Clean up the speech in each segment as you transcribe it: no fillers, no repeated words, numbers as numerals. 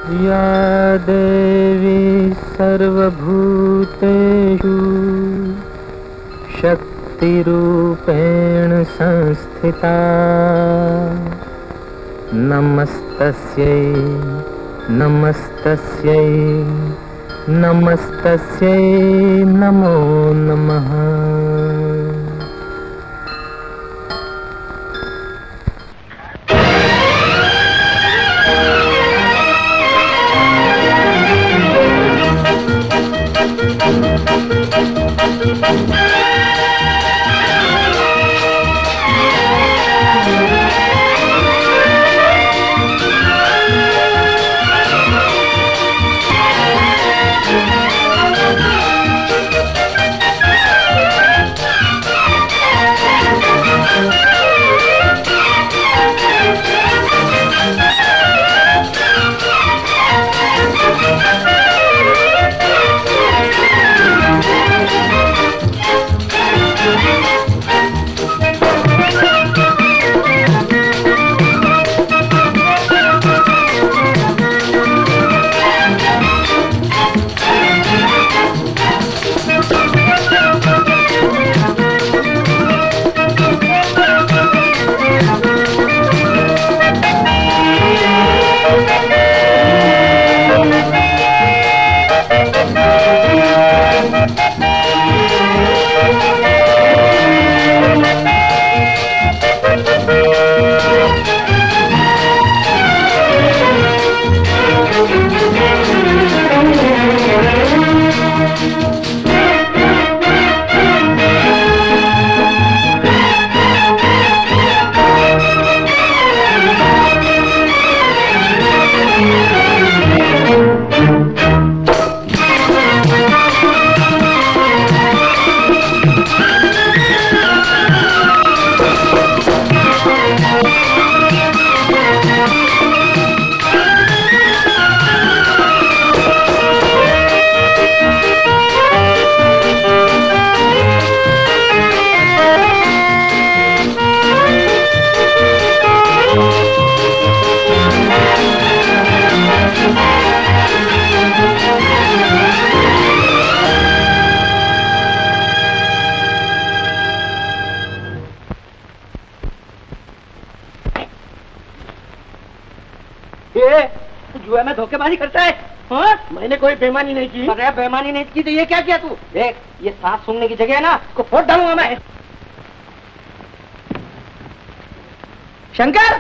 या देवी सर्वभूतेषु शक्तिरूपेण संस्थिता नमस्तस्यै नमस्तस्यै नमस्तस्यै नमो नमः। धोखेबाजी करता है? हाँ? मैंने कोई बेईमानी नहीं की। अरे बेईमानी नहीं की तो ये क्या किया तू? देख, ये सांस सूंघने की जगह है ना, इसको फोड़ डालूंगा मैं। शंकर,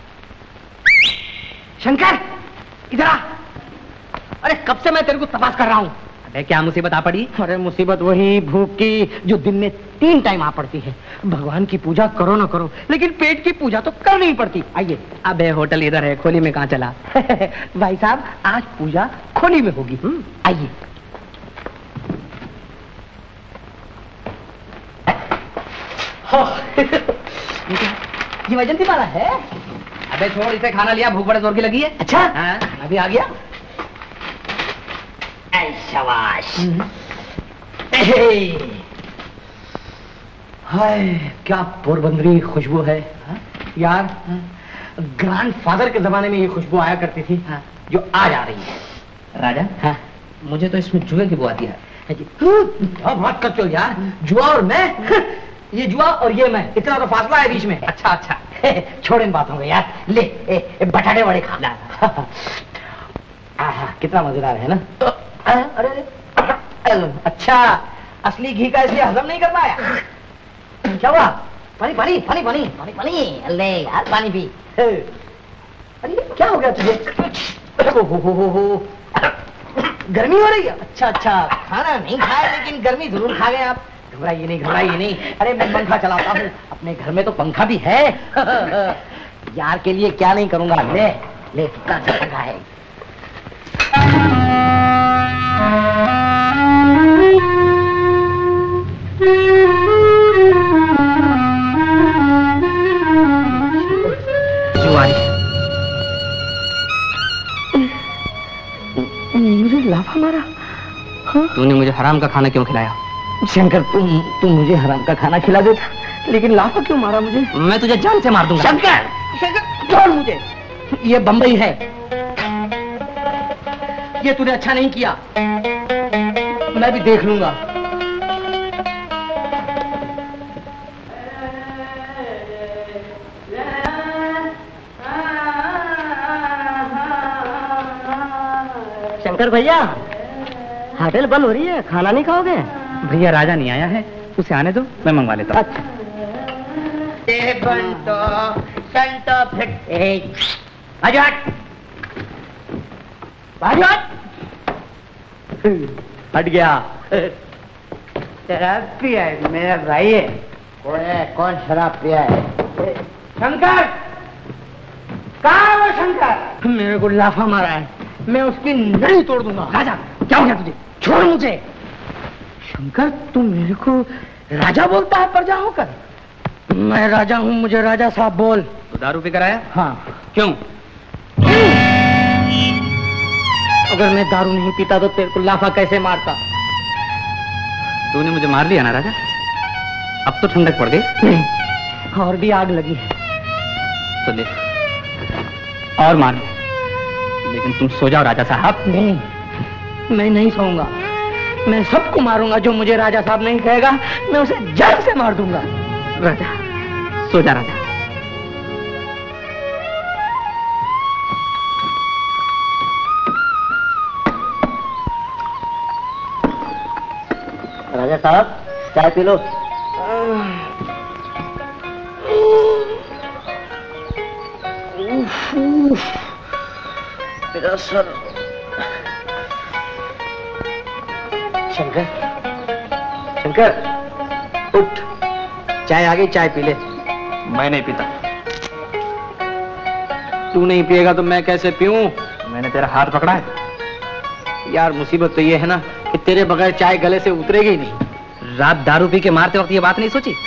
शंकर, इधर आ। अरे कब से मैं तेरे को तपास कर रहा हूँ। अरे क्या मुसीबत आ पड़ी? अरे मुसीबत वही भूख की जो दिन में 3 टाइम आ पड़ती है। भगवान की पूजा करो ना करो, लेकिन पेट की पूजा तो करनी ही पड़ती। आइए। अबे होटल इधर है, खोली में कहाँ चला? भाई साहब, आज पूजा खोली में होगी। आइए। ये वजंती वाला है? अबे छोड़, इसे खाना लिया, भूख बड़े जोर की लगी है। अच्छा, हाँ, अभी आ गया। शाबाश। हाय, क्या पोरबंदरी खुशबू है। यार, ग्रैंडफादर के जमाने में ये खुशबू आया करती थी, जो आज आ रही है। राजा, हाँ, मुझे तो इसमें जुए की बू आती है। बात कर चल यार, जुआ और मैं, ये जुआ और ये मैं, इतना तो फासला है बीच में। अच्छा अच्छा, छोड़ इन बातों को यार। ले बटाटे बड़े खा ला। कितना मजेदार है ना। अरे अच्छा, असली घी का इसलिए हजम नहीं कर पाया। क्या हुआ? पानी पानी पानी पानी पानी पानी। ले यार पानी पी। अरे क्या हो गया तुझे? हो गर्मी हो रही है? अच्छा अच्छा, खाना नहीं खाया लेकिन गर्मी जरूर खा गए आप। घबराइए नहीं, घबराइए नहीं। अरे मैं पंखा चलाता हूँ, अपने घर में तो पंखा भी है। यार के लिए क्या नहीं करूंगा। ले ले, कितना अच्छा पंखा है। मुझे लाफा मारा? हाँ? तूने मुझे हराम का खाना क्यों खिलाया? शंकर, तुम मुझे हराम का खाना खिला देता, लेकिन लाफा क्यों मारा मुझे? मैं तुझे जान से मार दूंगा। शंकर, शंकर छोड़ मुझे। ये बंबई है। ये तूने अच्छा नहीं किया। मैं भी देख लूंगा। शंकर भैया, होटल बंद हो रही है, खाना नहीं खाओगे? भैया राजा नहीं आया है, उसे आने दो, मैं मंगवा लेता हूँ। अच्छा। ये बंटो संतो फिट हट गया। शराब पिया है मेरा भाई है। कौन शराब पिया है? शंकर, कहाँ है वो शंकर? मेरे को लाफा मारा है, मैं उसकी नली तोड़ दूंगा। राजा, क्या हो गया तुझे? छोड़ मुझे। शंकर, तू मेरे को राजा बोलता है प्रजा होकर? मैं राजा हूँ, मुझे राजा साहब बोल। तो दारू पी कर आया? हाँ। क्यों? अगर मैं दारू नहीं पीता तो तेरे को लाफा कैसे मारता? तूने मुझे मार लिया ना राजा, अब तो ठंडक पड़ गई। नहीं, और भी आग लगी है। तो ले और मार ले, लेकिन तुम सो जाओ राजा साहब। नहीं, मैं नहीं सोऊंगा। मैं सबको मारूंगा जो मुझे राजा साहब नहीं कहेगा। मैं उसे जान से मार दूंगा। राजा, सो जा राजा। राजा साहब, चाय पी लो। मेरा सर। शंकर, शंकर, उठ, चाय आ गई, चाय पी ले। मैं नहीं पीता। तू नहीं पिएगा तो मैं कैसे पीऊं? मैंने तेरा हाथ पकड़ा है। यार मुसीबत तो ये है ना कि तेरे बगैर चाय गले से उतरेगी ही नहीं। रात दारू पी के मारते वक्त ये बात नहीं सोची?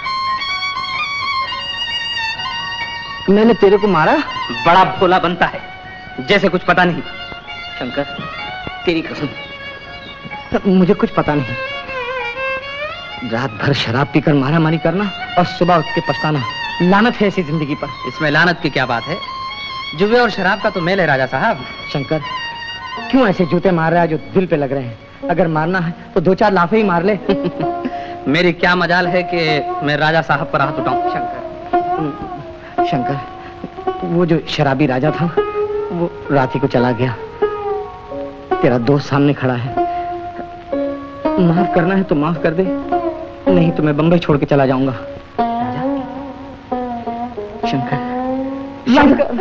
मैंने तेरे को मारा? बड़ा भोला बनता है, जैसे कुछ पता नहीं। शंकर, तेरी कसम, मुझे कुछ पता नहीं। रात भर शराब पीकर मारा मारी करना और सुबह उठ के पछताना, लानत है ऐसी जिंदगी पर। इसमें लानत की क्या बात है? जुए और शराब का तो मेल है राजा साहब। शंकर, क्यों ऐसे जूते मार रहा है जो दिल पे लग रहे हैं? अगर मारना है तो 2-4 लाफे ही मार ले। मेरी क्या मजाल है कि मैं राजा साहब पर हाथ उठाऊं। शंकर, शंकर, वो जो शराबी राजा था वो रात ही को चला गया। तेरा दोस्त सामने खड़ा है, माफ करना है तो माफ कर दे, नहीं तो मैं बंबई छोड़ के चला जाऊंगा। राजा, शंकर, शंकर।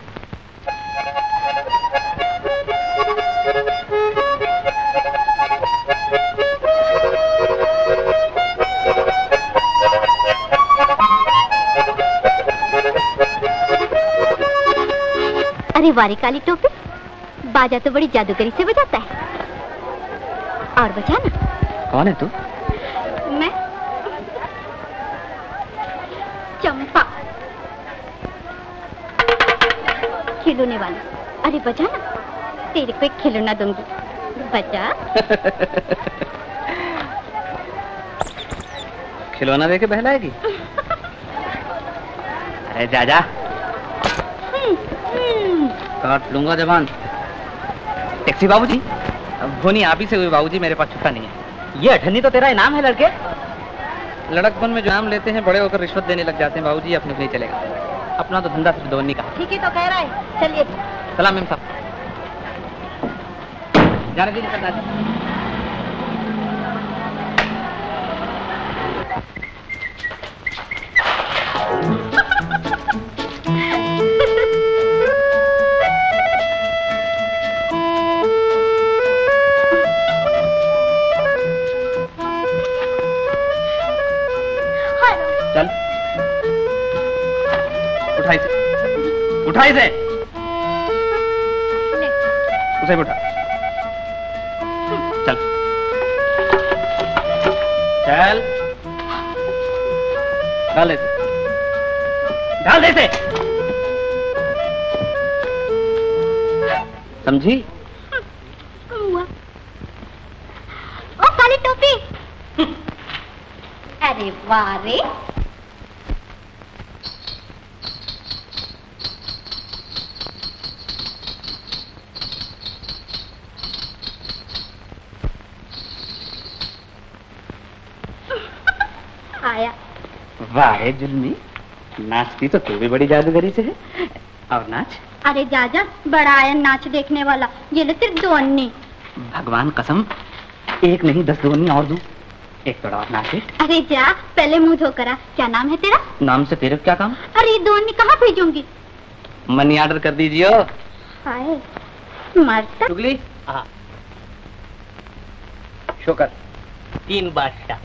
अरे वारी काली टोपी, बाजा तो बड़ी जादूगरी से बजाता है। और बजाना। कौन है तू? मैं चंपा, खिलौने वाली। अरे बजाना, तेरे को एक खिलौना दूंगी, बजा। खिलौना देके बहलाएगी? अरे जा जा, काट लूंगा जबान। टैक्सी बाबूजी। भोनी आप ही से हुई बाबूजी, मेरे पास छुट्टा नहीं है। ये अठन्नी तो तेरा इनाम है लड़के। लड़कपन में जो नाम लेते हैं बड़े होकर रिश्वत देने लग जाते हैं बाबूजी, अपने नहीं चलेगा। अपना तो धंधा सिर्फ दोनी का। ठीक है तो कह रहा है, चलिए। सलाम मेम साहब। जाने दीजिए सरदार जी। चल उठाई से, उठाई से, उसे भी उठा। चल चल, डाल दे, डाल दे से। समझी? ओ काली टोपी। अरे वाह रे। आया। वाह रे जुल्मी, नाचती तो तू भी बड़ी जादूगरी से है। और नाच। अरे जाजा, बड़ा आया नाच देखने वाला, ये ले तेरे 2 अन्नी। भगवान कसम, एक नहीं 10 2 अन्नी और दूं। एक थोड़ा और नाच। अरे जा, पहले मुंह धोकर आ। क्या नाम है तेरा? नाम से तेरे क्या काम? अरे 2 अन्नी कहाँ भेजूंगी? मनी ऑर्डर कर दीजिए। हाय मरता। चुगली। हाँ शोकर। 3 बादशाह।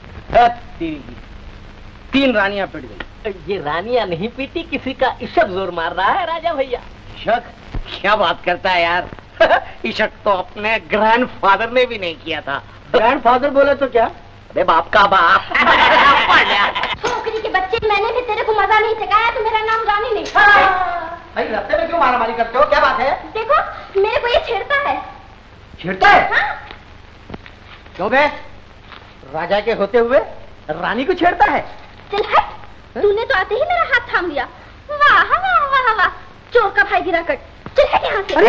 3 रानियां पिट गई। ये रानियां नहीं पीटी, किसी का इशक जोर मार रहा है राजा भैया। इशक? क्या बात करता है यार। इशक तो अपने ग्रैंडफादर ने भी नहीं किया था। ग्रैंडफादर बोले तो क्या? अरे बाप का बाप। छोकरी के बच्चे, मैंने भी तेरे को मजा नहीं सिखाया तो मेरा नाम रानी नहीं। भाई रास्ते में क्यों मारामारी करते हो? क्या बात है? देखो मेरे को ये छेड़ता है। छेड़ता है? हाँ? क्यों बे? राजा के होते हुए रानी को छेड़ता है? चल हट, तूने तो आते ही मेरा हाथ थाम लिया। वाह वाह वाह वाह, चोर का भाई गिरा कर। चल हट यहाँ से। अरे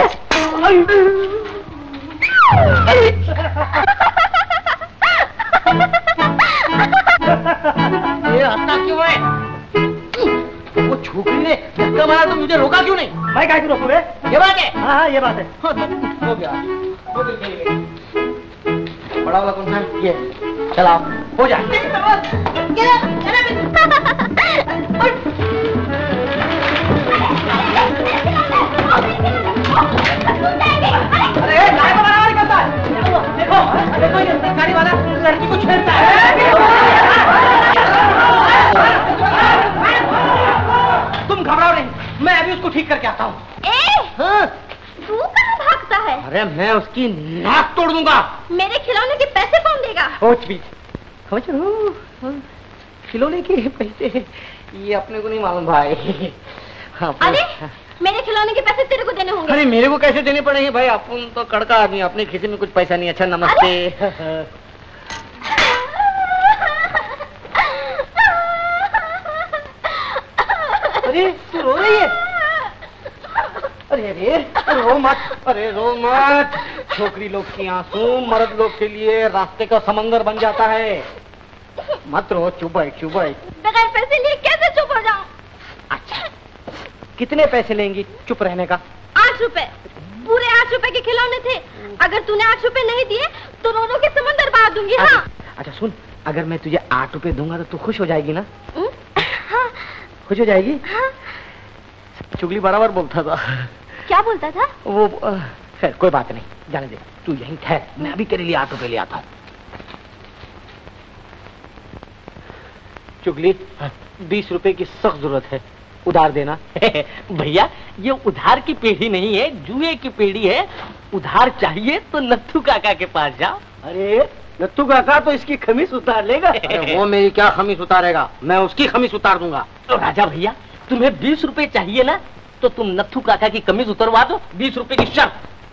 ये हंसना क्यों है? वो छोकरी ने धक्का मारा तो मुझे रोका क्यों नहीं? भाई क्या रोको बे? ये बात है। हाँ ये बात है। हो गया। बड़ा वाला कौन सा है? ये चलाओ, हो जाए। अरे मारामारी करता है। देखो देखो, ये सरकारी वाला लड़की को छेड़ता है। तुम घबराओ नहीं, मैं अभी उसको ठीक करके आता हूँ। हाँ? तू कहाँ भागता है? अरे मैं उसकी नाक तोड़ दूंगा। मेरे खिलौने के पैसे कौन देगा? खिलौने के पैसे ये अपने को नहीं मालूम भाई। अरे मेरे खिलौने के पैसे तेरे को देने होंगे। अरे मेरे को कैसे देने पड़ेंगे भाई? अपन तो कड़का आदमी, अपने खिसी में कुछ पैसा नहीं। अच्छा नमस्ते। अरे तू रो रही है? अरे अरे रो मत, अरे रो मत। छोकरी लोग की आंसू मर्द लोग के लिए रास्ते का समंदर बन जाता है। मत रो, चुप बैठ चुप बैठ। बगैर पैसे लिए कैसे चुप हो जाऊं? अच्छा कितने पैसे लेंगी चुप रहने का? 8 रुपए, पूरे 8 रुपए के खिलौने थे। अगर तूने 8 रुपए नहीं दिए तो रोनो के समंदर बहा दूंगी। हाँ। अच्छा सुन, अगर मैं तुझे 8 रुपए दूंगा तो तू खुश हो जाएगी ना? हाँ। खुश हो जाएगी? हाँ। चुगली बराबर बोलता था। क्या बोलता था? वो खैर कोई बात नहीं, जाने दे, तू यहीं ठहर, मैं अभी तेरे लिए 8 रुपए ले आता हूँ। चुगली 20 रुपए की सख्त जरूरत है, उधार देना। भैया ये उधार की पेढ़ी नहीं है, जुए की पेढ़ी है। उधार चाहिए तो नत्थू काका के पास जाओ। अरे नत्थू काका तो इसकी खमीस उतार लेगा। अरे वो मेरी क्या खमीस उतारेगा, मैं उसकी खमीस उतार दूंगा। तो राजा भैया तुम्हें 20 रुपए चाहिए ना, तो तुम नत्थू काका की कमीज उतरवा दो, 20 रुपए की शर्त।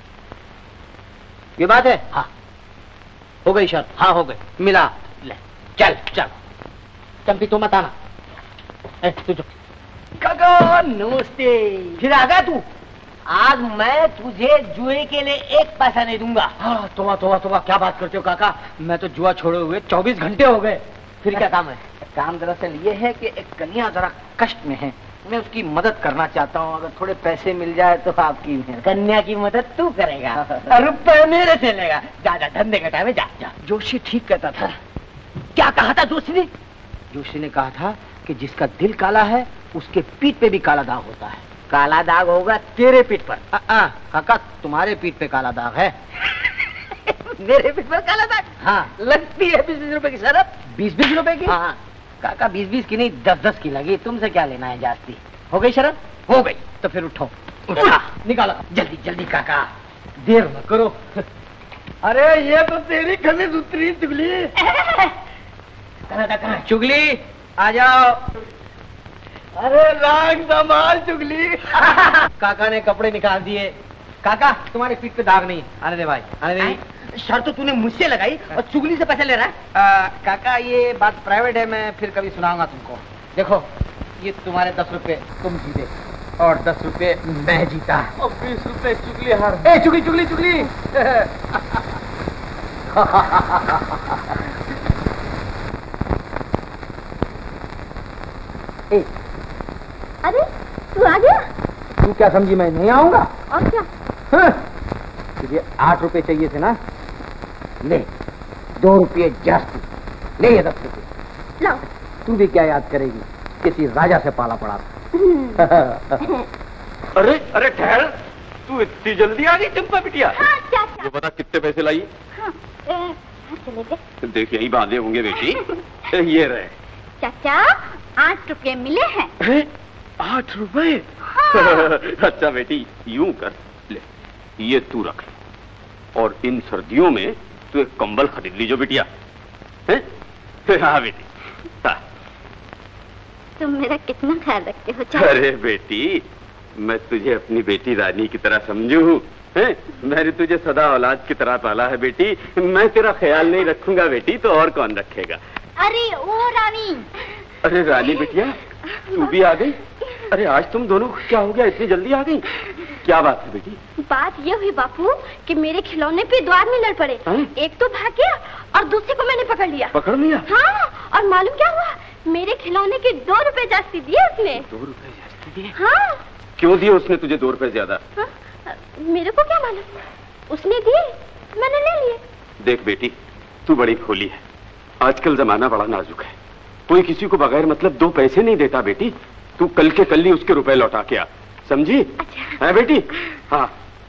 ये बात है? हाँ हो गई शर्त? हाँ हो गई। मिला। ले चल चल, चंपी तो मत आना। तू काका नमस्ते। फिर आ गया तू? आज मैं तुझे जुए के लिए 1 पैसा नहीं दूंगा। हाँ तोबा तोबा तोबा, क्या बात करते हो काका? मैं तो जुआ छोड़े हुए 24 घंटे हो गए। फिर क्या काम है? काम दरअसल ये है कि एक कन्या जरा कष्ट में है, मैं उसकी मदद करना चाहता हूँ। अगर थोड़े पैसे मिल जाए तो आपकी कन्या की मदद तू करेगा? रुपए मेरे से लेगा। जा जा, धंधे का टाइम है, जा जा। जोशी ठीक कहता था। क्या कहा था जोशी ने? जोशी ने कहा था कि जिसका दिल काला है उसके पीठ पे भी काला दाग होता है। काला दाग होगा तेरे पीठ पर। काका तुम्हारे पीठ पे काला दाग है। मेरे पीठ पर काला दाग? हाँ। लगती है 20 रुपए की शरत। 20 रुपए की? हाँ काका 20 की नहीं 10 की लगी, तुमसे क्या लेना है जास्ती। हो गई शरत? हो गई। तो फिर उठो, उठा निकालो जल्दी जल्दी काका, देर न करो। अरे ये तो तेरी खमीस उतरी चुगली। चुगली आ जाओ। अरे राग संभाल चुगली। काका ने कपड़े निकाल दिए। काका तुम्हारे पीठ पे दाग नहीं। आने दे भाई, आने दे। शर्त तो तूने मुझसे लगाई और चुगली से पैसे ले रहा है। काका ये बात प्राइवेट है, मैं फिर कभी सुनाऊंगा तुमको। देखो ये तुम्हारे 10 रुपए तुम जीते और 10 रुपए मैं जीता। और 20 रुपए चुगली हार। ए चुगली चुगली चुगली। आ गया? तू क्या समझी मैं नहीं आऊंगा? और क्या? हाँ? तुझे 8 रुपए चाहिए थे ना? ले 2 रुपये जास्ती, ले ये 10 रुपये। लाओ। तू भी क्या याद करेगी, किसी राजा से पाला पड़ा था। अरे अरे ठहर, तू इतनी जल्दी आ गई चंपा बिटिया? हाँ, चाचा। ये बता कितने पैसे लाई? हाँ, चले गए। देख यही बांधे होंगे बेटी। ये रहे। चाचा 8 रुपये मिले हैं। 8 रुपए? हाँ। अच्छा बेटी यूं कर, ले ये तू रख, और इन सर्दियों में तू एक कंबल खरीद लीजो बिटिया। हाँ बेटी। हाँ। तुम मेरा कितना ख्याल रखते हो चाचा। अरे बेटी, मैं तुझे अपनी बेटी रानी की तरह समझू हूँ। मैंने तुझे सदा औलाद की तरह पाला है बेटी। मैं तेरा ख्याल नहीं रखूंगा बेटी तो और कौन रखेगा? अरे ओ रानी। अरे रानी बिटिया, तू भी आ गई? अरे आज तुम दोनों क्या हो गया, इतनी जल्दी आ गई? क्या बात है बेटी? बात ये हुई बापू कि मेरे खिलौने पे 2 आदमी लड़ पड़े। एक तो भाग गया और दूसरे को मैंने पकड़ लिया। पकड़ लिया? हाँ, और मालूम क्या हुआ, मेरे खिलौने के 2 रुपए जास्ती दिए उसने। 2 रुपए जास्ती दिए? हाँ। क्यों दिए उसने तुझे 2 रुपए ज्यादा? हाँ? मेरे को क्या मालूम, उसने दिए, मैंने ले लिए। देख बेटी, तू बड़ी भोली है। आजकल जमाना बड़ा नाजुक है, कोई किसी को बगैर मतलब 2 पैसे नहीं देता बेटी। तू कल के कल ही उसके रुपए लौटा के आ, समझी? अच्छा। है बेटी? हाँ।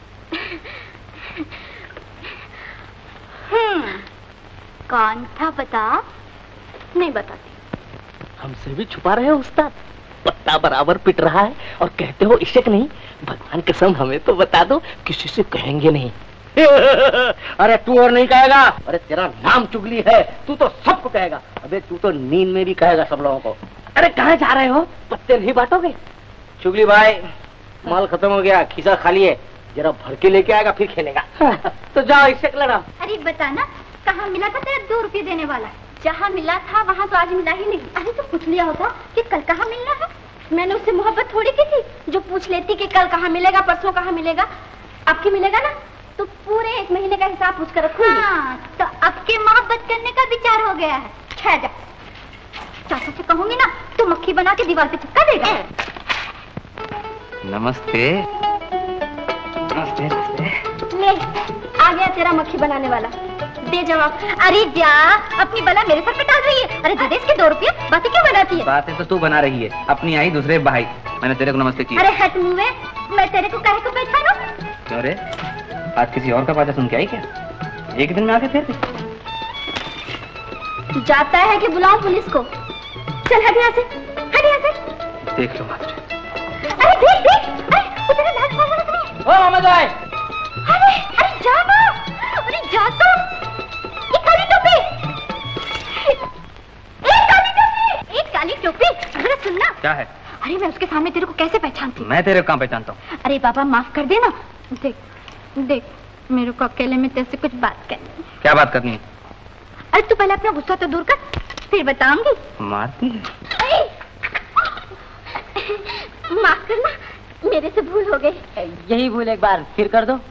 कौन था बता? नहीं बताती। हमसे भी छुपा रहे हो उस्ताद? पत्ता बराबर पिट रहा है और कहते हो इश्क नहीं। भगवान कसम हमें तो बता दो, किसी से कहेंगे नहीं। अरे तू और नहीं कहेगा? अरे तेरा नाम चुगली है, तू तो सबको कहेगा। अबे तू तो नींद में भी कहेगा सब लोगों को। अरे कहाँ जा रहे हो? पत्ते नहीं बांटोगे? चुगली भाई, माल खत्म हो गया, खीसा खाली है, जरा भर के लेके आएगा फिर खेलेगा। तो जाओ इश्क लड़ा। अरे बता ना, कहाँ मिला था तेरा 2 रुपये देने वाला? जहाँ मिला था वहाँ तो आज मिला ही नहीं। अरे तो पूछ लिया होता कि कल कहाँ मिलना है। मैंने उससे मोहब्बत थोड़ी की थी जो पूछ लेती कि कल कहाँ मिलेगा, परसों कहाँ मिलेगा। अब की मिलेगा ना तो पूरे 1 महीने का हिसाब पूछ कर रखूंगी। हाँ, तो अब की मोहब्बत करने का विचार हो गया है। खैर जा, चाचा से कहूंगी ना तो मक्खी बना के दीवार पे चिपका देगा। नमस्ते। नमस्ते नमस्ते। ले आ गया तेरा मक्खी बनाने वाला, दे जवाब। अरे जा, अपनी बला मेरे सर पे डाल रही है। अरे दे दे इसके 2 रुपये, बातें क्यों बनाती है? बातें तो तू बना रही है, अपनी आई दूसरे भाई। मैंने तेरे को नमस्ते की। अरे हट मुँह में, मैं तेरे को काहे को पहचानूं? क्यों रे, आज किसी और का बातें सुन के आई क्या? एक दिन में आके फिर जाता है कि बुलाऊं पुलिस को? चल हट यहाँ से, हट यहाँ से। देख लो मात्र। अरे देख देख, अरे तेरा लाज मारने लग रही है। ओ मोहम्मद भाई। अरे अरे जा ना, अरे जा तो। ये काली टोपी, एक काली टोपी, जरा सुनना। क्या है? अरे मैं उसके सामने तेरे को कैसे पहचानती? मैं तेरे को कहाँ पहचानता हूँ? अरे बाबा माफ कर देना। देख देख, मेरे को अकेले में तेरे से कुछ बात करनी है। क्या बात करनी है? अरे तू पहले अपना गुस्सा तो दूर कर, फिर बताऊंगी। मारती है? माफ करना, मेरे से भूल हो गई। यही भूल एक बार फिर कर दो।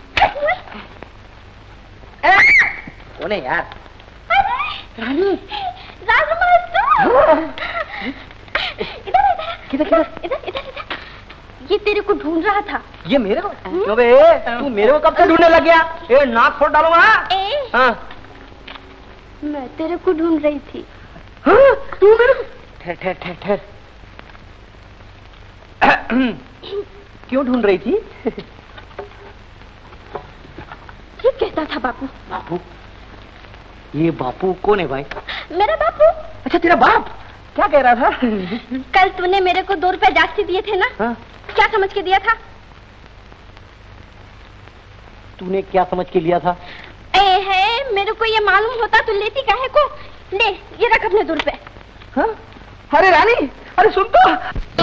बोले यार। रानी, राजू इधर किधर किधर? इधर इधर इधर। ये तेरे को ढूंढ रहा था। ये मेरे को? क्यों बे, तू मेरे को कब से ढूंढने लग गया? ये नाक फोड़ डालूंगा। हाँ। मैं तेरे को ढूंढ रही थी। हाँ? तू मेरे को? ठहर ठहर ठहर ठहर। क्यों ढूंढ रही थी? ठीक कहता था बापू। बापू? ये बापू कौन है भाई? मेरा बापू। अच्छा तेरा बाप? क्या कह रहा था? कल तूने मेरे को 2 रुपए जास्ती दिए थे ना? हाँ? क्या समझ के दिया था? तूने क्या समझ के लिया था? है, मेरे को ये मालूम होता तो लेती काहे को? ले ये रख अपने 2 रुपए। हाँ? अरे रानी, अरे सुन तो।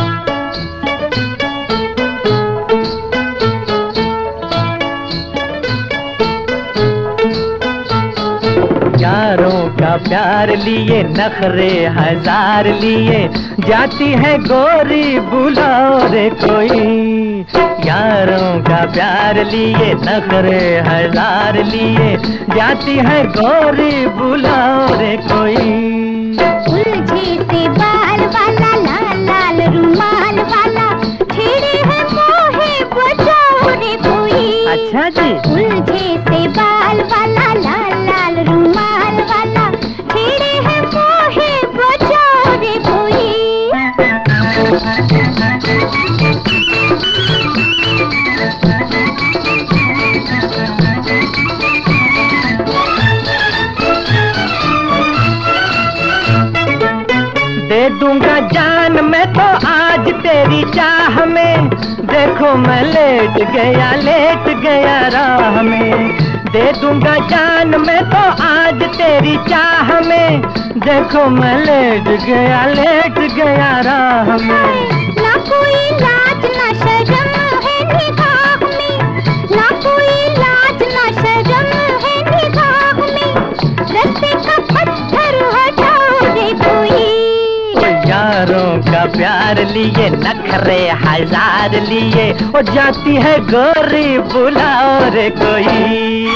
यारों का प्यार लिए नखरे 1000 लिए जाती है गोरी बुलाओ रे कोई। यारों का प्यार लिए नखरे 1000 लिए जाती है गोरी बुलाओ रे कोई। उलझे से बाल वाला, लाल लाल रुमाल वाला, दे दूंगा जान मैं तो आज तेरी चाह में, देखो मैं लेट गया राह में। दे दूंगा जान मैं तो आज तेरी चाह में, देखो मैं लेट गया राह में। ना कोई लाज ना शर्म है निगाह में, ना कोई लाज ना शर्म है निगाह में, रस्ते का पत्थर हटाओ रे कोई। यारों का प्यार लिए नखरे हजार लिए, वो जाती है गोरी बुलाओ रे कोई।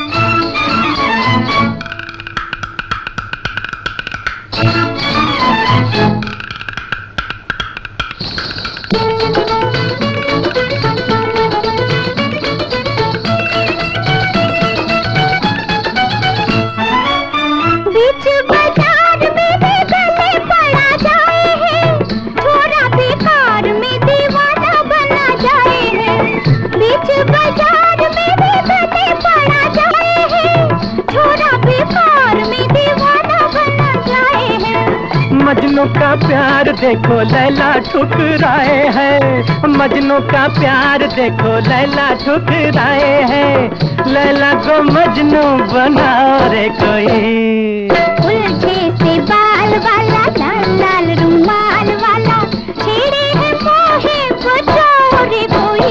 बीच बाजार में भी गले पड़ा जाए है, छोरा बेकार में दीवाना बना जाए है। बीच बाजार में भी गले पड़ा जाए है, छोरा बेकार में दीवाना बना जाए है। मजनू का प्यार देखो लैला ठुकराए है, मजनू का प्यार देखो लैला ठुकराए है। लैला को मजनू बनाओ रे कोई। उलझे से बाल वाला लाल लाल रुमाल वाला, छेड़े है मोहे बचाओ रे कोई।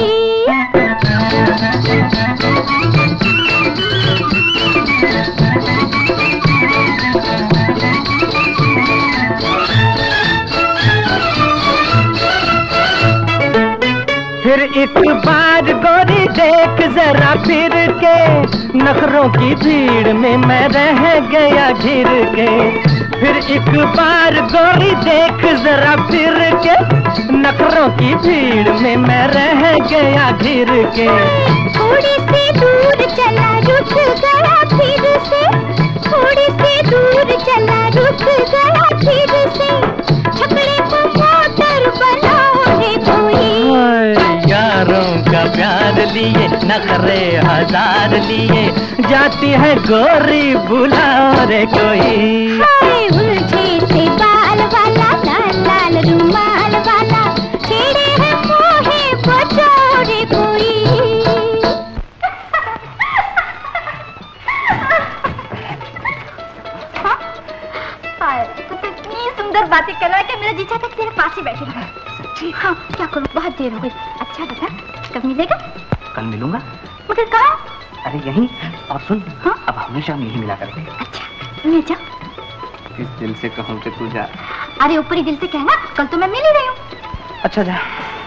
फिर एक बार गोरी देख जरा फिर के, नखरों की भीड़ में मैं रह गया घिर के। फिर एक बार गोरी देख जरा फिर के, नखरों की भीड़ में मैं रह गया घिर के। थोड़ी सी दूर चला रुक गया फिर से, थोड़ी सी दूर चला रुक गया फिर से, छकड़े को मोटर बनाओ रे कोई। यारों का प्यार लिए नखरे हजार लिए, जाती है गोरी बुलाओ रे कोई। हाय उलझे से बाल वाला लाल लाल रुमाल वाला, छेड़े है मोहे बचाओ रे कोई। तू इतनी सुंदर बातें कर रहा है कि मेरा जी चाहता है तेरे पास ही बैठे रहा। हाँ क्या करूँ, बहुत देर हो गई। अच्छा बता कब मिलेगा? कल मिलूंगा। मगर कहाँ? अरे यहीं। और सुन, हाँ? अब हमेशा हम यहीं मिला करते। अच्छा ले जा। किस दिल से कहूँ कि तू जा। अरे ऊपरी दिल से कहना, कल तो मैं मिल ही रही हूँ। अच्छा जा।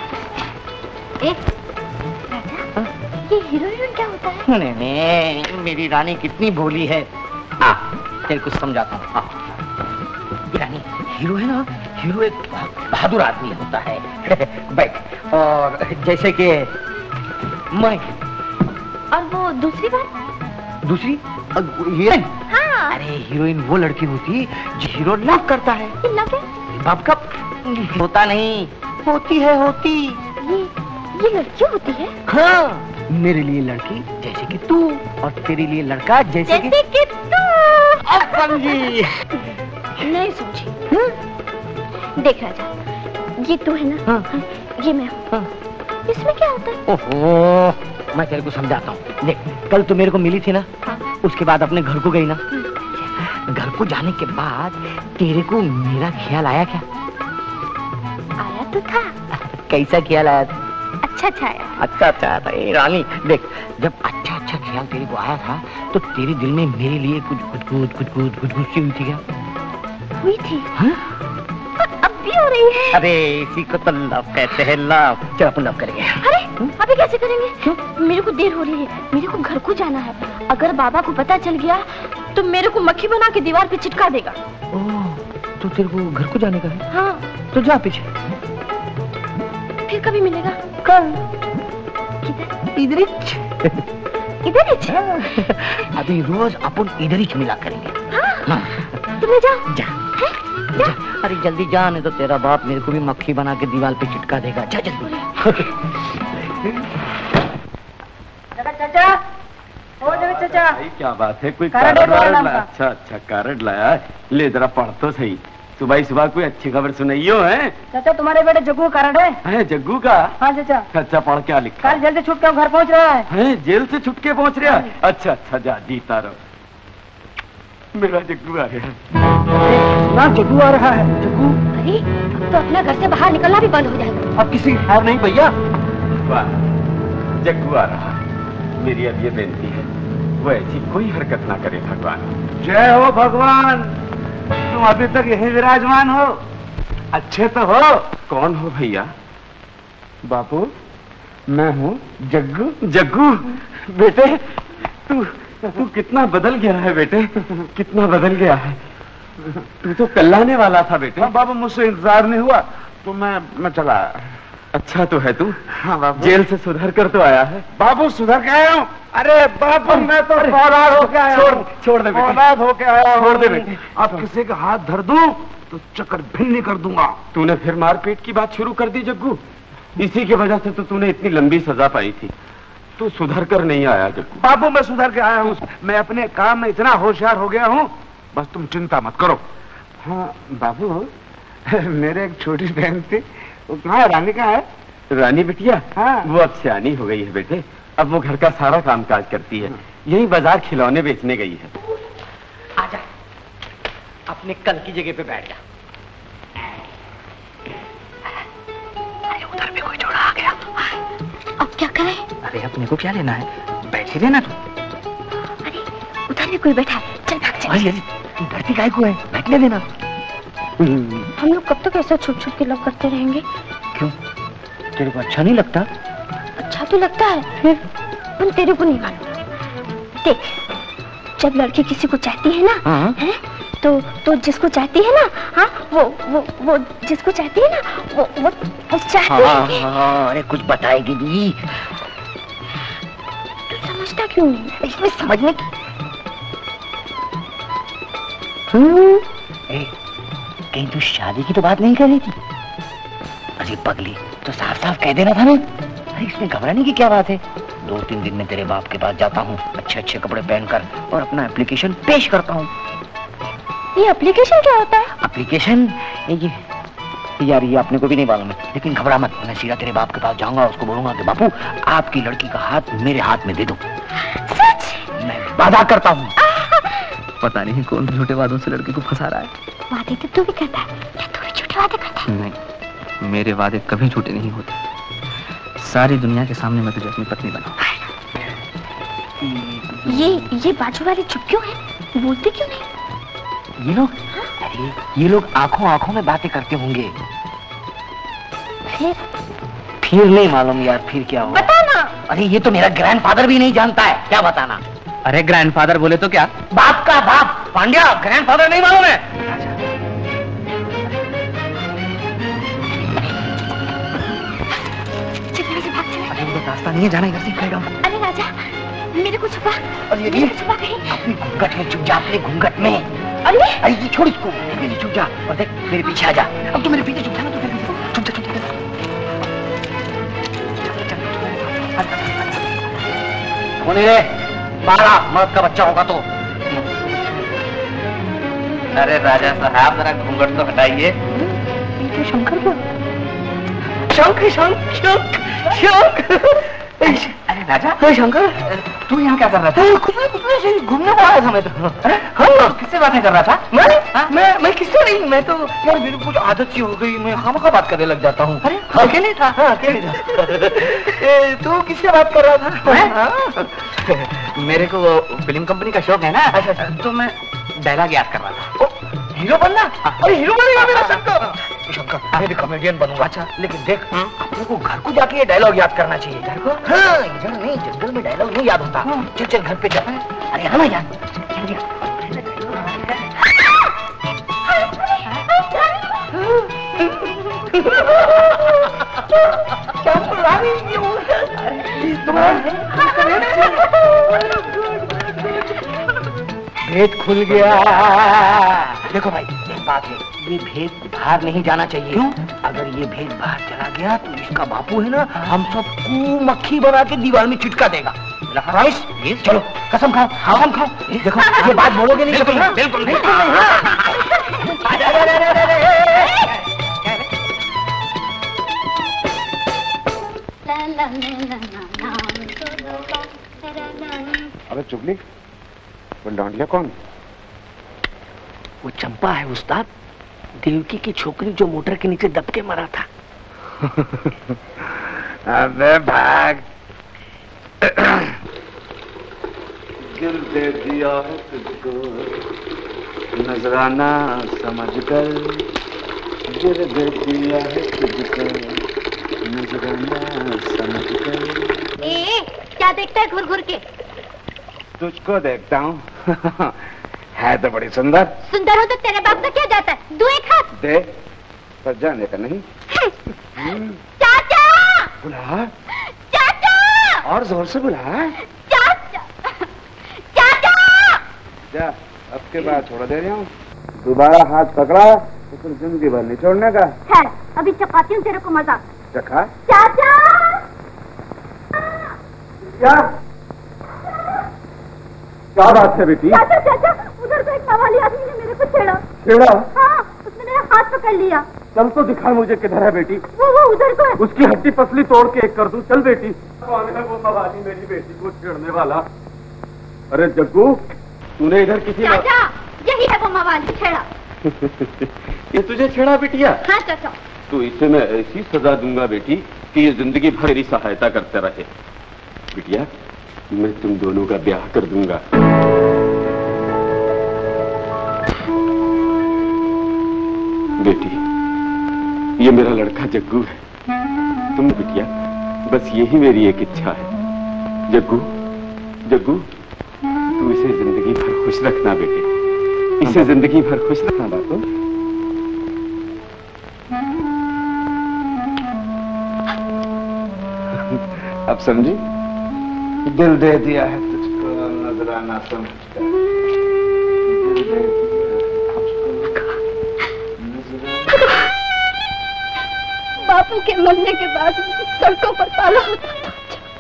राजा, ये हीरोइन क्या होता है? नहीं, मेरी रानी कितनी भोली है। तेरे कुछ समझाता हूँ। रानी हीरो है ना, हीरो एक बहादुर आदमी होता है। बैठ। और जैसे कि मैं। और वो दूसरी बात? दूसरी हीरोइन। हाँ। अरे हीरोइन वो लड़की होती जो हीरो लव करता है। लव है? बाप का होता नहीं, होती है होती। ये लड़की होती है? हाँ, मेरे लिए लड़की जैसे कि तू, और तेरे लिए लड़का जैसे कि तू। अब समझी? नहीं समझी। देख राजा, ये तू है ना? हाँ। ये मैं हूँ। हाँ। इसमें क्या होता है? ओहो, मैं तेरे को समझाता हूँ। देख, कल तो मेरे को मिली थी ना, हाँ। उसके बाद अपने घर को गई ना, घर को जाने के बाद तेरे को मेरा ख्याल आया क्या? आया तो था। कैसा ख्याल आया था? अच्छा आया। अच्छा आया था। ए रानी देख, जब अच्छा ख्याल तेरे को आया था तो तेरे दिल में मेरे लिए कुछ गुदगुद सी हुई थी क्या? हुई थी। हाँ? अब भी हो रही है। अरे इसी को तो लव कहते हैं। लव। चल अपन लव करेंगे। अरे अभी कैसे करेंगे? क्यों? मेरे को देर हो रही है, मेरे को घर को जाना है। अगर बाबा को पता चल गया तो मेरे को मक्खी बना के दीवार पे चिपका देगा। ओह, तो तेरे को घर को जाने का है? हाँ। तो जा पीछे। फिर कभी मिलेगा? कल। किधर? इधर ही। इधर ही? अभी रोज अपन इधर ही मिला करेंगे। हाँ। तुम जा। अरे जल्दी जा, नहीं तो तेरा बाप मेरे को भी मक्खी बना के दीवार पे चिटका देगा। जा जल्दी। चाचा, ओ जगह चाचा। क्या बात है, कोई कार्ड लाया? अच्छा अच्छा कार्ड लाया है, ले जरा पढ़ तो सही। सुबह सुबह कोई अच्छी खबर सुनाइयो है? चाचा तुम्हारे बेटे जग्गू का कार्ड है? जग्गू का? हाँ चाचा। अच्छा पढ़ क्या लिखा? कल जेल से छूट के घर पहुँच रहा है। जेल से छुट के पहुँच रहा है? अच्छा अच्छा जा, जीता रहो। मेरा जग्गू आ रहा है। जग्गू आ रहा है। जग्गू? अरे अब तो अपना घर से बाहर निकलना भी बंद हो जाएगा। अब किसी खैर नहीं भैया। वाह, जग्गू आ रहा है। मेरी अब ये बेनती है, वो ऐसी कोई हरकत ना करे भगवान। जय हो भगवान, तुम अभी तक यहीं विराजमान हो, अच्छे तो हो। कौन हो भैया? बापू मैं हूँ जग्गू। जग्गू बेटे, तू कितना बदल गया है बेटे, कितना बदल गया है। तू तो कल्लाने वाला था बेटे। बाबू मुझसे इंतजार नहीं हुआ तो मैं चला आया। अच्छा तो है तू। हाँ बाबू। जेल से सुधर कर तो आया है। बाबू सुधर के आया हूँ। अरे बाबू मैं तो फौलाद होके आया हूँ। छोड़ दे बेटे, फौलाद होके आया हूँ। छोड़ दे बेटे। अब किसी का हाथ धर दूं तो चक्कर भिन्न कर दूंगा। तूने फिर मारपीट की बात शुरू कर दी जग्गू। इसी की वजह से तो तूने इतनी लंबी सजा पाई थी। तू सुधर कर नहीं आया जग्गू। बाबू मैं सुधर के आया हूँ, मैं अपने काम में इतना होशियार हो गया हूँ, बस तुम चिंता मत करो। हाँ बाबू, मेरे एक छोटी बहन थी, वो कहाँ है? रानी कहाँ है? रानी बिटिया? हाँ। वो अब सियानी हो गई है बेटे, अब वो घर का सारा काम काज करती है। यही बाजार खिलौने बेचने गई है। आजा, अपने कल की जगह पे बैठ जा। अरे उधर भी कोई जोड़ा आ गया। अब क्या करें? अरे अपने को क्या लेना है, बैठ ही लेना तू। अरे उधर भी कोई बैठा है, चल भाग चल। अरे तू डरती काहे को है, बैठने देना। हम लोग कब तक ऐसा छुप छुप के लव करते रहेंगे? क्यों, तेरे को अच्छा नहीं लगता? अच्छा तो लगता है, पर तेरे को नहीं मालूम। देख, जब लड़की किसी को चाहती है ना, हाँ? है? तो जिसको चाहती है ना, हाँ वो जिसको चाहती है ना, वो चाहती है। हाँ, अरे कुछ बताएगी भी। तू समझता क्यों नहीं? इसमें समझने की। कहीं तू शादी की तो बात नहीं कर रही थी? अरे पगली, तो साफ साफ कह देना था ना। अरे इसमें घबराने की क्या बात है? 2-3 दिन में तेरे बाप के पास जाता हूँ, अच्छे अच्छे कपड़े पहनकर, और अपना एप्लीकेशन पेश करता हूँ। ये एप्लीकेशन क्या होता है? एप्लीकेशन यार ये अपने को भी नहीं मालूम है, लेकिन घबरा मत, मैं सीधा तेरे बाप के पास जाऊंगा, उसको बोलूंगा कि बापू आपकी लड़की का हाथ मेरे हाथ में दे दो। सच? मैं वादा करता हूँ। पता नहीं कौन झूठे वादों से लड़की को फंसा रहा है। वादे तो तू भी करता है, या तू भी झूठे वादे करता है? नहीं, मेरे वादे कभी झूठे नहीं होते। सारी दुनिया के सामने मैं तुझे अपनी पत्नी बनाऊंगा। ये बाजू वाले चुप क्यों है, बोलते क्यों नहीं? ये लोग आंखों आंखों में बातें करते होंगे। फिर नहीं मालूम यार, फिर क्या होगा? बताना। अरे ये तो मेरा ग्रैंडफादर भी नहीं जानता है, क्या बताना? अरे ग्रैंडफादर बोले तो क्या? बाप का बाप, पांड्या, ग्रैंडफादर नहीं मालूम है? अरे वो रास्ता नहीं है, जाना इधर से निकलेगा। अरे राजा, मेरे को छुपा। अरे मेरे को छुपा कहीं। अपनी घूंघट में छुप जा, अपने घूंघट में। अरे ये छोड़ इसको, छुप जा और देख मेरे पीछे आ जा। अब तू मेरे पीछे छुप जा ना, तू छुप जा। होने रे, 12 मर्द का बच्चा होगा तो। अरे राजा साहब जरा घूंघट तो हटाइए। ये तो शंकर को। अरे राजा, शंकर तू यहाँ क्या कर रहा था? कुछ नहीं, घूमने को आया था मैं तो। हाँ, किससे बातें कर रहा था? मैं किससे नहीं, मैं तो यार मेरे को कुछ आदत सी हो गई, मैं खामखा बात करने लग जाता हूँ। अरे अकेले था? हाँ अकेले था। तू किससे बात कर रहा था? मेरे को फिल्म कंपनी का शौक है ना, तो मैं डायलॉग याद कर रहा था। हीरो बनना? अरे हीरो बनेगा मेरा शंकर, मैं भी कॉमेडियन बनूंगा। अच्छा लेकिन देख, अपने को घर को जाके ये डायलॉग याद करना चाहिए। घर को? हाँ, इधर नहीं, जंगल में डायलॉग नहीं याद होता। चल चल घर पे जा। अरे हाँ ना यार, भेद खुल गया। देखो भाई, एक बात है, ये भेद बाहर नहीं जाना चाहिए। क्यों? अगर ये भेद बाहर चला गया तो इसका बापू है ना, हम सबको मक्खी बना के दीवार में चिटका देगा। राइस, चलो कसम खाओ, कसम खाओ। देखो ये बात बोलोगे नहीं? बिल्कुल बिल्कुल नहीं। अबे चुगली, वो लौंडिया कौन? वो चंपा है उस्ताद, देवकी की छोकरी जो मोटर के नीचे दब के मरा था। अबे भाग। दिल दे दिया है तुझको नजराना समझ कर, दिल दे दिया है तुझको नजराना समझ कर। क्या देखता है घुर घुर के? तुझको देखता हूँ। है तो बड़ी सुंदर। सुंदर हो तो तेरे बाप का क्या जाता है? दो एक हाथ दे, पर जाने का नहीं। चाचा! बुला, चाचा! और जोर से बुला। चाचा! चाचा! जा, अब के बाद छोड़ दे रही हूँ। दोबारा हाथ पकड़ा तो फिर जिंदगी भर नहीं छोड़ने का। है, अभी चपाती हूँ तेरे को मजाक। चखा? चाचा! क्या बात है बेटी? चाचा चाचा, उधर को एक सवाली आदमी ने मेरे को छेड़ा। छेड़ा? हाँ, उसने मेरा हाथ पकड़ लिया। चल तो दिखा मुझे किधर है बेटी। वो उधर को है। उसकी हड्डी पसली तोड़ के एक कर दूं। चल बेटी। कौन है वो सवाली मेरी बेटी को छेड़ने वाला? अरे जग्गू, तूने इधर किसी चाचा, यही है वो मवाली छेड़ा। ये तुझे छेड़ा बिटिया? हाँ चाचा। तो इसे मैं ऐसी सजा दूंगा बेटी कि ये जिंदगी भर मेरी सहायता करते रहे। बिटिया, मैं तुम दोनों का ब्याह कर दूंगा। बेटी, ये मेरा लड़का जग्गू है। तुम बिटिया, बस यही मेरी एक इच्छा है। जग्गू, जग्गू, तू इसे जिंदगी भर खुश रखना बेटे, इसे जिंदगी भर खुश रखना बापू। अब समझी? दिल दे दिया है तुझको नजराना समझ कर, दिल दे दिया तुझको। बापू के मरने के बाद सड़कों पर पाला होता था।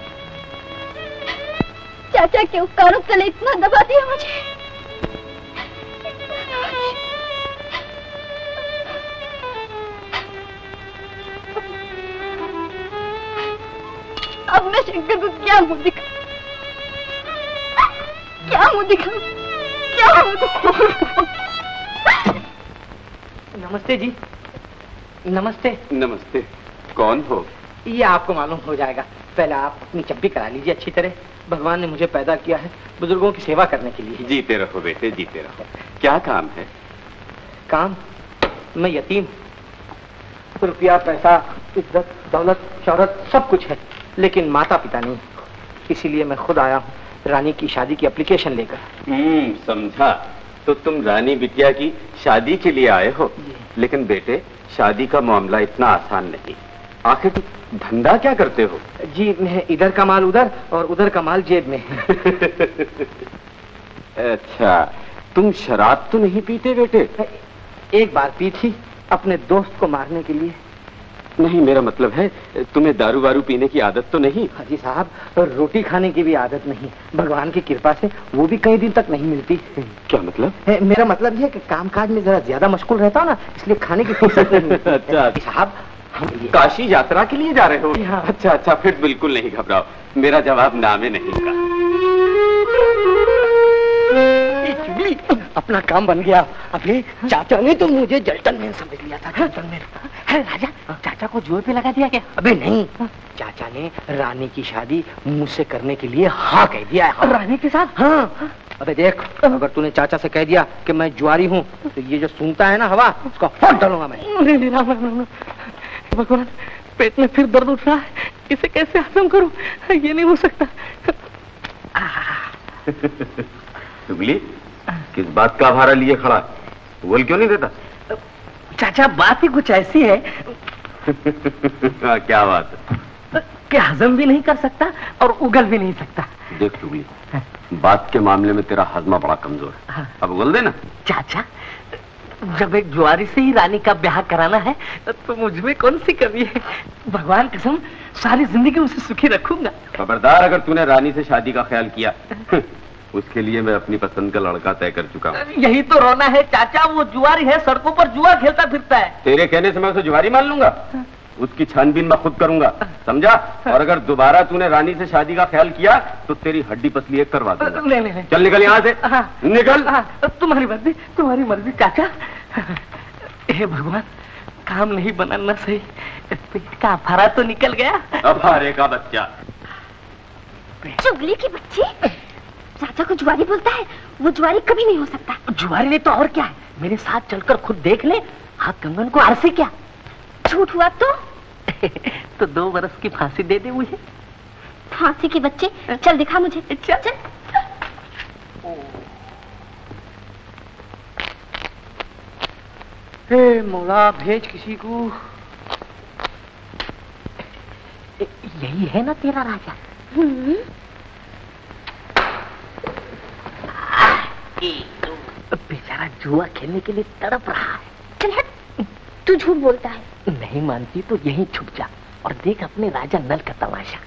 चाचा के उपकारों तले इतना दबा दिया मुझे। अब मैं शंकर को क्या मुंह दिखाऊं? क्या मुंह दिखाऊं? क्या मुंह दिखाऊं? नमस्ते जी। नमस्ते। नमस्ते। कौन हो? ये आपको मालूम हो जाएगा। पहले आप अपनी चप्पी करा लीजिए अच्छी तरह। भगवान ने मुझे पैदा किया है बुजुर्गों की सेवा करने के लिए। जीते रहो बेटे, जीते रहो। क्या काम है? काम? मैं यतीम। रुपया, पैसा, इज्जत, दौलत, शौहरत सब कुछ है, लेकिन माता पिता नहीं। इसीलिए मैं खुद आया हूँ रानी की शादी की एप्लीकेशन लेकर। समझा। तो तुम रानी बिटिया की शादी के लिए आए हो। लेकिन बेटे, शादी का मामला इतना आसान नहीं। आखिर तुम धंधा क्या करते हो? जी, मैं इधर का माल उधर और उधर का माल जेब में। अच्छा, तुम शराब तो नहीं पीते बेटे? एक बार पी थी, अपने दोस्त को मारने के लिए। नहीं, मेरा मतलब है तुम्हें दारू वारू पीने की आदत तो नहीं? हाजी साहब, रोटी खाने की भी आदत नहीं। भगवान की कृपा से वो भी कई दिन तक नहीं मिलती। क्या मतलब? मेरा मतलब ये है कि कामकाज में जरा ज्यादा मशगूल रहता हूँ ना, इसलिए खाने की फुर्सत नहीं मिलती। अच्छा साहब, हम काशी यात्रा के लिए जा रहे हो? हाँ। अच्छा अच्छा, फिर बिल्कुल नहीं घबराओ। मेरा जवाब ना में नहीं का। अपना काम बन गया। अभी चाचा ने तो मुझे जेंटलमैन समझ लिया था। जेंटलमैन है राजा। चाचा को जोर पे लगा दिया क्या? अबे नहीं, चाचा ने रानी की शादी मुझसे करने के लिए हाँ कह दिया है। रानी के साथ? हाँ। अबे देख, अगर तूने चाचा से कह दिया कि मैं जुआरी हूँ तो ये जो सूंघता है ना हवा, उसका फट डालूंगा मैं। भगवान, पेट में फिर दर्द उठ रहा है, इसे कैसे हजम करूं? ये नहीं हो सकता। चुगली, किस बात का भारा लिए खड़ा? बोल क्यों नहीं देता? चाचा, बात ही कुछ ऐसी है। क्या बात है? कि हजम भी नहीं कर सकता और उगल भी नहीं सकता। देख चुगली, बात के मामले में तेरा हजमा बड़ा कमजोर है। अब उगल देना। चाचा, जब एक जुआरी से ही रानी का ब्याह कराना है तो मुझ में कौन सी कमी है। भगवान कसम सारी जिंदगी उसे सुखी रखूंगा। खबरदार अगर तूने रानी से शादी का ख्याल किया उसके लिए मैं अपनी पसंद का लड़का तय कर चुका हूँ। यही तो रोना है चाचा, वो जुआरी है, सड़कों पर जुआ खेलता फिरता है। तेरे कहने से मैं उसे जुआरी मान लूंगा? उसकी छानबीन मैं खुद करूंगा, समझा? और अगर दोबारा तूने रानी से शादी का ख्याल किया तो तेरी हड्डी पसली एक करवा दूंगा। नहीं। चल निकल यहाँ से। निकल। तुम्हारी मर्जी चाचा। हे भगवान, काम नहीं बनाना सही, पेट का अफारा तो निकल गया। अफारे का बच्चा। चुगली की बच्ची चाचा को जुआरी बोलता है। वो जुआरी कभी नहीं हो सकता। जुआरी नहीं तो और क्या है, मेरे साथ चलकर खुद देख ले। हाथ कंगन को आरसे क्या झूठ हुआ तो 2 बरस की फांसी दे दे मुझे। फांसी के बच्चे, चल दिखा मुझे। चल। हे मौला भेज किसी को। यही है ना तेरा राजा? बेचारा जुआ खेलने के लिए तड़प रहा है। चल हट, तू झूठ बोलता है। नहीं मानती तो यहीं छुप जा और देख अपने राजा नल का तमाशा।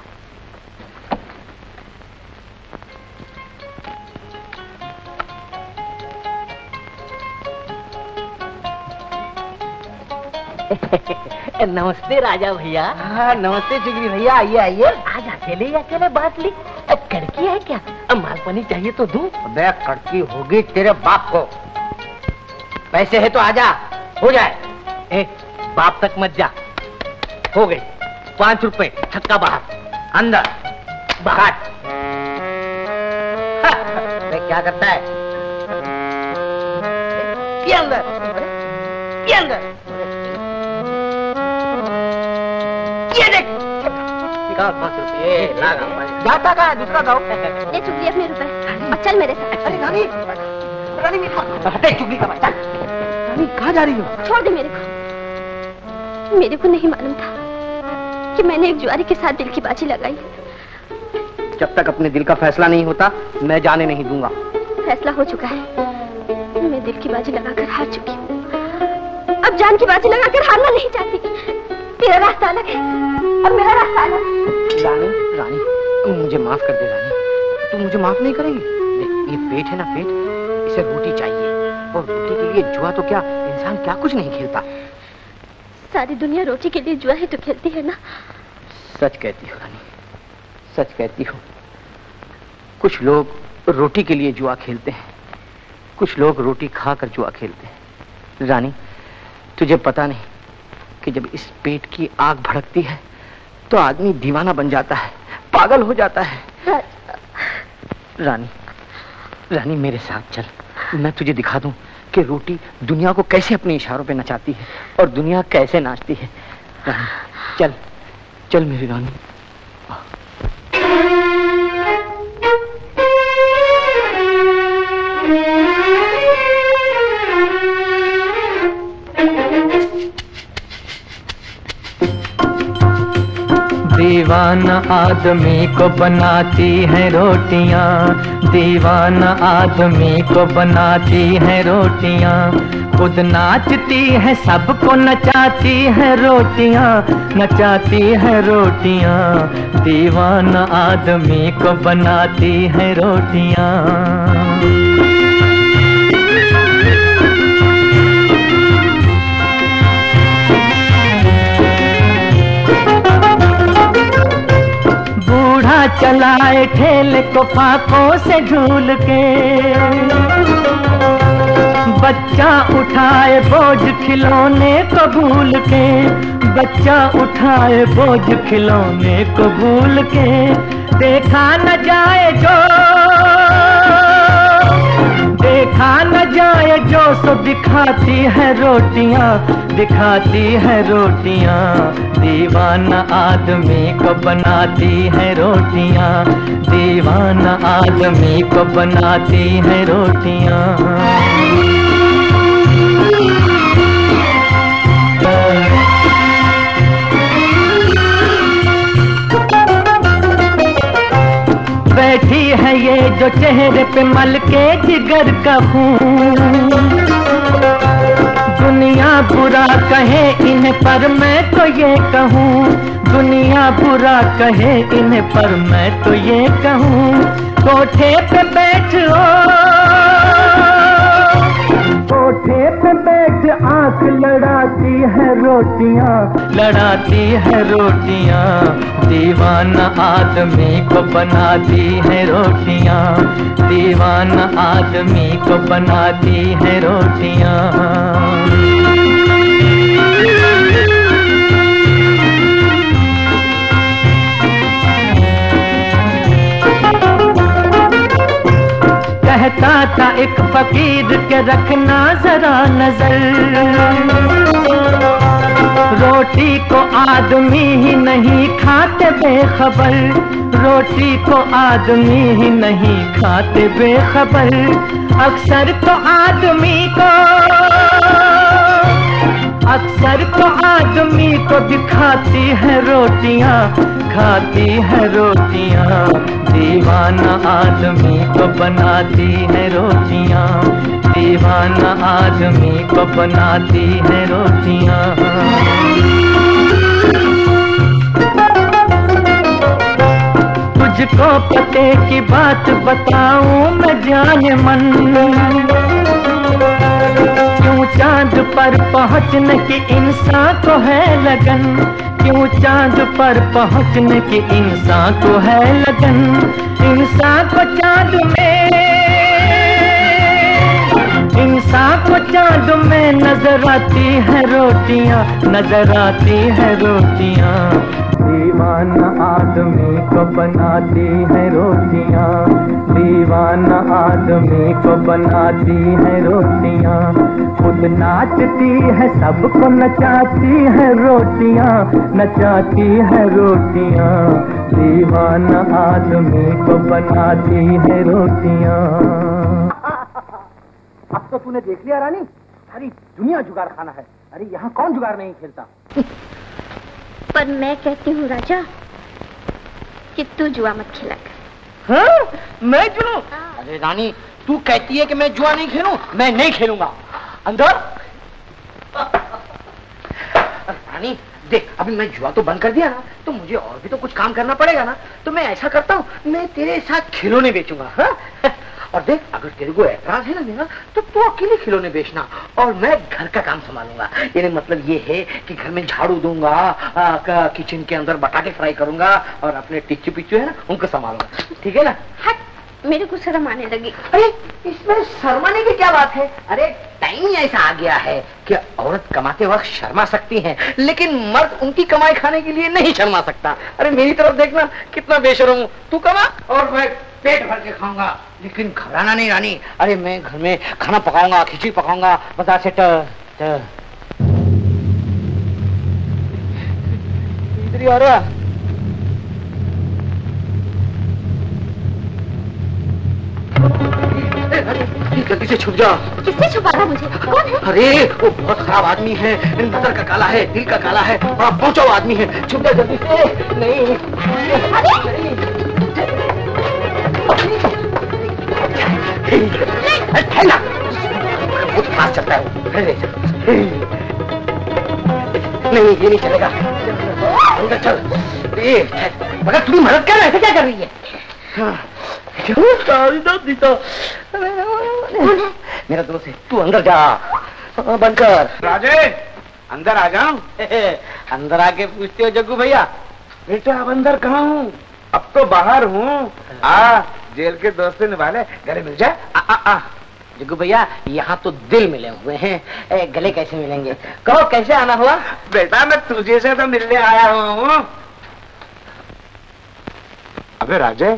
नमस्ते राजा भैया। हाँ नमस्ते चुगली भैया, आइए आइए। आज अकेले बात ली। कड़की है क्या? मालपनी चाहिए तो दूं? अबे कड़की होगी तेरे बाप को। पैसे है तो आजा, हो जाए। बाप तक मत जा। हो गई 5 रुपए, छक्का बाहर, अंदर बाहर। क्या करता है? ये अंदर, ये अंदर, ये देख। निकाल 5 रुपए। जाता का दूसरा गाँव। ये चुगली अपने रुपए और चल मेरे साथ। अरे रानी, रानी हटे चुगली का बच्चा। रानी कहाँ जा रही हो? छोड़ दे मेरे को नहीं मालूम था कि मैंने एक जुआरी के साथ दिल की बाजी लगाई। जब तक अपने दिल का फैसला नहीं होता मैं जाने नहीं दूंगा। फैसला हो चुका है, मैं दिल की बाजी लगाकर हार चुकी हूँ। अब जान की बाजी लगाकर हारना नहीं चाहती। तेरा रास्ता अलग है और मेरा रास्ता अलग। रानी मुझे माफ कर दे। रानी तू मुझे माफ नहीं करेगी? ये पेट है ना, पेट, इसे रोटी चाहिए और रोटी के लिए जुआ तो क्या इंसान क्या कुछ नहीं खेलता। सारी दुनिया रोटी के लिए जुआ ही तो खेलती है ना। सच कहती हो रानी, सच कहती हो। कुछ लोग रोटी के लिए जुआ खेलते हैं, कुछ लोग रोटी खाकर जुआ खेलते हैं। रानी तुझे पता नहीं कि जब इस पेट की आग भड़कती है तो आदमी दीवाना बन जाता है, पागल हो जाता है। रानी मेरे साथ चल, मैं तुझे दिखा दूं कि रोटी दुनिया को कैसे अपने इशारों पे नचाती है और दुनिया कैसे नाचती है। रानी चल चल मेरी रानी। दीवाना आदमी को बनाती हैं रोटियां, दीवाना आदमी को बनाती हैं रोटियां। खुद नाचती है सबको नचाती है रोटियां, नचाती है रोटियां। दीवाना आदमी को बनाती है रोटियां। चलाए ठेले को फाकों से झूल के, बच्चा उठाए बोझ खिलौने को भूल के, बच्चा उठाए बोझ खिलौने को भूल के। देखा न जाए जो, देखा न जाए जो सो दिखाती है रोटियां, दिखाती है रोटियां। दीवाना आदमी को बनाती है रोटियां, दीवाना आदमी को बनाती है रोटियां। बैठी है ये जो चेहरे पे मल के जिगर का खून, बुरा कहे इन्हें पर मैं तो ये कहूँ, दुनिया बुरा कहे इन्हें पर मैं तो ये कहूँ, कोठे पे बैठो, कोठे पे बैठ आंख लड़ाती है रोटियां, लड़ाती है रोटियां, दीवाना आदमी को बनाती है रोटियां, दीवाना आदमी को बनाती है रोटियां। कहता था एक फकीर के रखना जरा नजर, रोटी को आदमी ही नहीं खाते बेखबर, रोटी को आदमी ही नहीं खाते बेखबर, अक्सर तो आदमी को, अक्सर तो आदमी को दिखाती है रोटियां, खाती है रोटियां, दीवाना आदमी को बनाती है रोटियां, दीवाना आदमी को बनाती है रोटियां। तुझको पते की बात बताऊं मैं जाने मन, क्यों चांद पर पहुंचने की इंसान को है लगन, क्यों चांद पर पहुंचने की इंसान को है लगन, इंसान को चांद में, इंसान को चांद में नजर आती है रोटियां, नजर आती है रोटियां, दीवाना आदमी को बनाती है रोटियां, दीवाना आदमी को बनाती है रोटियां, खुद नाचती है सबको नचाती है रोटियां, नचाती है रोटियां, दीवाना आदमी को बनाती है रोटियां। अब तो तूने देख लिया रानी, सारी दुनिया जुगाड़ खाना है। अरे यहाँ कौन जुगाड़ नहीं खेलता। पर मैं कहती हूँ राजा कि तू जुआ मत खेला कर। हाँ? मैं जुनू? अरे रानी तू कहती है कि मैं जुआ नहीं खेलूं, मैं नहीं खेलूंगा। अंदर रानी देख, अभी मैं जुआ तो बंद कर दिया ना, तो मुझे और भी तो कुछ काम करना पड़ेगा ना, तो मैं ऐसा करता हूँ, मैं तेरे साथ खिलौने बेचूंगा। हाँ? और देख, अगर तेरे को ऐतराज है ना मेरा, तो तू अकेले खिलौने बेचना और मैं घर का काम संभालूंगा। यानी मतलब ये है कि घर में झाड़ू दूंगा, किचन के अंदर बटाटे फ्राई करूंगा और अपने टिच्चू पिच्चू है ना उनको संभालूंगा। ठीक है ना? हट, मेरे को शर्म आने लगी। अरे इसमें शर्माने की क्या बात है? अरे टाइम ही ऐसा आ गया है कि औरत कमाते वक्त शर्मा सकती है, लेकिन मर्द उनकी कमाई खाने के लिए नहीं शर्मा सकता। अरे मेरी तरफ देखना, कितना बेशर्म हूँ। तू कमा और मैं पेट भर के खाऊंगा, लेकिन घबराना नहीं रानी। अरे मैं घर में खाना पकाऊंगा, खिचड़ी पकाऊंगा, बता से इधर ही आ रहा। जल्दी से छुप जा। किससे छुपाना मुझे? कौन है? अरे वो बहुत खराब आदमी है, नजर का काला है, दिल का काला है, बड़ा पहुंचा आदमी है। छुप जा जल्दी से। नहीं ना, बहुत फास्ट चलता है। नहीं ये नहीं चलेगा, अंदर चल। मगर तुम्हें मदद कर, ऐसे क्या कर रही है? मेरा दोस्त है, तू अंदर जा। बंद कर। राजे अंदर आ जाऊं? अंदर आके पूछते हो जग्गू भैया? बेटा अब अंदर कहाँ हूँ, अब तो बाहर हूँ। आ जेल के दोस्त से निभाले, गले मिल जाए। जग्गू भैया यहाँ तो दिल मिले हुए हैं, गले कैसे मिलेंगे? कहो कैसे आना हुआ? बेटा मैं तुझे से तो मिलने आया हूँ। अबे राजे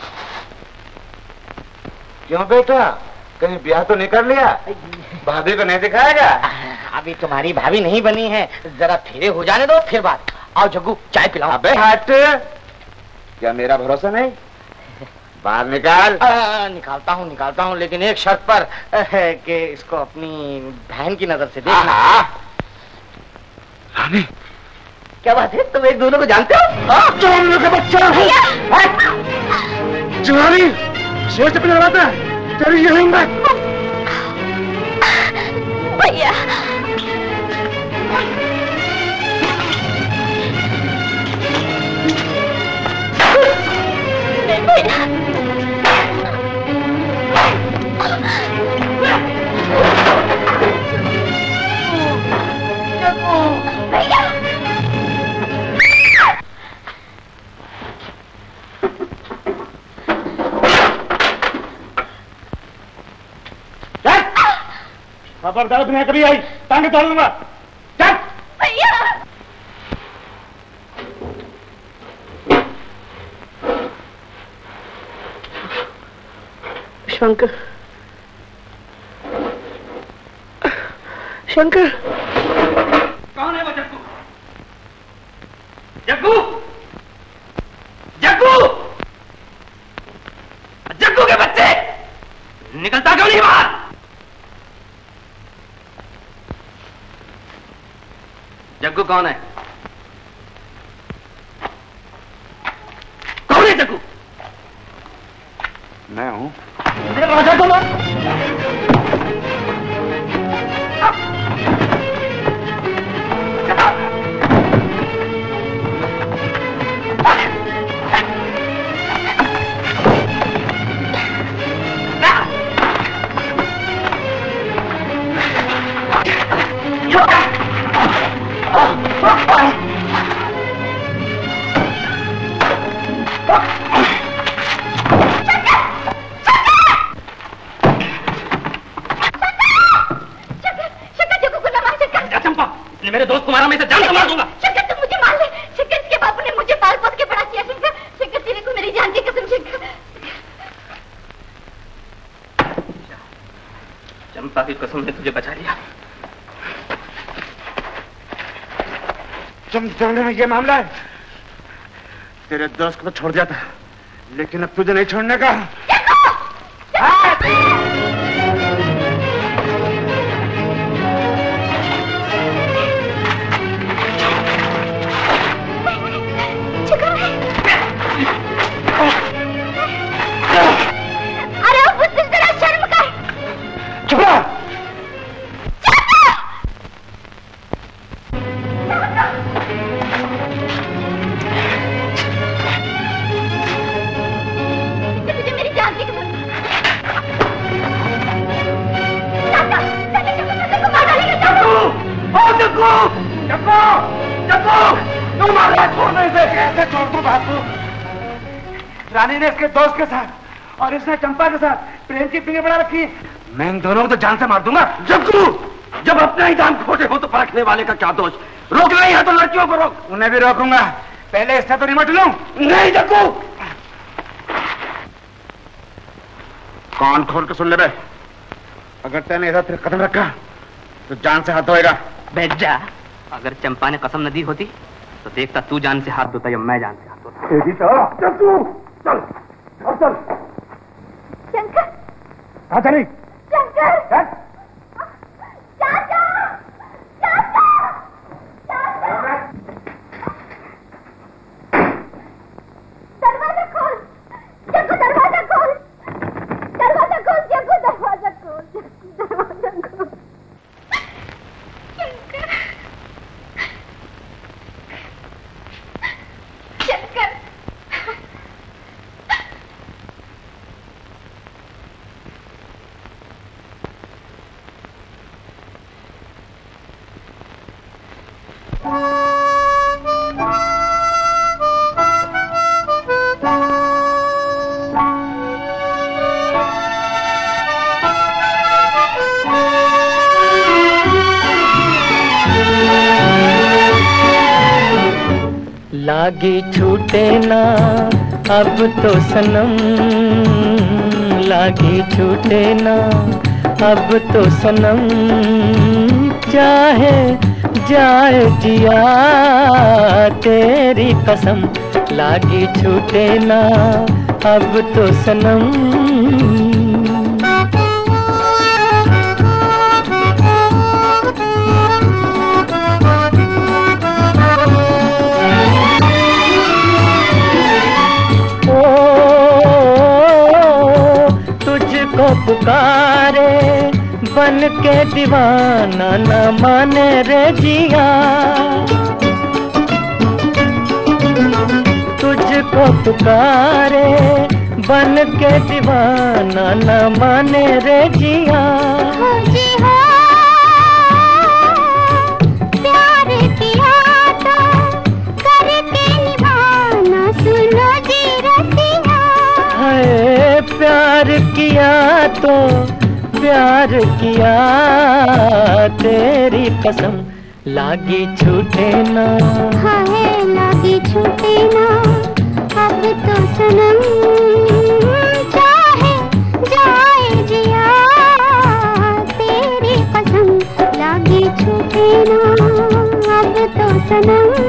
क्यों बेटा, कहीं ब्याह तो नहीं कर लिया? भाभी को नहीं दिखाएगा? अभी तुम्हारी भाभी नहीं बनी है, जरा फेरे हो जाने दो फिर बात। आओ जग्गू चाय पिलाओ। अबे हट, क्या मेरा भरोसा नहीं? बाहर निकाल। निकालता हूँ लेकिन एक शर्त पर कि इसको अपनी बहन की नजर से देखना। रानी क्या बात है, तुम एक दोनों को जानते हो? चोर का बच्चा जुआरी शेर चपले लगाता है, तेरी यही हिम्मत? भैया खबरदार तुम्हें कभी आई टांगे तोड़ लूंगा। चल भैया। शंकर, शंकर। कौन है वो जग्गू? जग्गू, जग्गू, जग्गू के बच्चे निकलता क्यों नहीं बाहर? जग्गू कौन है? कौन है जग्गू? मैं हूं राजा को मेरे दोस्त को मारा, मैं इसे जान से मार दूंगा। शंकर तुम मुझे मार ले। शंकर इसके बापू ने मुझे पाल पोस के बड़ा किया। शंकर, शंकर तेरे को मेरी जान की कसम। शंकर, चंपा की कसम ने तुझे बचा लिया। चमचाने में ये मामला है। तेरे दोस्त को तो छोड़ दिया था, लेकिन अब तुझे नहीं छोड़ने का। रानी ने इसके दोस्त के साथ और इसने चंपा के साथ प्रेम की फिंगे बढ़ा रखी। मैं इन दोनों को तो जान से मार दूंगा। जग्गू, जब अपने ही दाम खोटे हो तो परखने वाले का क्या दोष? रोकना ही है तो लड़कियों को रोक। उन्हें भी रोकूंगा, पहले इससे तो निमट लूं। नहीं जग्गू, कान खोल के सुन ले बे, अगर तैने ऐसा फिर कदम रखा तो जान से हाथ धोएगा। बैठ जा। अगर चंपा ने कसम न दी होती तो देखता तू जान से हाथ धोता या मैं जान से हाथ धोता। जग्गू चल, अब चल। शंकर, कहाँ चली? शंकर, चल। चाचा, चाचा, चाचा। दरवाजा खोल, जग्गू दरवाजा खोल, दरवाजा खोल, जग्गू दरवाजा खोल, दरवाजा खोल। शंकर, लागी छूटे ना अब तो सनम, लागी छूटे ना अब तो सनम, चाहे जाए जिया तेरी कसम, लागी छूटे ना अब तो सनम। पुकारे बन के दीवाना न माने रे जिया, तुझको पुकारे बन के दीवाना न माने रे जिया। जी हो प्यार किया तो करके निभाना, सुनो जी रसिया। है प्यार किया तो प्यार किया तेरी कसम लागी छूटे ना, हाय लागी छूटे ना, अब तो सनम चाहे जाए जिया, तेरी कसम लागी छूटे ना, अब तो सनम।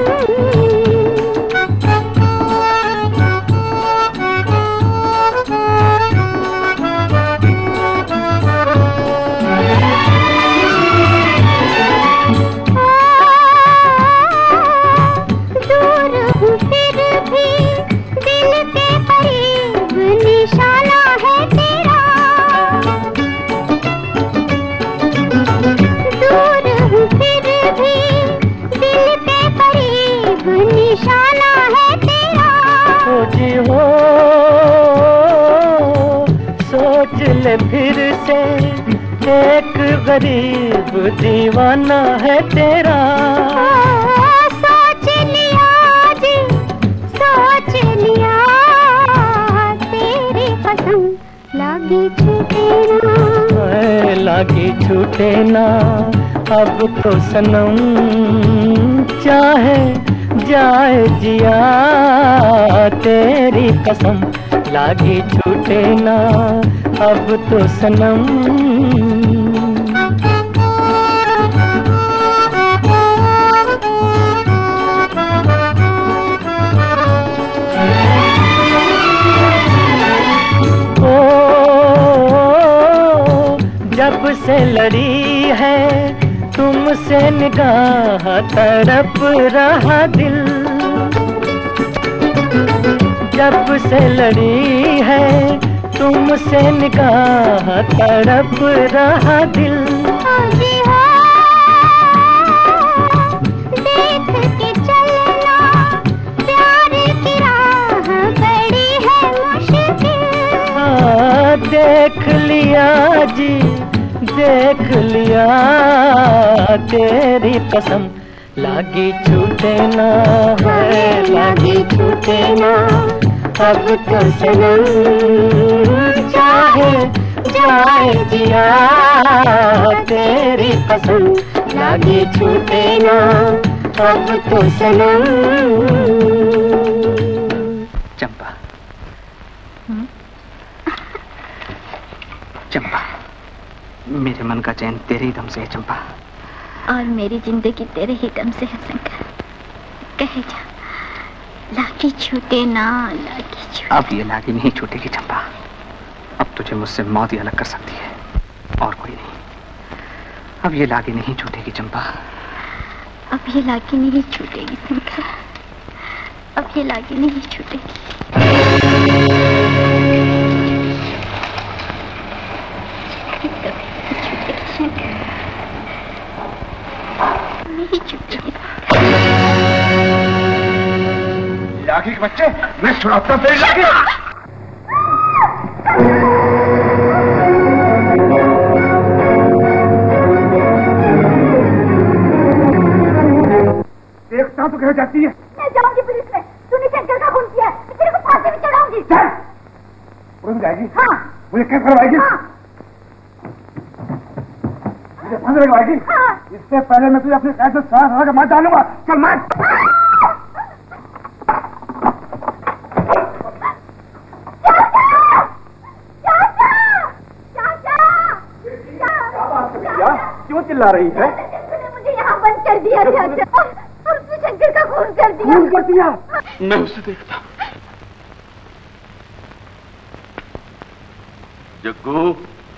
ले फिर से एक गरीब दीवाना है तेरा, सोच लिया जी सोच लिया, तेरी कसम लागी छूटे ना, लागी छूटे ना, अब तो सनम चाहे जाए जिया, तेरी कसम लागी छूटे ना, अब तो सनम। ओ जब से लड़ी है तुमसे निगाह, तड़प रहा दिल, जब से लड़ी है तुमसे निगाह, तड़प रहा दिल। जी हो देख के चलना, प्यार की राह बड़ी है मुश्किल, देख लिया जी देख लिया, तेरी कसम लागी छूटे ना, है लागी छूटे ना, अब तो सनम चाहे जाए जिया, तेरी कसम लागी छूटे ना, अब तो सनम। चंपा, चंपा, मेरे मन का चैन तेरे ही दम से है चंपा, और मेरी जिंदगी तेरे ही दम से है शंकर। कहे जा, लागी छूटे ना, लागी छूटे। अब ये लागी नहीं छूटेगी चंपा, अब तुझे मुझसे मौत ही अलग कर सकती है, और कोई नहीं। अब ये लागी नहीं छूटेगी चंपा, अब ये लागी नहीं छूटेगी शंकर, अब ये लागी नहीं छूटेगी। नहीं छूटेगी। लागी के बच्चे, मैं छुड़ाता हूँ तेरी लागी। देखता तो कह जाती है। मैं जाऊंगी पुलिस में, तूने शंकर का खून किया, तेरे को फांसी भी चढ़ाऊंगी। पुलिस जाएगी? हाँ। मुझे क्या करवाएगी? हाँ। मुझे फांसी लगवाएगी? हाँ। इससे पहले मैं तुझे अपने कैसे साथ मार डालूंगा। चल मार। क्यों चिल्ला रही है? तूने मुझे यहाँ बंद कर दिया चाचा, और तू शंकर का खून कर दिया। खून कर दिया? मैं उसे देखता हूँ। जग्गू,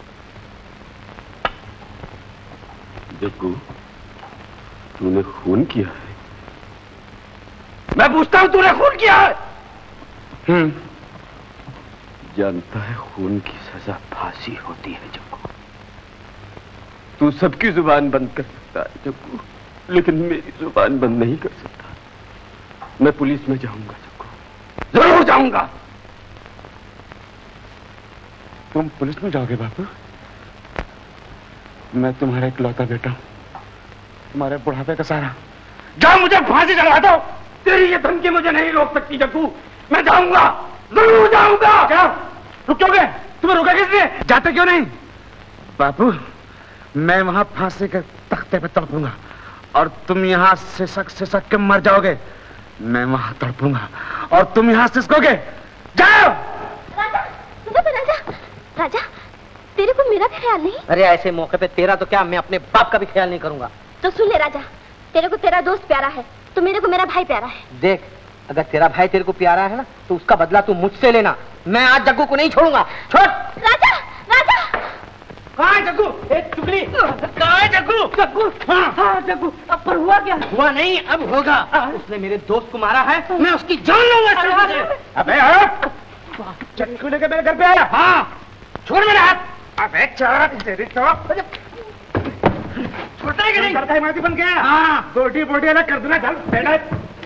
जग्गू, तूने खून किया है? मैं पूछता हूँ, तूने खून किया है? जानता है खून की सजा फांसी होती है जग्गू। तू सबकी जुबान बंद कर सकता है जग्गू, लेकिन मेरी जुबान बंद नहीं कर सकता। मैं पुलिस में जाऊंगा जग्गू, जरूर जाऊंगा। तुम पुलिस में जाओगे बापू? मैं तुम्हारा इकलौता बेटा हूं, तुम्हारे बुढ़ापे का सहारा। जा, मुझे फांसी चढ़ा दो। तेरी ये धमकी मुझे नहीं रोक सकती जग्गू, मैं जाऊंगा, जरूर जाऊंगा। क्या रुकोगे? तुम्हें रोका किसने? जाते क्यों नहीं? बापू, मैं वहां फांसी के तख्ते पे तड़पूंगा और तुम यहाँ सिसक के मर जाओगे। मैं वहां तड़पूंगा और तुम यहाँ सिसकोगे। जाओ। राजा, राजा, राजा, तेरे को मेरा ख्याल नहीं? अरे ऐसे मौके पे तेरा तो क्या, मैं अपने बाप का भी ख्याल नहीं करूंगा। तो सुन ले राजा, तेरे को तेरा दोस्त प्यारा है तो मेरे को मेरा भाई प्यारा है। देख, अगर तेरा भाई तेरे को प्यारा है ना तो उसका बदला तू मुझसे लेना। मैं आज जग्गू को नहीं छोड़ूंगा। छोड़। राजा, राजा। कहाँ है जग्गू? एक चुगली। कहाँ है जग्गू? जग्गू। हाँ जग्गू। अब पर हुआ क्या? हुआ नहीं, अब होगा। उसने मेरे दोस्त को मारा है, मैं उसकी जान लूंगा। अबे चक्कू लेके मेरे घर पे आया? हाँ, छोड़ मेरा हाथ। अबे चल तेरी तो छोड़ता है कि नहीं? करता है माती बन गया। हाँ, बोटी बोटी अलग कर दूंगा। चल बैठ।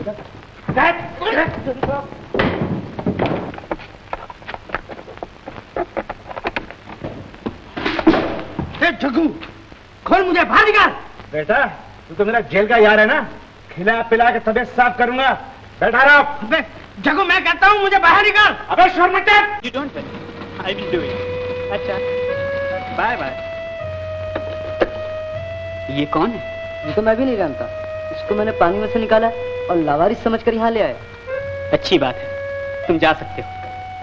जग्गू, खोल मुझे, बाहर निकाल। बेटा तू तो मेरा जेल का यार है ना, खिला पिला के तबीयत साफ करूंगा। बैठा रहो। जग्गू, मैं कहता हूँ मुझे बाहर निकाल। अबे शोर मत कर। You don't worry, I will do it. अच्छा, बाय बाय। ये कौन है? ये तो मैं भी नहीं जानता। इसको मैंने पानी में से निकाला और लावारिस समझकर यहाँ ले आया। अच्छी बात है, तुम जा सकते हो।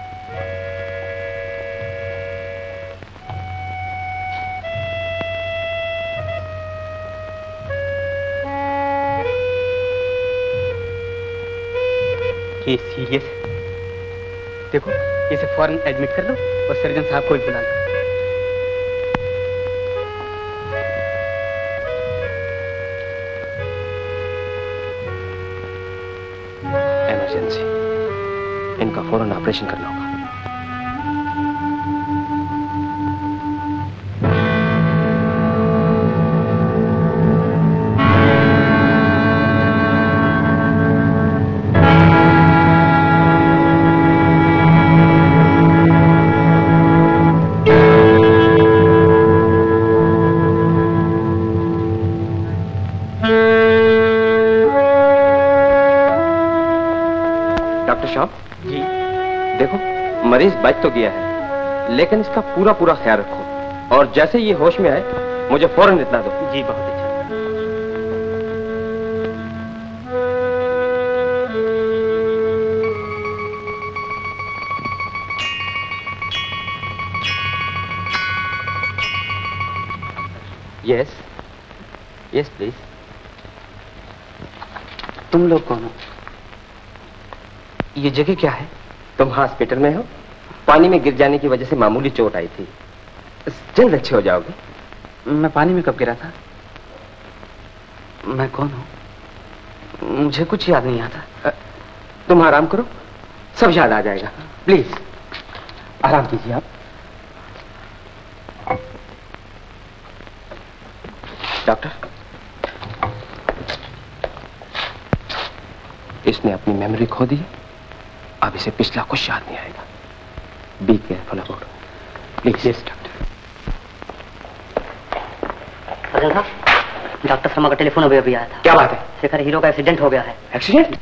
ये सीरियस है। देखो, इसे फौरन एडमिट कर लो और सर्जन साहब को भी बुला लो। इमरजेंसी, इनका फौरन ऑपरेशन करना होगा। मरीज बच तो गया है, लेकिन इसका पूरा पूरा ख्याल रखो और जैसे ये होश में आए मुझे फौरन इत्तला दो। जी बहुत अच्छा। Yes yes please. तुम लोग कौन हो? ये जगह क्या है? तुम हॉस्पिटल में हो, पानी में गिर जाने की वजह से मामूली चोट आई थी, जल्द अच्छे हो जाओगे। मैं पानी में कब गिरा था? मैं कौन हूँ? मुझे कुछ याद नहीं आता। तुम आराम करो, सब याद आ जाएगा। प्लीज आराम कीजिए आप। डॉक्टर, इसने अपनी मेमोरी खो दी, अब इसे पिछला कुछ याद नहीं आएगा। Be careful about please. Yes doctor. Surgeon साहब, डॉक्टर शर्मा का टेलीफोन अभी आया था। क्या बात है? शेखर हीरो का एक्सीडेंट हो गया है। एक्सीडेंट?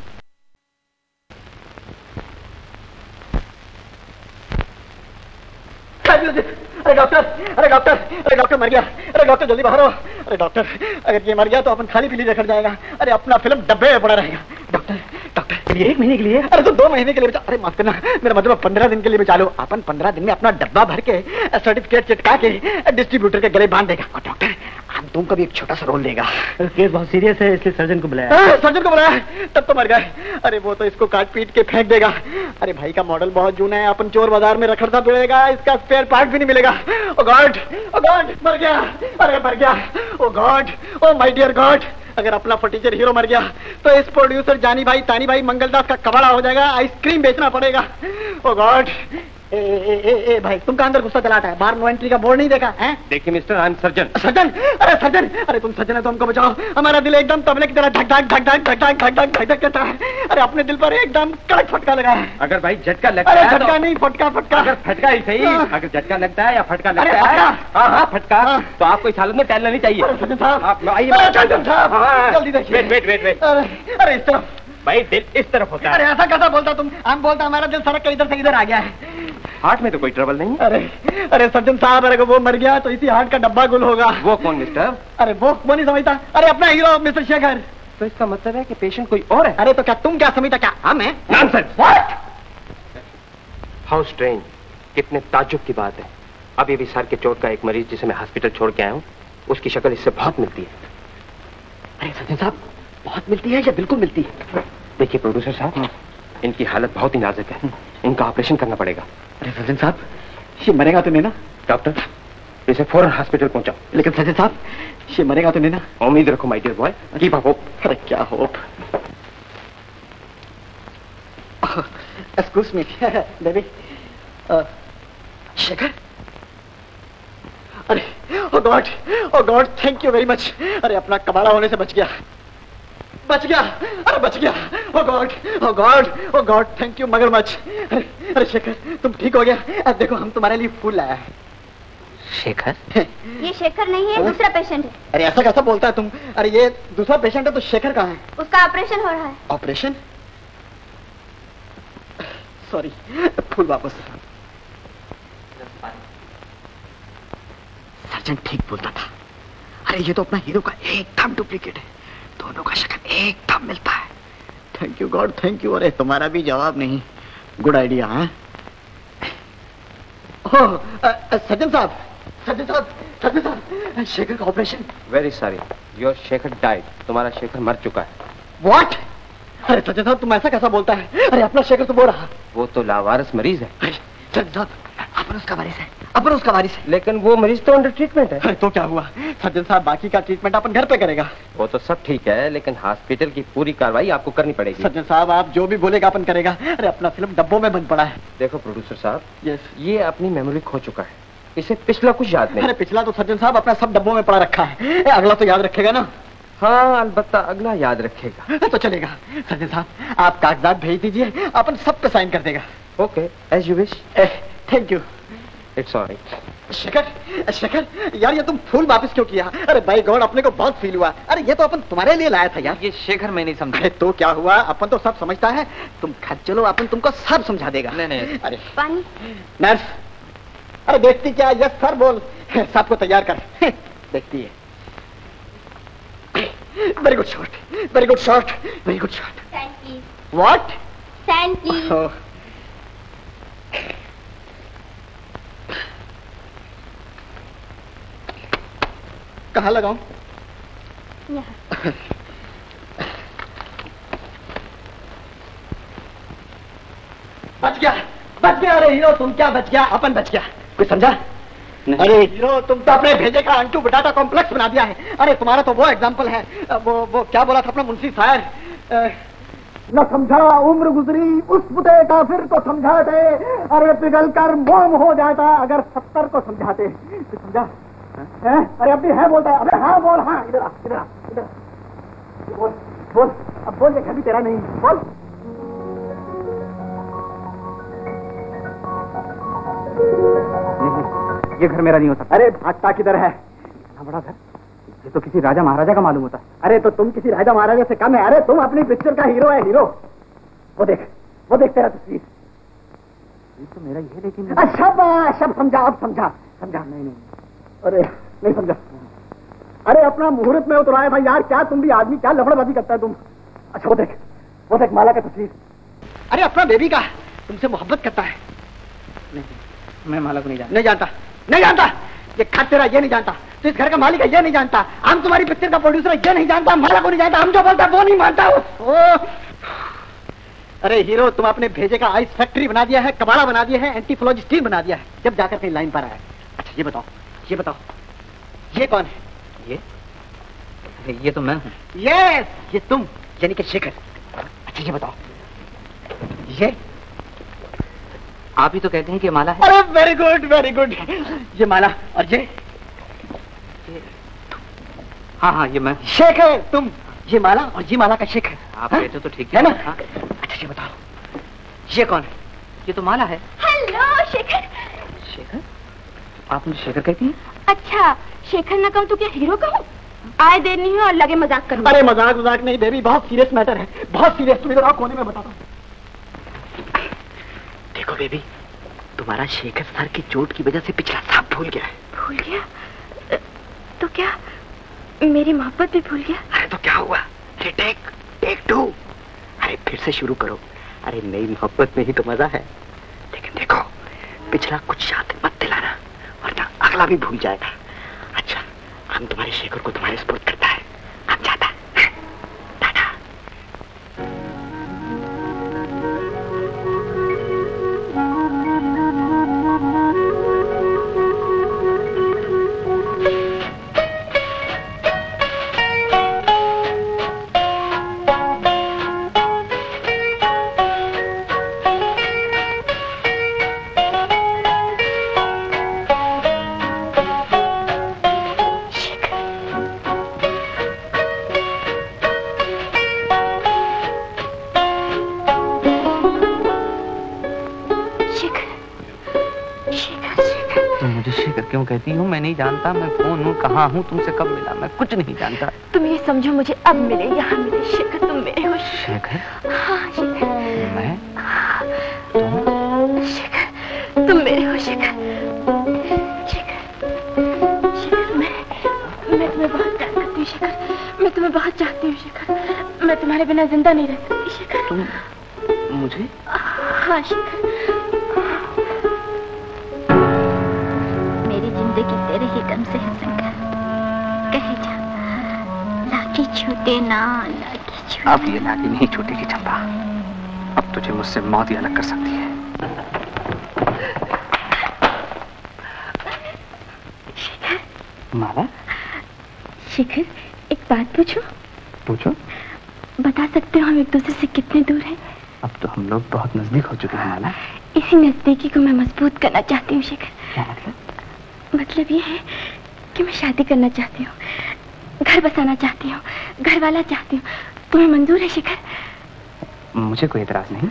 अरे डॉक्टर, अरे डॉक्टर, अरे डॉक्टर मर गया। अरे डॉक्टर जल्दी बाहर आओ। अरे डॉक्टर, अगर ये मर गया तो अपन खाली पीली रखड़ जाएगा। अरे अपना फिल्म डब्बे में पड़ा रहेगा। डॉक्टर, डॉक्टर ये 1 महीने के लिए? अरे तो 2 महीने के लिए बचा। अरे माफ करना, मेरा मतलब 15 दिन के लिए बचा लो। अपन 15 दिन में अपना डब्बा भर के सर्टिफिकेट चिटका के डिस्ट्रीब्यूटर के गले बांध देगा। और डॉक्टर आप तुमको भी एक छोटा सा रोल देगा। केस बहुत सीरियस है, इसलिए सर्जन को बुलाया। सर्जन को बुलाया? तब तो मर गए। अरे वो तो इसको काट पीट के फेंक देगा। अरे भाई का मॉडल बहुत जूना है, अपन चोर बाजार में रखड़ता पड़ेगा, इसका स्पेयर पार्ट भी नहीं मिलेगा। ओ गॉड, ओ गॉड, मर गया। अरे मर गया। Oh god, oh my dear god, अगर अपना फटीचर हीरो मर गया तो इस प्रोड्यूसर जानी भाई तानी भाई मंगलदास का कबाड़ा हो जाएगा, आइसक्रीम बेचना पड़ेगा। ओ गॉड। ए भाई, तुम कहाँ अंदर गुस्सा चलाता है? बाहर नो एंट्री का बोर्ड नहीं देखा है? देखिए mister, I am surgeon. Surgeon? अरे सर्जन, अरे तुम सर्जन है तो हमको बचाओ। हमारा दिल एकदम तबले की तरह धक धक धक धक धक धक धक धक धक करता है। अरे अपने दिल पर एकदम कड़क फटका लगा है। अगर भाई झटका लगता है? अरे झटका नहीं, फटका फटका। अगर फटका ही सही, अगर झटका लगता है या फटका लगता है, हाँ हाँ फटका, तो आपको इस हालत में टहलना नहीं चाहिए। सर्जन साहब आप आइए। सर्जन साहब जल्दी देखिए। Wait wait wait wait. अरे इस तरफ भाई दिल इस तरफ होता है। अरे ऐसा कैसा बोलता तुम? हम बोलता हमारा दिल सड़क के इधर से इधर आ गया है। हार्ट में तो कोई ट्रबल नहीं। अरे सर्जन साहब, अरे वो मर गया तो इसी हार्ट का डब्बा गुल होगा। वो कौन मिस्टर? अरे वो नहीं समझता। अरे अपना हीरो मिस्टर शेखर। तो इसका मतलब है कि पेशेंट कोई और है? अरे तो क्या तुम क्या समझता? क्या हम हैं? नॉनसेंस। व्हाट? हाउ स्ट्रेंज, कितने ताज्जुब की बात है। अभी भी सर के चोट का एक मरीज जिसे मैं हॉस्पिटल छोड़ के आया हूँ, उसकी शक्ल इससे बहुत मिलती है। अरे सर्जन साहब, बहुत मिलती है या बिल्कुल मिलती है? देखिए प्रोड्यूसर साहब, इनकी हालत बहुत ही नाजुक है, इनका ऑपरेशन करना पड़ेगा। अरे सर्जन साहब, ये मरेगा तो नहीं ना? डॉक्टर, इसे फौरन हॉस्पिटल पहुंचाओ। लेकिन सर्जन साहब, ये मरेगा तो नहीं ना? उम्मीद रखो my dear boy, keep up hope. अरे क्या hope? Excuse me baby. Shekhar, अरे oh god thank you very much. अरे अपना कबाड़ा होने से बच गया, अरे बच गया। ओ गॉड थैंक यू मगरमच्छ। अरे शेखर, तुम ठीक हो गया? अब देखो हम तुम्हारे लिए फूल लाया है। शेखर? ये शेखर नहीं है, दूसरा पेशेंट है। अरे ऐसा कैसा बोलता है तुम? अरे ये दूसरा पेशेंट है तो शेखर कहाँ है? उसका ऑपरेशन हो रहा है। ऑपरेशन? सॉरी, फूल वापस। सर्जन ठीक बोलता था। अरे ये तो अपना हीरो का एकदम डुप्लीकेट है, दोनों का शक्ल एकदम मिलता है। Thank you god, thank you. अरे तुम्हारा भी जवाब नहीं, गुड आइडिया है। सर्जन साहब, शेखर का operation. Very sorry, your Shekhar died. तुम्हारा शेखर मर चुका है। व्हाट? अरे सर्जन साहब, तुम ऐसा कैसा बोलता है? अरे अपना शेखर तो बोल रहा। वो तो लावारिस मरीज है। सर्जन साहब, अपन उसका वारिस है। लेकिन वो मरीज तो अंडर ट्रीटमेंट है। अरे तो क्या हुआ सर्जन साहब, बाकी का ट्रीटमेंट अपन घर पे करेगा। वो तो सब ठीक है, लेकिन हॉस्पिटल की पूरी कार्रवाई आपको करनी पड़ेगी। सर्जन साहब, आप जो भी बोलेगा अपन करेगा। अरे अपना फिल्म डब्बों में बंद पड़ा है। देखो प्रोड्यूसर साहब, यस, ये अपनी मेमोरी खो चुका है, इसे पिछला कुछ याद नहीं। अरे पिछला तो सर्जन साहब अपना सब डब्बों में पड़ा रखा है, अगला तो याद रखेगा ना? हाँ अलबत्ता अगला याद रखेगा। तो चलेगा। सर्जन साहब, आप कागजात भेज दीजिए, अपन सब पे साइन कर देगा। Okay, as you wish. Thank you. It's alright. Shekhar यार, ये तुम फूल वापस क्यों किया? अरे बाय गॉड, अपने को बहुत फील हुआ। अरे ये तो अपन तुम्हारे लिए लाया था यार। ये शेखर मैं नहीं समझा। अरे तो क्या हुआ, अपन तो सब समझता है। तुम घर चलो, अपन तुमको सब समझा देगा। नहीं। अरे पानी। नर्स, अरे देखती क्या? यस सर बोल, सबको तैयार कर। देखती है। Very good shot, very good shot, very good shot. Sand please. What? Sand please. कहाँ लगाऊं? यहाँ। बच गया। अरे हीरो, तुम क्या बच गया? अपन बच गया। कुछ समझा? अरे हीरो, तुम तो अपने भेजे का अंटू बटाटा कॉम्प्लेक्स बना दिया है। अरे तुम्हारा तो वो एग्जाम्पल है, वो क्या बोला था अपना मुंशी शायर, न समझा उम्र गुजरी उस बुते काफिर को समझाते, अरे पिघल कर मोम हो जाता अगर 70 को समझाते। कुछ समझा? अरे अभी है बोलता है। अबे हाँ बोल, हाँ इधर आ। बोल अब बोल, ये घर भी तेरा नहीं। बोल। ये घर मेरा नहीं हो सकता। अरे भागता किधर है? इतना बड़ा घर, ये तो किसी राजा महाराजा का मालूम होता है। अरे तो तुम किसी राजा महाराजा से कम है? अरे तुम अपनी पिक्चर का हीरो है, हीरो। वो देख तेरा तस्वीर। ये तो मेरा ये, लेकिन शब समझा, अब समझा। नहीं, अरे नहीं समझा। अरे अपना मुहूर्त में उतराया था यार। क्या तुम भी आदमी, क्या लफड़बाजी करता है तुम? अच्छा वो देख माला का तस्वीर। अरे अपना बेबी का, तुमसे मोहब्बत करता है। नहीं, मैं माला को नहीं जानता। ये घर तेरा ये नहीं जानता, तो इस घर का मालिक है ये नहीं जानता, हम तुम्हारी पिक्चर का प्रोड्यूसर है ये नहीं जानता, माला को नहीं जानता, हम जो बोलता वो नहीं मानता। अरे हीरो, तुम अपने भेजे का आइस फैक्ट्री बना दिया है, कबाड़ा बना दिया है, एंटी फ्लॉज स्टील बना दिया है, जब जाकर कहीं लाइन पर आया। अच्छा ये बताओ ये कौन है? ये तो मैं हूँ। यस, ये तुम यानी कि शेखर। अच्छा ये बताओ, ये आप ही तो कहते हैं कि माला है। अरे वेरी गुड। ये माला, और ये हाँ ये मैं। शेखर तुम, ये माला और ये माला का शेखर। आप कहते तो ठीक है ना? हाँ। अच्छा ये बताओ, ये कौन है? ये तो माला है। हेलो शेखर। शेखर? आप मुझे शेखर कहती हैं? अच्छा शेखर ना कहूँ तो क्या हीरो कहूँ? आए देर नहीं है और लगे मजाक करने। अरे मजाक नहीं बेबी, बहुत सीरियस मैटर है, बहुत सीरियस। तुम इधर आओ, कोने में बताता हूँ। देखो बेबी, तुम्हारा शेखर सर की चोट की वजह से पिछला सब भूल गया है। भूल गया? तो क्या मेरी मोहब्बत भी भूल गया? अरे तो क्या हुआ? अरे टेक 2। अरे फिर से शुरू करो। अरे नई मोहब्बत में ही तो मजा है। लेकिन देखो, पिछला कुछ याद मत दिलाना, वरना अगला भी भूल जाएगा। अच्छा, हम तुम्हारे शेखर को तुम्हारे स्पोर्ट करता है, हम जाता है। टाटा। क्यों कहती हूँ? मैं नहीं जानता मैं कौन हूँ, कहाँ हूँ, तुमसे कब मिला, मैं कुछ नहीं जानता। तुम ये समझो मुझे अब मिले, यहाँ मिले। शेखर तुम मेरे हो। शेखर? हाँ शेखर। मैं? तुम? शेखर तुम मेरे हो। शेखर शेखर मैं तुम्हें बहुत प्यार करती हूँ। शेखर मैं तुम्हें बहुत चाहती हूँ। शेखर मैं तुम्हारे बिना जिंदा नहीं रह सकती। शेखर तुम मुझे? हाँ शेखर, जिंदगी तेरे ही दम से है शंकर। कहे जा, लाठी छूटे ना, लाठी छूटे। अब ये लाठी नहीं छूटेगी चंपा। अब तुझे मुझसे मौत ही अलग कर सकती है। शेखर। माला? शेखर एक बात पूछो? पूछो। बता सकते हो हम एक दूसरे से कितने दूर हैं? अब तो हम लोग बहुत नजदीक हो चुके हैं माला। इसी नजदीकी को मैं मजबूत करना चाहती हूँ। शेखर क्या मतलब? मतलब ये है कि मैं शादी करना चाहती हूँ, घर बसाना चाहती हूँ, घर वाला चाहती हूँ। तुम्हें मंजूर है शेखर? मुझे कोई एतराज नहीं।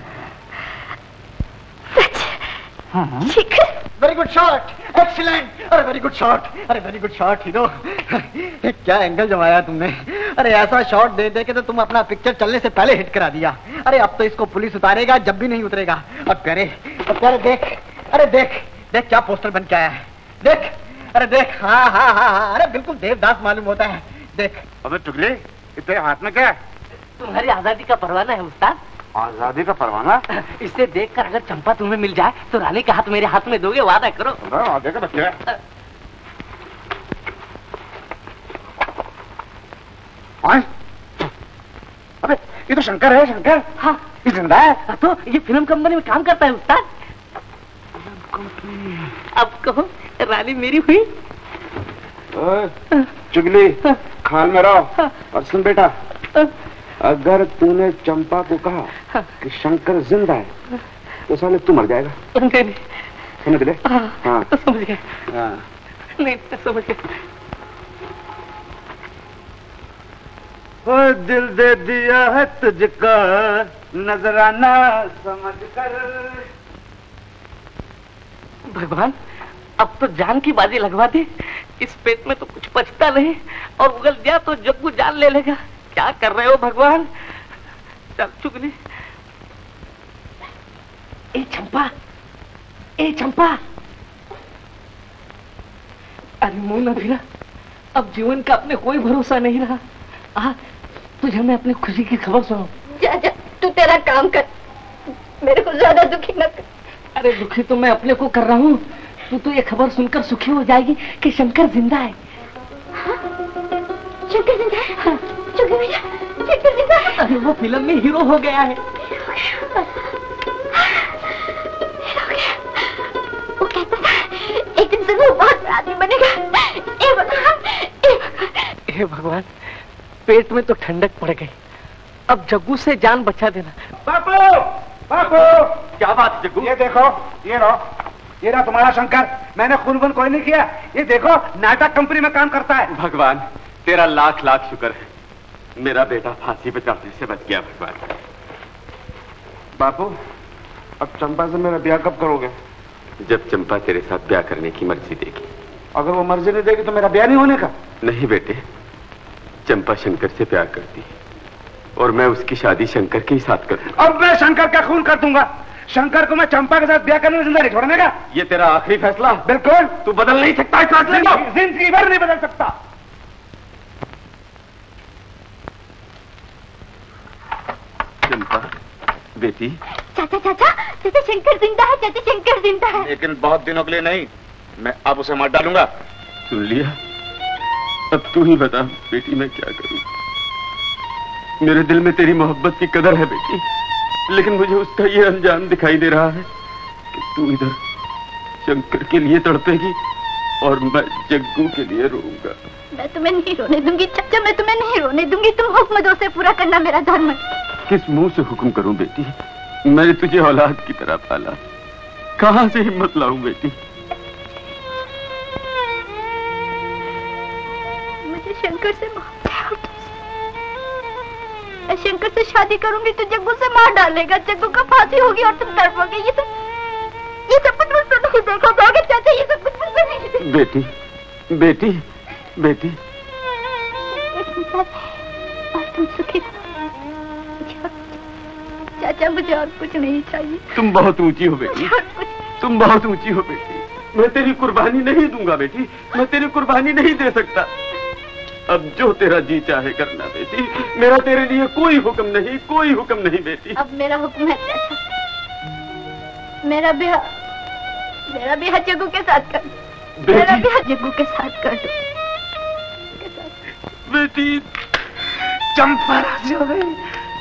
सच? हाँ। Shekhar very good shot, excellent. अरे वेरी गुड शॉट, अरे वेरी गुड शॉट हीरो। क्या एंगल जमाया तुमने। अरे ऐसा शॉट दे दे के तो तुम अपना पिक्चर चलने से पहले हिट करा दिया। अरे अब तो इसको पुलिस उतारेगा, जब भी नहीं उतरेगा। अब प्यारे देख, अरे देख क्या पोस्टर बन के आया है। देख, अरे देख। हाँ, अरे बिल्कुल देवदास मालूम होता है। देख। अबे टुकड़े, तेरे हाथ में क्या है? तुम्हारी आजादी का परवाना है उस्ताद। आजादी का परवाना? इसे देखकर अगर चंपा तुम्हें मिल जाए तो रानी का हाथ मेरे हाथ में दोगे, वादा करो। वादे का बच्चे। अबे ये तो शंकर है। शंकर? हाँ। ये जिंदा है? तो ये फिल्म कंपनी में काम करता है उस्ताद। अब कहो रानी मेरी हुई। चुगली खाल में रहो। और सुन बेटा, अगर तूने चंपा को कहा कि शंकर जिंदा है तो साले तू मर जाएगा। नहीं। समझ ले? हाँ तो समझ गया। हाँ नहीं तो समझ गया। दिल दे दिया है तुझको नजराना समझ कर। भगवान अब तो जान की बाजी लगवा दे। इस पेट में तो कुछ बचता नहीं, और उगल गया तो जग्गू जान ले लेगा। क्या कर रहे हो भगवान? चल चुगली। ए चंपा, अरे मुंह न फिरा। अब जीवन का अपने कोई भरोसा नहीं रहा। तुझे मैं अपनी खुशी की खबर सुनाऊं। जा तू तेरा काम कर, मेरे को ज्यादा दुखी न कर। अरे दुखी तो मैं अपने को कर रहा हूँ। तू तो ये खबर सुनकर सुखी हो जाएगी कि शंकर जिंदा है। हाँ? शंकर जिंदा है? हाँ। शंकर जिंदा है? अरे वो फिल्म में हीरो हो गया है। वो कहता था एक दिन जरूर बहुत बड़ा आदमी बनेगा। हे भगवान, पेट में तो ठंडक पड़ गई। अब जग्गू से जान बचा देना। बापू, क्या बात जग्गू? ये देखो, ये रहा तुम्हारा शंकर। मैंने खून कोई नहीं किया। ये देखो, नाटक कंपनी में काम करता है। भगवान तेरा लाख लाख शुक्र है, मेरा बेटा फांसी पे चढ़ने से बच गया। भगवान। बापू, अब चंपा से मेरा ब्याह कब करोगे? जब चंपा तेरे साथ ब्याह करने की मर्जी देगी। अगर वो मर्जी नहीं देगी तो मेरा ब्याह नहीं होने का? नहीं बेटे, चंपा शंकर से प्यार करती है और मैं उसकी शादी शंकर के ही साथ करूंगा। अब मैं शंकर का खून कर दूंगा। शंकर को मैं चंपा के साथ ब्याह करने में जिंदा नहीं छोड़ने का। ये तेरा आखिरी फैसला? बिल्कुल। तू बदल नहीं सकता इस फैसले को? जिंदगी भर नहीं बदल सकता। चंपा बेटी। चाचा चाचा चाचा शंकर जिंदा है, चाचा शंकर जिंदा है। लेकिन बहुत दिनों के लिए नहीं, मैं अब उसे मार डालूंगा। सुन लिया? अब तू ही बता बेटी मैं क्या करूं। मेरे दिल में तेरी मोहब्बत की कदर है बेटी, लेकिन मुझे उसका ये अंजाम दिखाई दे रहा है कि तू इधर शंकर के लिए तड़पेगी और मैं जग्गू के लिए रोऊंगा। मैं तुम्हें नहीं रोने दूंगी चाचा, मैं तुम्हें नहीं रोने दूंगी। तुम हुक्म दो से पूरा करना मेरा धर्म। किस मुंह से हुक्म करूं बेटी? मैंने तुझे औलाद की तरह पाला, कहां से हिम्मत लाऊं बेटी? मुझे शंकर से मैं शंकर से शादी करूंगी तो जग्गू से मार डालेगा, जग्गू का फांसी होगी और तुम तड़पोगे। ये सब कुछ मुझसे नहीं देखा जाएगा चाचा, ये सब कुछ मुझसे नहीं देखा। बेटी बेटी बेटी और तुम सुखी चाचा, मुझे और कुछ नहीं चाहिए। तुम बहुत ऊंची हो बेटी, तुम बहुत ऊंची हो बेटी। मैं तेरी कुर्बानी नहीं दूंगा बेटी, मैं तेरी कुर्बानी नहीं दे सकता। अब जो तेरा जी चाहे करना बेटी, मेरा तेरे लिए कोई हुक्म नहीं, कोई हुक्म नहीं बेटी। अब मेरा हुक्म है चाचा, मेरा ब्याह जग्गू के साथ कर, मेरा ब्याह जग्गू के साथ कर दो बेटी। चंपा राजी हो गई।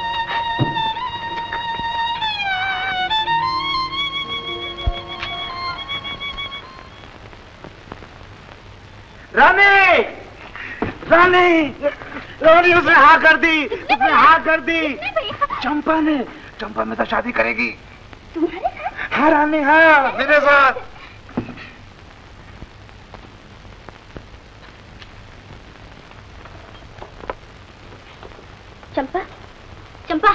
रानी रानी रानी उसने हाँ कर दी, उसने हाँ कर दी। चंपा ने, चंपा में तो शादी करेगी तुम्हारे साथ? हाँ रानी, हाँ मेरे साथ। चंपा चंपा,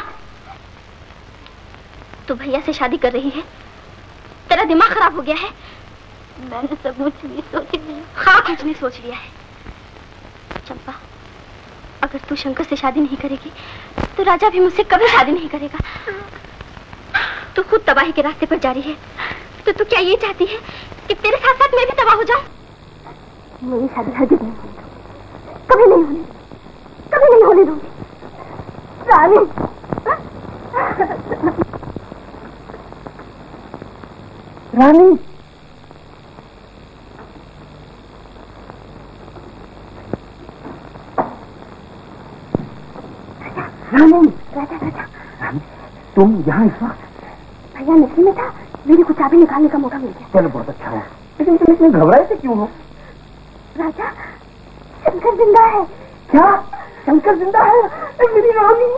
तू भैया से शादी कर रही है? तेरा दिमाग खराब हो गया है? मैंने सब कुछ नहीं सोच लिया। हाँ कुछ नहीं सोच लिया है। चंपा, अगर तू शंकर से शादी नहीं करेगी तो राजा भी मुझसे कभी शादी नहीं करेगा। तू खुद तबाही के रास्ते पर जा रही है, तो तू क्या ये चाहती है कि तेरे साथ साथ मैं भी तबाह हो जाऊं? मेरी शादी हरगिज़ नहीं होने दूंगी, कभी नहीं होने, कभी नहीं होने दूंगी। रानी रानी रानी राजा राजा, रानी तुम यहाँ इस वक्त? भैया नशे में था, मेरी को चाबी निकालने का मौका मिल गया। चलो बहुत अच्छा है, लेकिन तुम इतने घबराए से क्यों हो? राजा, शंकर जिंदा है। क्या? शंकर जिंदा है? मेरी रानी।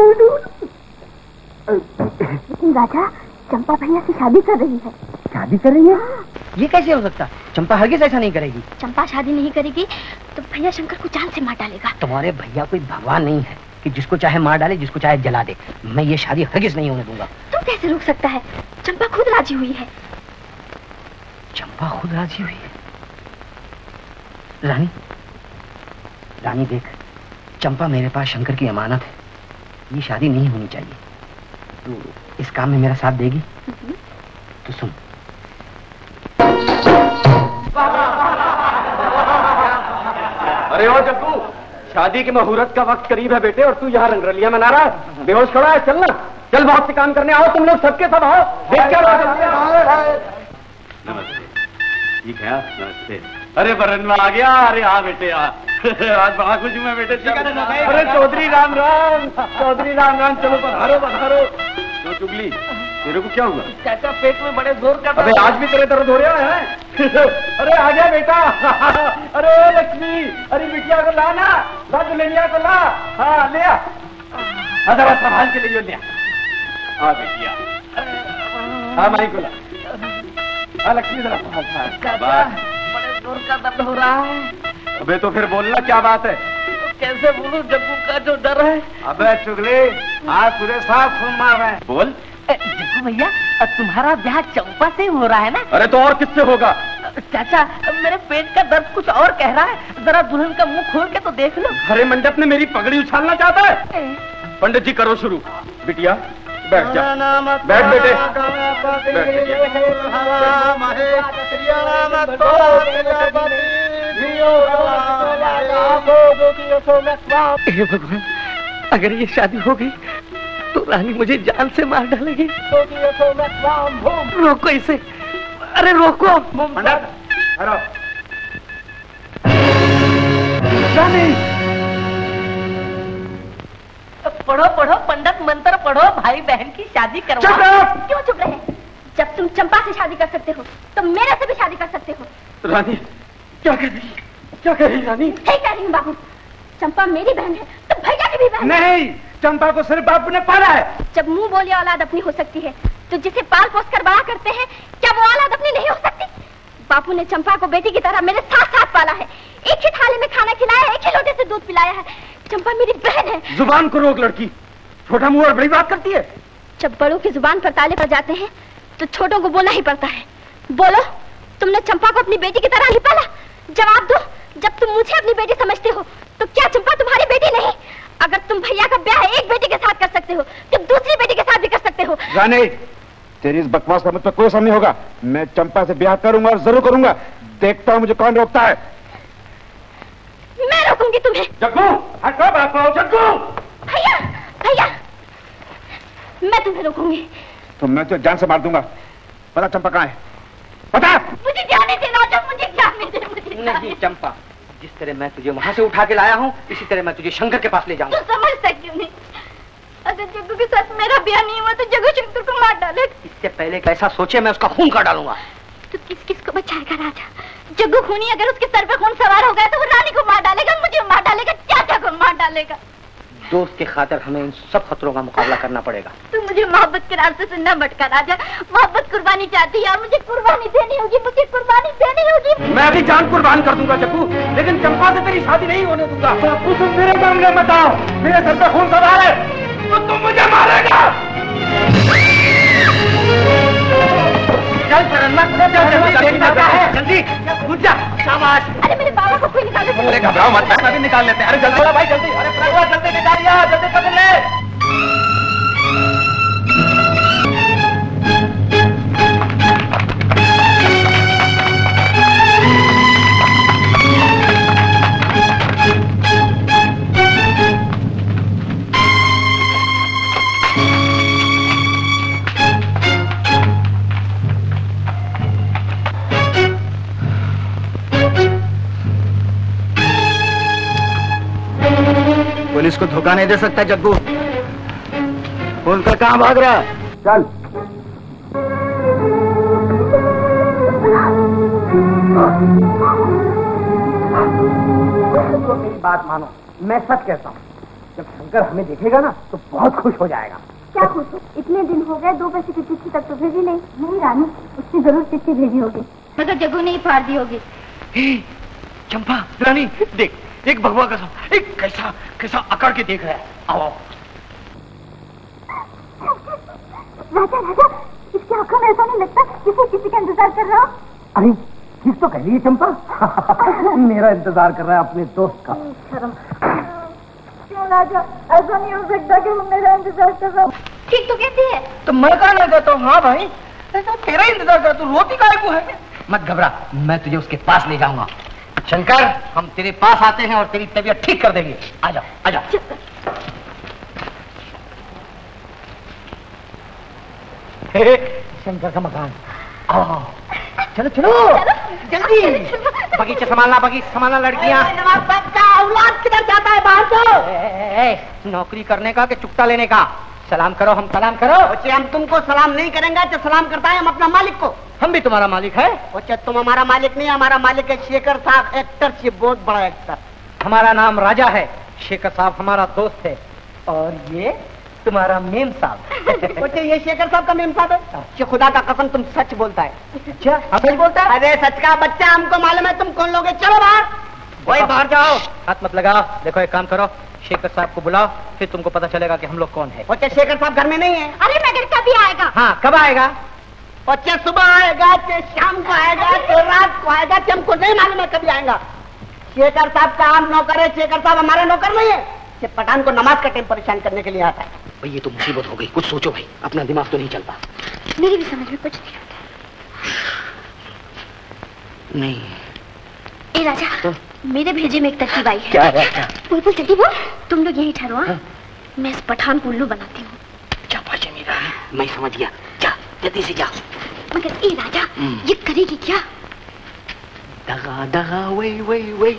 लेकिन राजा, चंपा भैया से शादी कर रही है। शादी कर रही है? ये कैसे हो सकता? चंपा हरगिज़ ऐसा नहीं करेगी। चंपा शादी नहीं करेगी तो भैया शंकर को जान से मार डालेगा। तुम्हारे भैया कोई भगवान नहीं है कि जिसको चाहे मार डाले, जिसको चाहे जला दे। मैं ये शादी हरगिज़ नहीं होने दूंगा। तुम कैसे रोक सकता है? चंपा खुद राजी हुई है। चंपा खुद राजी हुई है? रानी रानी देख, चंपा मेरे पास शंकर की अमानत है, ये शादी नहीं होनी चाहिए। तो इस काम में मेरा साथ देगी? तो सुन, अरे ओ जग्गू, शादी के मुहूर्त का वक्त करीब है बेटे, और तू यहाँ रंगरलिया मना रहा है, बेहोश खड़ा है। चल ना, चल बहुत से काम करने आओ, तुम लोग सबके सब आओ। देख क्या ठीक है। नमस्ते। अरे बरनवा आ गया। अरे हाँ बेटे आ, आज बड़ा खुश हूँ मैं बेटे। अरे चौधरी राम राम, चौधरी राम राम। चलो पधारो पधारो। तो चुगली, तेरे को क्या हुआ? चाचा पेट में बड़े जोर का। अबे आज भी तेरे दर्द हो रहा है? अरे आ गया बेटा। अरे लक्ष्मी, अरे बिटिया को ला ना, ला दुल्हनिया को ला। हाँ ले आ, जरा संभाल के ले लिया। हाँ बेटिया, हाँ माई को ला। हाँ लक्ष्मी जरा संभाल। बड़े जोर का दर्द हो रहा है। अबे तो फिर बोलना क्या बात है? कैसे बोलूं, जग्गू का जो डर है। अबे चुगली, आज पूरे साफ खून मार रहे हैं। बोल। जग्गू भैया, तुम्हारा ब्याह चंपा से हो रहा है ना? अरे तो और किससे होगा? चाचा मेरे पेट का दर्द कुछ और कह रहा है, जरा दुल्हन का मुंह खोल के तो देख लो। हरे मंडप में मेरी पगड़ी उछालना चाहता है? पंडित जी करो शुरू। बिटिया बैठ जा, बैठ बेटे, हे भगवान, अगर ये शादी हो गई तो रानी मुझे जान से मार डालेगी। रोको इसे, अरे रोको। पंडित हेलो। पढ़ो पढ़ो पंडित मंत्र पढ़ो, भाई बहन की शादी करवाओ। क्यों चुप रहे? जब तुम चंपा से शादी कर सकते हो तो मेरे से भी शादी कर सकते हो। रानी क्या कह रही, क्या कह रही रानी? सही कह रही हूँ बाबू, चंपा मेरी बहन है तो भैया की भी बहन। नहीं, चंपा को सिर्फ बापू ने पाला है। जब मुंह बोली औलाद अपनी हो सकती है तो जिसे पाल पोस कर बड़ा करते हैं क्या वो औलाद अपनी नहीं हो सकती? बापू ने चंपा को बेटी की तरह मेरे साथ साथ पाला है, एक ही थाली में खाना खिलाया, एक ही लोटे से दूध पिलाया है। चंपा मेरी बहन है। जुबान को रोक लड़की, छोटा मुंह और बड़ी बात करती है। जब बड़ों की जुबान पर ताले पर जाते हैं तो छोटों को बोलना ही पड़ता है। बोलो, तुमने चंपा को अपनी बेटी की तरह नहीं पाला? जवाब दो, जब तुम मुझे अपनी बेटी समझते हो तो क्या चंपा तुम्हारी बेटी नहीं? अगर तुम भैया का ब्याह एक बेटी के साथ कर सकते हो तो दूसरी बेटी के साथ भी कर सकते हो। रानी, तेरी इस बकवास का मुझ पर कोई असर नहीं होगा। मैं चंपा से ब्याह करूंगा और जरूर करूंगा। देखता हूँ मुझे कौन रोकता है। मैं रोकूंगी तुम्हें। जग्गू हटो, बात पाओ। जग्गू भैया, भैया मैं तुम्हें रोकूंगी। तो मैं तो जान से मार दूंगा। पता चंपा कहाँ है? पता? मुझे जाने दे राजा, मुझे जाने दे, मुझे नहीं चंपा, जिस तरह मैं तुझे वहां से उठा के लाया हूँ इसी तरह मैं तुझे शंकर के पास ले जाऊंगा। तू समझता क्यों नहीं? अगर जग्गू के साथ मेरा ब्याह नहीं हुआ तो जग्गू शंकर को मार डालेगा। इससे पहले कैसा सोचे मैं उसका खून कर डालूंगा। तो किस किस को बचाएगा राजा? जग्गू खूनी अगर उसके सर पर खून सवार हो गया तो वो रानी को मार डालेगा, मुझे मार डालेगा, चाचा को मार डालेगा। दोस्त के खातिर हमें इन सब खतरों का मुकाबला करना पड़ेगा। तू मुझे मोहब्बत के रास्ते से न भटका राजा। मोहब्बत कुर्बानी चाहती है और मुझे कुर्बानी देनी होगी, मुझे कुर्बानी देनी होगी। मैं भी जान कुर्बान कर दूंगा जग्गू, लेकिन चंपा से तेरी शादी नहीं होने दूंगा। तुम मेरे मामले मत आओ, मेरे सर पे खून सवार है तो तुम मुझे मारेगा। चल जल्दी घुस जा। शाबाश। अरे मेरे बाबा को कोई निकाल दे। अरे घबराओ मत, पैसा भी निकाल लेते हैं। अरे जल्दी भाई जल्दी, अरे प्रभु जल्दी निकालिए, जल्दी पकड़ ले। पुलिस को धोखा नहीं दे सकता जग्गू। बोलकर कहाँ भाग रहा है? चल। तो मेरी बात मानो, मैं सच कहता हूँ, जब शंकर हमें देखेगा ना तो बहुत खुश हो जाएगा। क्या खुश हो? इतने दिन हो गए 2 पैसे की चिट्ठी तक तो भेजी नहीं। नहीं रानी, उसने जरूर चिट्ठी भेजी होगी मगर जग्गू नहीं फाड़ दी होगी। चंपा रानी देख, एक भगवा का एक कैसा कैसा अकड़ के देख रहा है। आओ राजा, राजा इसकी आंखों में ऐसा नहीं लगता किसी किसी का इंतजार कर रहा हो? अरे ठीक तो कह रही है चंपा। मेरा इंतजार कर रहा है अपने दोस्त का। क्यों राजा, ऐसा नहीं हो सकता कि वो मेरा इंतजार कर रहा हो। ठीक तो कहती है। तो मैं कहा ना कहता हूँ। हाँ भाई, ऐसा तेरा इंतजार कर, तू रोटी काहे को है? मत घबरा, मैं तुझे उसके पास ले जाऊंगा। शंकर, हम तेरे पास आते हैं और तेरी तबीयत ठीक कर देंगे। आ जाओ, आ जाओ। शंकर का मकान। आओ चलो चलो जल्दी। बगीचे संभालना, बगीचे संभालना। लड़कियां औलाद किधर जाता है? बाहर तो नौकरी करने का कि चुकता लेने का? सलाम करो, हम सलाम करो। बच्चे हम तुमको सलाम नहीं करेंगे तो सलाम करता है हम अपना मालिक को। हम भी तुम्हारा मालिक है। बच्चे तुम हमारा मालिक नहीं, हमारा मालिक है शेखर साहब, एक्टर से बहुत बड़ा एक्टर। हमारा नाम राजा है, शेखर साहब हमारा दोस्त है और ये तुम्हारा मेम साहब। बच्चे ये शेखर साहब का मेम साहब है। खुदा का कसम तुम सच बोलता है। अच्छा सच बोलता है? अरे सच का बच्चा, हमको मालूम है तुम कौन लोगे। चलो बाहर। वही बाहर जाओ, हाथ मत लगाओ। देखो एक काम करो, शेखर साहब को बुलाओ, फिर तुमको पता चलेगा कि हम लोग कौन है। बच्चे शेखर साहब घर में नहीं है। अरे मगर कभी आएगा? हाँ कब आएगा? और चाहे सुबह आएगा, चाहे शाम को आएगा, चाहे रात को आएगा, चाहे हमको नहीं मालूम है कभी आएगा। शेखर साहब का हम नौकर है, शेखर साहब हमारे नौकर नहीं है। ये पठान को नमाज का टाइम परेशान करने के लिए आता है। भाई ये तो मुसीबत हो गई, कुछ सोचो भाई, अपना दिमाग तो नहीं चलता। मेरी भी समझ में कुछ नहीं आता। नहीं ए राजा, मेरे भेजे में एक तरकीब आई है। क्या है? क्या? बोल जल्दी बोल। तुम लोग यहीं ठहरो। हाँ? मैं इस पठान को उल्लू बनाती हूँ। क्या बात है मेरा? मैं समझ गया, जा जल्दी से जा। मगर ए राजा, ये करेगी क्या? दगा दगा वही वही वही।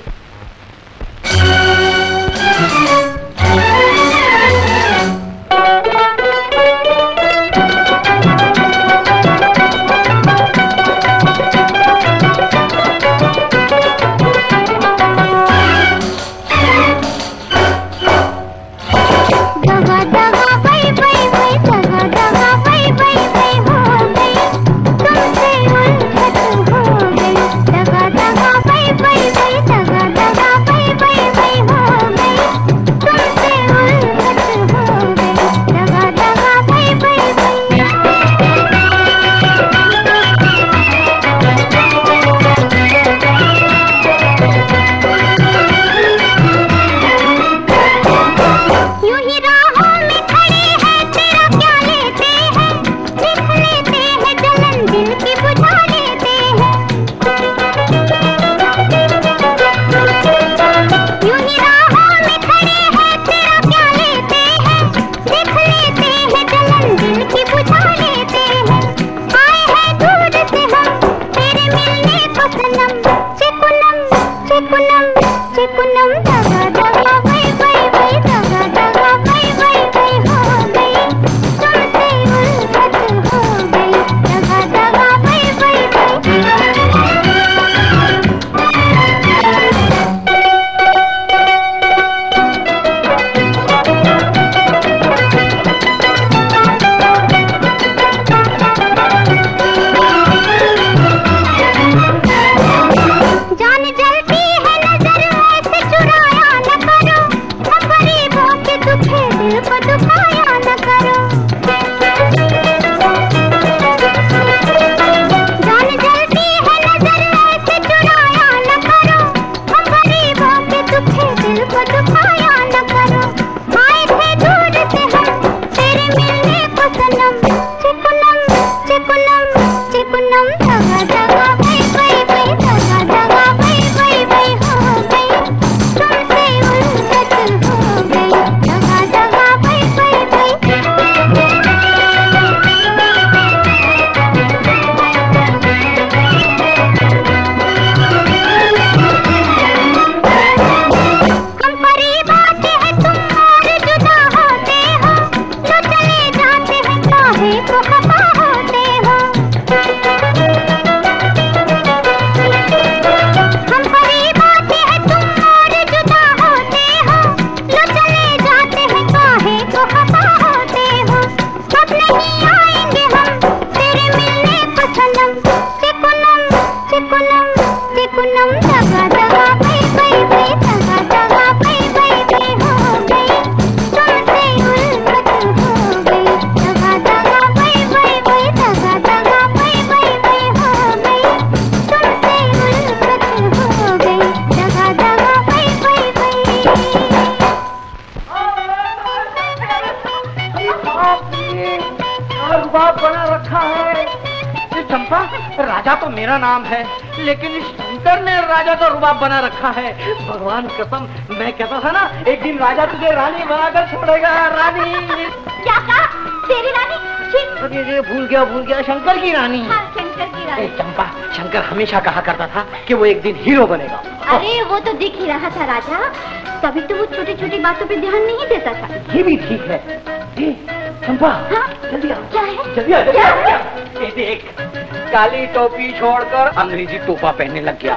राजा तो मेरा नाम है, लेकिन इस शंकर ने राजा का रुबाब बना रखा है। भगवान कसम, मैं कहता था ना एक दिन राजा तुझे रानी बनाकर छोड़ेगा। रानी क्या कहा? तेरी रानी? ये भूल गया शंकर की रानी। हाँ, शंकर की रानी। चंपा, शंकर हमेशा कहा करता था कि वो एक दिन हीरो बनेगा। अरे वो तो दिख ही रहा था राजा, तभी तो वो छोटी छोटी बातों पे ध्यान नहीं देता था। ये भी ठीक है। चंपा, हाँ? जल्दी आ। क्या है? जल्दी आ। ये देख, काली टोपी छोड़कर अंग्रेजी टोपा पहनने लग गया।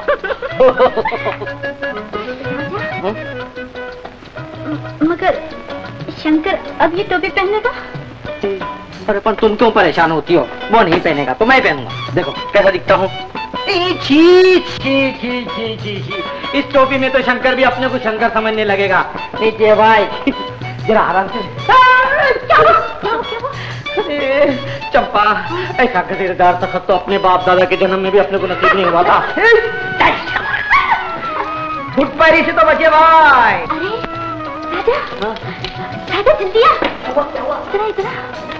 मगर शंकर अब ये टोपी पहनेगा? अरे पर तुम क्यों परेशान होती हो? वो नहीं पहनेगा तो मैं पहनूंगा। देखो कैसा दिखता हूँ। छी छी छी छी छी छी, इस टोपी में तो शंकर भी अपने को शंकर समझने लगेगा। नीचे भाई, जरा आराम से। चंपा, ऐसा गदेरदार तखत तो अपने बाप दादा के जन्म में भी अपने को नसीब नहीं हुआ था। फुट पैरी से तो बचे भाई। अरे राजा, राजा जल्दी आ। इधर इधर।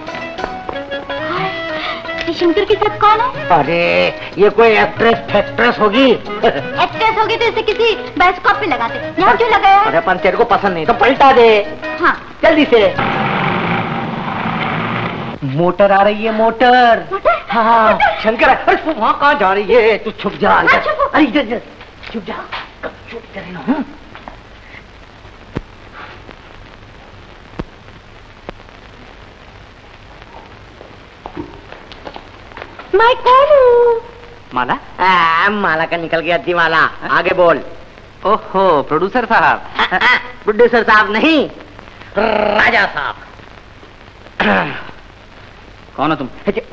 ये शंकर के साथ कौन है? अरे ये कोई एक्ट्रेस होगी। एक्ट्रेस होगी तो इसे किसी बायोस्कोप पे लगाते, यहाँ क्यों लगाया? अरे अपन तेरे को पसंद नहीं तो पलटा दे। हाँ जल्दी से। मोटर आ रही है, मोटर। मोटर? हाँ शंकर, अरे तू वहाँ कहाँ जा रही है? तू छुप जा। अरे इधर छुप जा, छुप जा ना। मैं कौन हूँ? माला? माला का निकल गया दिवाला। आगे बोल। ओहो, प्रोड्यूसर साहब। प्रोड्यूसर साहब नहीं, राजा साहब। कौन हो तुम?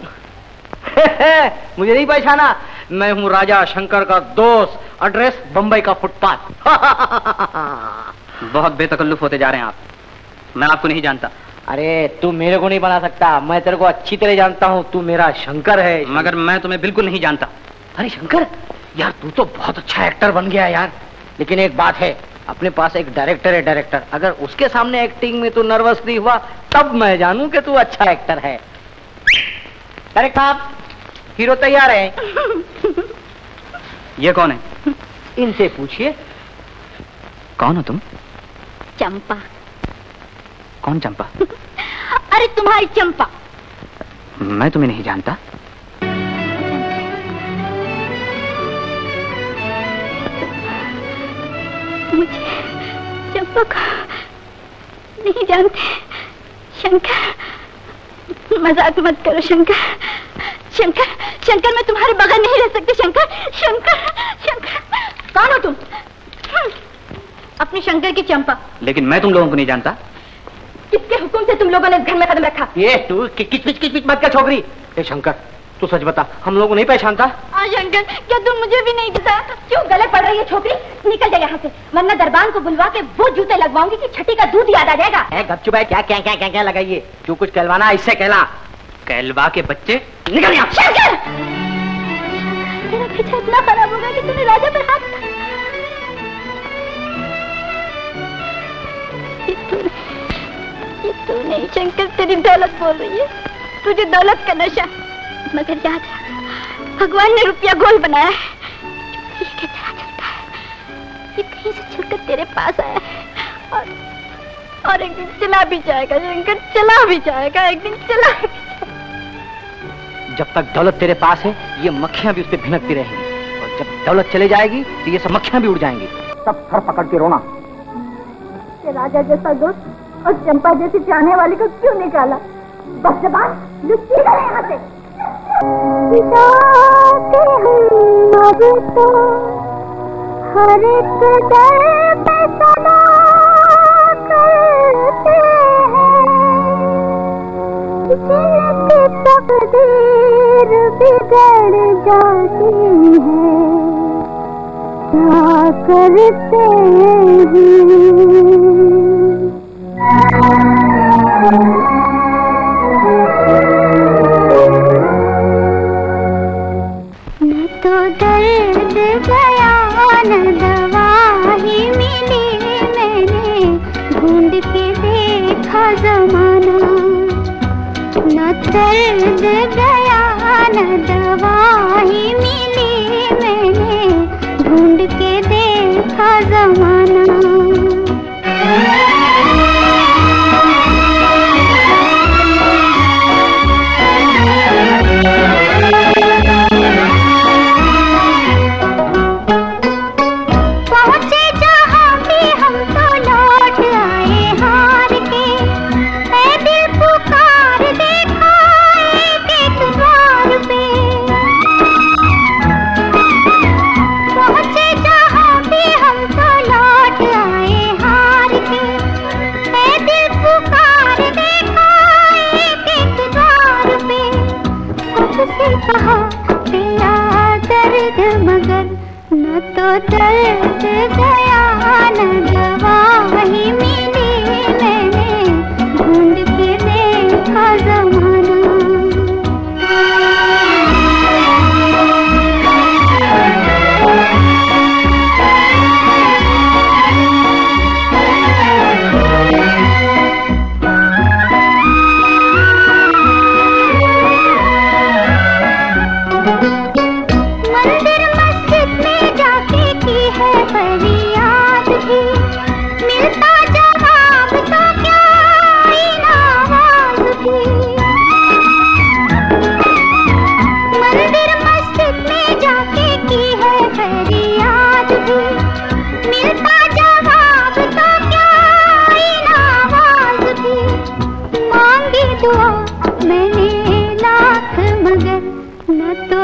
मुझे नहीं पहचाना? मैं हूँ राजा शंकर का दोस्त। एड्रेस बम्बई का फुटपाथ। बहुत बेतकल्लुफ होते जा रहे हैं आप। मैं आपको नहीं जानता। अरे तू मेरे को नहीं बना सकता, मैं तेरे को अच्छी तरह जानता हूँ। तू मेरा शंकर है। मगर मैं तुम्हें बिल्कुल नहीं जानता। अरे शंकर यार, तू तो बहुत अच्छा एक्टर बन गया यार। लेकिन एक बात है, अपने पास एक डायरेक्टर है, डायरेक्टर। अगर उसके सामने एक्टिंग में तू नर्वस नहीं हुआ तब मैं जानूं कि तू अच्छा एक्टर है। डायरेक्टर साहब, हीरो तैयार है। ये कौन है? इनसे पूछिए। कौन हो तुम? चंपा। कौन चंपा? अरे तुम्हारी चंपा। मैं तुम्हें नहीं जानता। मुझे चंपा को नहीं जानते। शंकर, मजाक मत करो शंकर। शंकर, शंकर, मैं तुम्हारे बगैर नहीं रह सकती। शंकर, शंकर, शंकर। कौन हो तुम? अपने शंकर की चंपा। लेकिन मैं तुम लोगों को नहीं जानता। किसके हुक्म से तुम लोगों ने इस घर में कदम रखा? ये तू किच मत कर छोकरी। ए शंकर, तू सच बता, हम लोगों को नहीं पहचानता? हाँ शंकर, क्या तुम मुझे भी नहीं बताया? क्यों गले पड़ रही है छोकरी? निकल जा यहाँ से, वरना दरबान को बुलवा के वो जूते लगवाऊंगी कि छठी का दूध याद आ जाएगा। गपचुप है, क्या लगाइए? जो कुछ कहलवाना इससे कहला। कहलवा के बच्चे निकल यहाँ। शंकर, तेरा पीछा इतना खराब होगा कि तूने राजा पर हाथ। ये तू नहीं शंकर, तेरी दौलत बोल रही है। तुझे दौलत का नशा। मगर याद रख, भगवान ने रुपया गोल बनाया है, जो के तरह चलता है। ये कहीं से छुटकर तेरे पास आया है और एक दिन चला भी जाएगा शंकर, चला भी जाएगा, एक दिन चला भी जाएगा। जब तक दौलत तेरे पास है, ये मक्खियां भी उस पर भिनकती रहेंगी, और जब दौलत चले जाएगी तो ये सब मक्खियां भी उड़ जाएंगी। सब सर पकड़ के रोना। राजा जैसा दोस्त और चंपा जैसी चाहने वाली को क्यों निकाला? बस जबान लुच्ची गए यहाँ से। अब तो हर एक दर पे सदा करते हैं, जिनकी तकदीर बिगड़ जाती है, क्या करते हैं। न तो दर्द गया न दवा ही मिली, मैंने ढूंढ के देखा जमाना। न दर्द गया न दवा ही मिली, मैंने ढूंढ के देखा जमाना।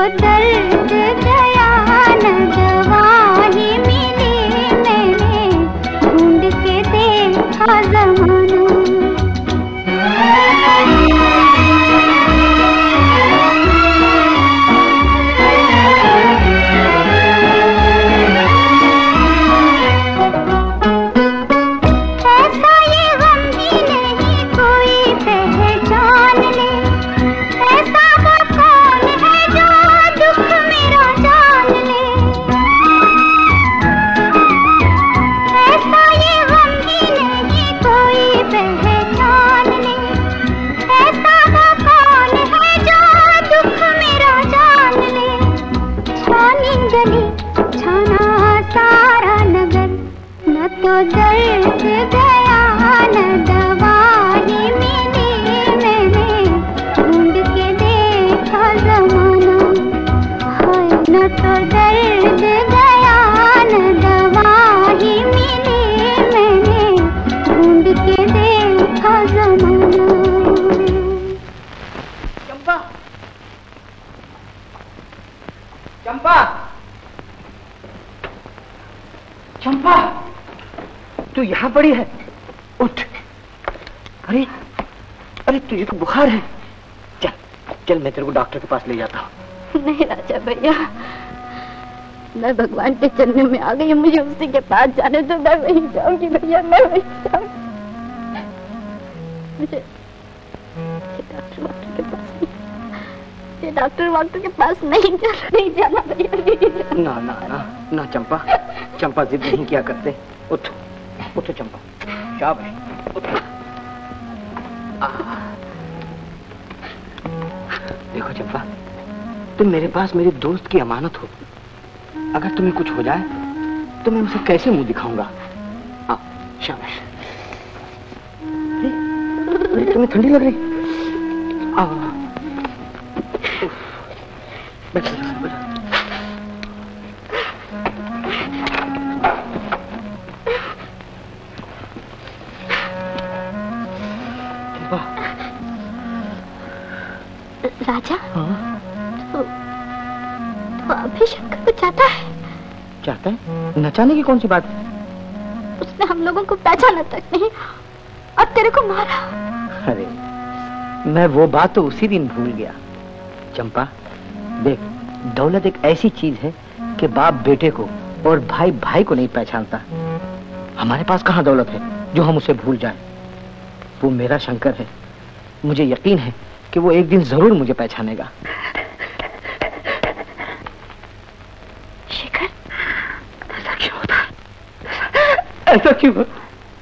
दर्द गया न दवा ही मिली, मैंने ढूंढ के देखा जमाना। तो दर्द गया न दवा ही मिली, मैंने ढूंढ के देखा जमाना। हाय न तो दर्द गया न दवा ही मिली, मैंने ढूंढ के देखा जमाना। चंपा, चंपा, चंपा, तू यहाँ पड़ी है? उठ। अरे अरे तुझे तो बुखार है। चल चल, मैं तेरे को डॉक्टर के पास ले जाता हूँ। नहीं राजा भैया, मैं भगवान के चरणों में आ गई, मुझे उसी के पास जाने दो, मैं वहीं जाऊंगी भैया, मैं वहीं जाऊंगी। मुझे डॉक्टर के पास नहीं जाना भैया। ना ना ना ना चंपा, चंपा जिद नहीं किया करते। उठ उठो चंपा, शाबाश, उठो। देखो चंपा, तुम मेरे पास मेरे दोस्त की अमानत हो। अगर तुम्हें कुछ हो जाए तो मैं उसे कैसे मुंह दिखाऊंगा? शाबाश। तुम्हें ठंडी लग रही? बैठो बैठो। राजा, तो अभी शंकर को चाहता है? चाहता है? नचाने की कौन सी बात? उसने हम लोगों को पहचाना तक नहीं और तेरे को मारा। अरे मैं वो बात तो उसी दिन भूल गया। चंपा देख, दौलत एक ऐसी चीज है कि बाप बेटे को और भाई भाई को नहीं पहचानता। हमारे पास कहाँ दौलत है जो हम उसे भूल जाएं। वो मेरा शंकर है, मुझे यकीन है कि वो एक दिन जरूर मुझे पहचानेगा। शेखर, ऐसा क्यों होता? ऐसा क्यों होता?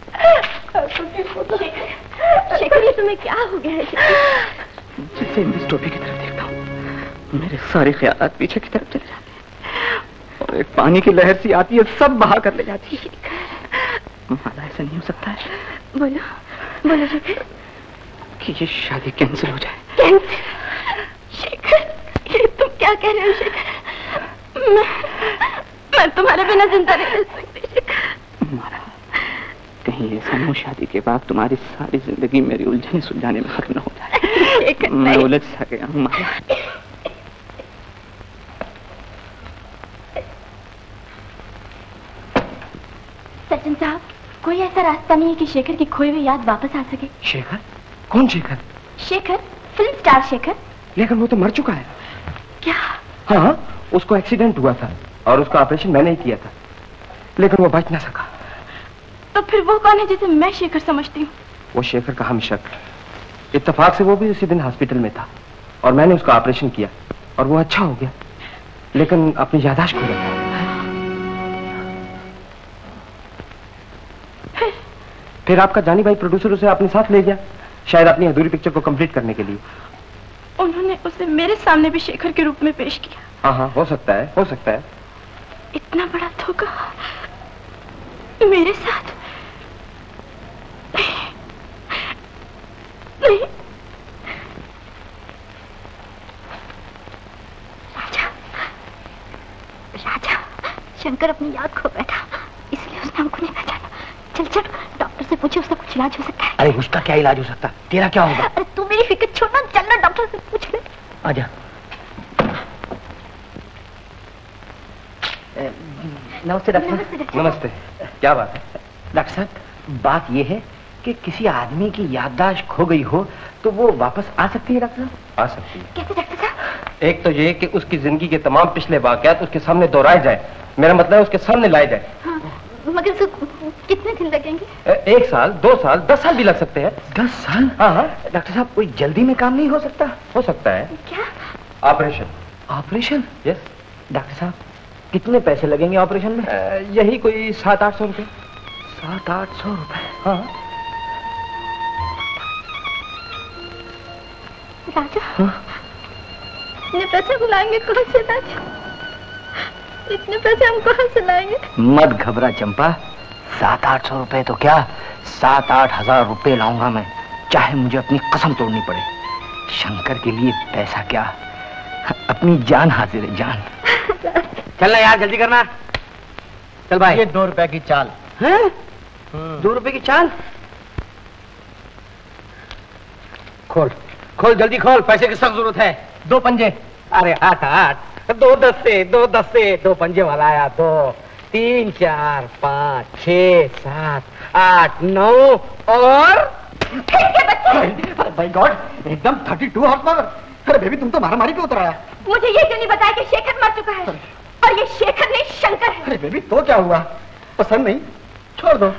शेखर, ये तुम्हें क्या हो गया है? जैसे इस टोपी की तरफ देखता हूँ, मेरे सारे ख्याल पीछे की तरफ चले जाते हैं और एक पानी की लहर सी आती है, सब बहा कर ले जाती है। माला, ऐसा नहीं हो सकता है। बोलो बोलो शेखर, कि ये शादी कैंसिल हो जाए। कैंसिल? शेखर, ये तुम क्या कह रहे हो शेखर? मैं तुम्हारे बिना जिंदा नहीं रह सकती शेखर। माला, कहीं ऐसा न हो शादी के बाद तुम्हारी सारी जिंदगी मेरी उलझने सुलझाने में खत्म न हो जाए। मैं उलझ सा गया हूँ माला। सचिन साहब, कोई ऐसा रास्ता नहीं है कि शेखर की खोई हुई याद वापस आ सके? शेखर? कौन शेखर? Shekhar, film star Shekhar. लेकिन वो तो मर चुका है। क्या? हाँ, उसको एक्सीडेंट हुआ था और उसका ऑपरेशन मैंने ही किया था, लेकिन वो बच ना सका। तो फिर वो कौन है जिसे मैं शेखर समझती हूँ? वो शेखर का हम शक। इत्तेफाक से वो भी उसी दिन हॉस्पिटल में था और मैंने उसका ऑपरेशन किया और वो अच्छा हो गया, लेकिन अपनी याददाश्त खो रहा था। फिर आपका जानी भाई प्रोड्यूसर उसे अपने साथ ले गया, शायद अपनी अधूरी पिक्चर को कंप्लीट करने के लिए। उन्होंने उसे मेरे सामने भी शेखर के रूप में पेश किया। हाँ हाँ, हो सकता है, हो सकता है। इतना बड़ा धोखा मेरे साथ? नहीं। राजा, राजा, शंकर अपनी याद खो बैठा, इसलिए उसने हमको नहीं पहचाना। चल चल, डॉक्टर से पूछे उसका कुछ इलाज हो सकता है। अरे उसका क्या इलाज हो सकता है? तेरा क्या होगा? अरे तू मेरी फिक्र छोड़ना, चलना डॉक्टर से पूछ ले। आजा। नमस्ते डॉक्टर। नमस्ते। क्या बात है? डॉक्टर साहब, बात ये है कि किसी आदमी की याददाश्त खो गई हो तो वो वापस आ सकती है डॉक्टर साहब? आ सकती है। कैसे डॉक्टर साहब? एक तो ये कि उसकी जिंदगी के तमाम पिछले वाकयात उसके सामने दोहराए जाए, मेरा मतलब है उसके सामने लाए जाए। हाँ, मगर सर कितने दिन लगेंगे? 1 साल, 2 साल, 10 साल भी लग सकते हैं। 10 साल? हाँ हाँ। डॉक्टर साहब, कोई जल्दी में काम नहीं हो सकता? हो सकता है। क्या? ऑपरेशन। ऑपरेशन? यस। डॉक्टर साहब, कितने पैसे लगेंगे ऑपरेशन में? यही कोई 700-800 रुपए। 700-800 रुपए? हाँ। राजा, इतने पैसे बुलाएंगे कौन से राजा? इतने पैसे हम कहाँ से लाएंगे? मत घबरा चंपा, 700-800 रुपए तो क्या, 7-8 हजार रुपए लाऊंगा मैं, चाहे मुझे अपनी कसम तोड़नी पड़े। शंकर के लिए पैसा क्या, अपनी जान हाजिर है, जान। चलना यार, जल्दी करना। चल भाई। ये 2 रुपए की चाल है? 2 रुपए की चाल? खोल खोल, जल्दी खोल, पैसे की सख्त जरूरत है। 2 पंजे। अरे हट हट, 2 दस्ते, 2 दस्ते, 2 पंजे वाला आया। 2 3 4 5 6 7 8 9 और बाय गॉड, एकदम 32 हॉर्स पावर। अरे बेबी, तुम तो मारामारी पे उतर आया। मुझे ये क्यों नहीं बताया कि शेखर मर चुका है? और ये शेखर नहीं, शंकर है। अरे बेबी, तो क्या हुआ? पसंद नहीं? छोड़ दो।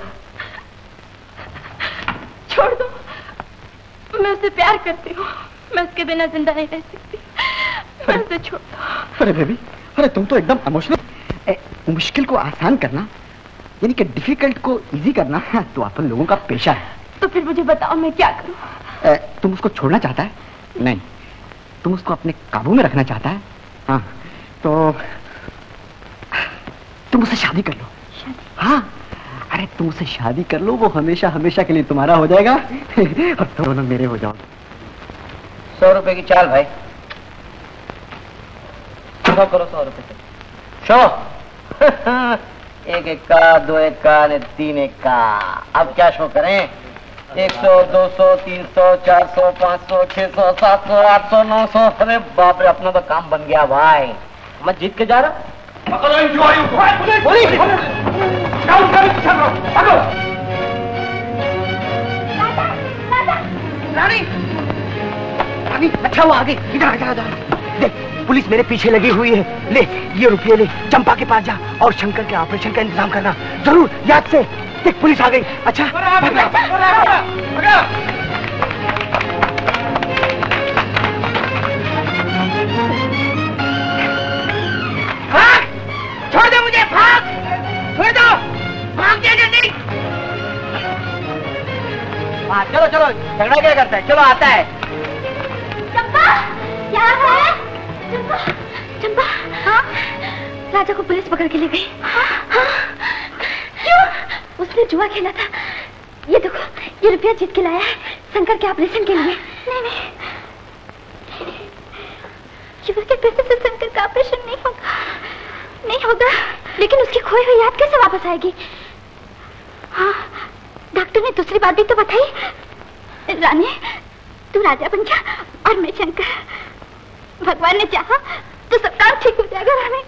छोड़ दो? मैं उससे प्यार करती हूँ, मैं उसके बिना जिंदा नहीं रह सकती। मैं उसे छोड़ दो। अरे बेबी, अरे तुम तो एकदम इमोशनल। मुश्किल को आसान करना, यानी कि डिफिकल्ट को इजी करना, तो अपन लोगों का पेशा है। तो फिर मुझे बताओ, मैं क्या करूँ? तुम उसको छोड़ना चाहता है? नहीं, तुम उसको अपने काबू में रखना चाहता है? हाँ, तो तुम उससे शादी कर लो। हाँ, अरे तुम उससे शादी कर लो, वो हमेशा हमेशा के लिए तुम्हारा हो जाएगा और तुम दोनों मेरे हो जाओ। 100 रुपए की चाल भाई। शो करो 100 रुपए से। शो। 1 एक्का, 2 एक्का ने 3 एक्का। अब क्या शो करें? 100, 200, 300, 400, 500, 600, 700, 800, 900। अरे बाप रे, अपना तो काम बन गया भाई। मैं जीत के जा रहा। रानी, रानी, अच्छा हुआ आगे। इधर इधर देख, पुलिस मेरे पीछे लगी हुई है। ले ये रुपये ले, चंपा के पास जा और शंकर के ऑपरेशन का इंतजाम करना जरूर, याद से। देख पुलिस आ गई। अच्छा भाग, छोड़ दो मुझे, भाग, छोड़ दो, भाग जा जल्दी। हाँ चलो चलो, झगड़ा क्या करता है? चलो आता है। चंपा, क्या है? चंपा, चंपा, हाँ? राजा को पुलिस पकड़ के ले गई। हाँ? क्यों? उसने जुआ खेला था। ये देखो, ये रुपया जीत के लाया है शंकर के ऑपरेशन के लिए। नहीं नहीं, जुआ के पैसे से शंकर का ऑपरेशन नहीं होगा, नहीं होगा। लेकिन उसकी खोई हुई याद कैसे वापस आएगी? हाँ, डॉक्टर ने दूसरी बात भी तो बताई। रानी, तू राजा बन जा और मैं शंकर। भगवान ने चाहा तो सब काम ठीक हो जाएगा रानी।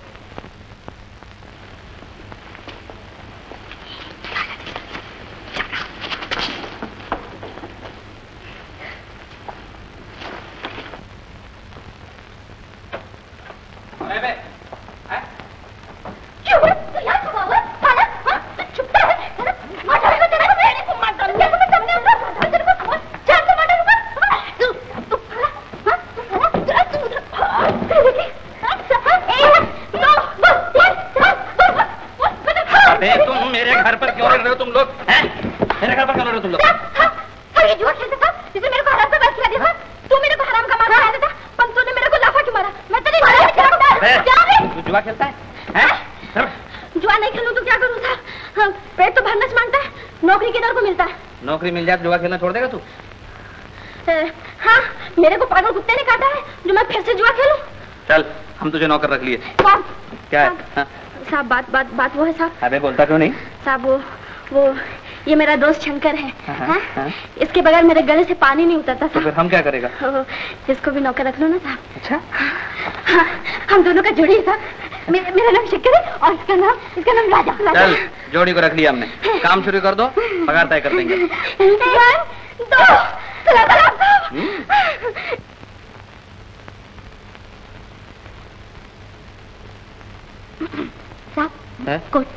नौकरी मिल जाए तो जुआ खेलना छोड़ देगा तू? हाँ, मेरे को पागल कुत्ते ने काटा है जो मैं फिर से जुआ खेलूं। चल, हम तुझे नौकर रख लिए। साहब, क्या है? साहब, बात वो है साहब। अबे बोलता क्यों नहीं? साहब वो ये मेरा दोस्त शंकर है। हाँ? इसके बगैर मेरे गले से पानी नहीं उतरता। तो फिर हम क्या करेगा? इसको भी नौकर रख लो ना साहब। अच्छा? हाँ, हम दोनों का जोड़ी है साहब। मेरा नाम शंकर है और इसका नाम राजा। चल जोड़ी को रख लिया हमने, काम शुरू कर दो, पगार तय कर देंगे। 1 2 साहब कोट।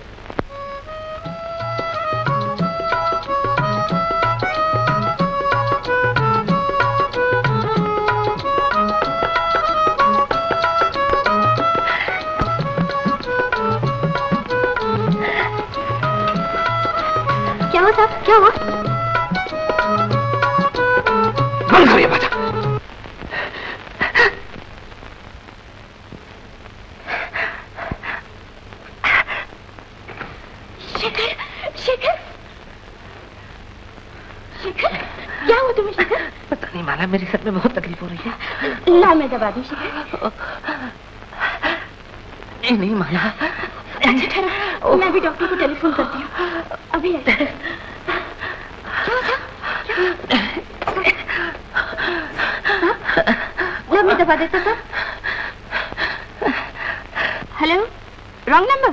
क्या हुआ साहब, क्या हुआ? बंद करो ये बात। शेखर, शेखर, शेखर, क्या हुआ तुम्हें शेखर? पता नहीं माला, मेरे सर में बहुत तकलीफ हो रही है। ला मैं दबा दूं शेखर। नहीं माला। अच्छा ठहरो, मैं भी डॉक्टर को टेलीफोन करती हूँ, अभी आए। क्या था? ला मैं दबा देता था। Hello, wrong number.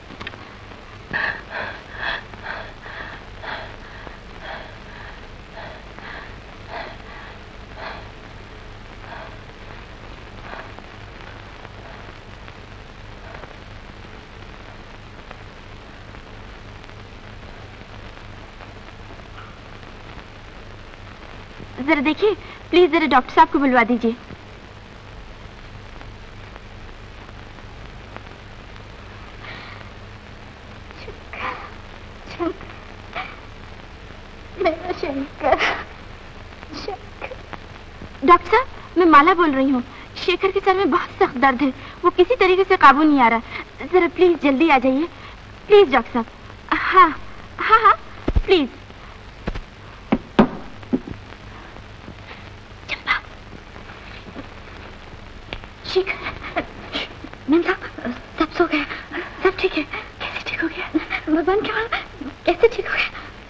जरा देखिए प्लीज, जरा डॉक्टर साहब को बुलवा दीजिए। डॉक्टर साहब, मैं माला बोल रही हूँ। शेखर के सर में बहुत सख्त दर्द है, वो किसी तरीके से काबू नहीं आ रहा। जरा प्लीज जल्दी आ जाइए प्लीज डॉक्टर साहब। हाँ हाँ हाँ प्लीज। मैम साहब, सब सो गया, सब ठीक है। कैसे ठीक हो गया? भगवान क्या, कैसे ठीक हो गया?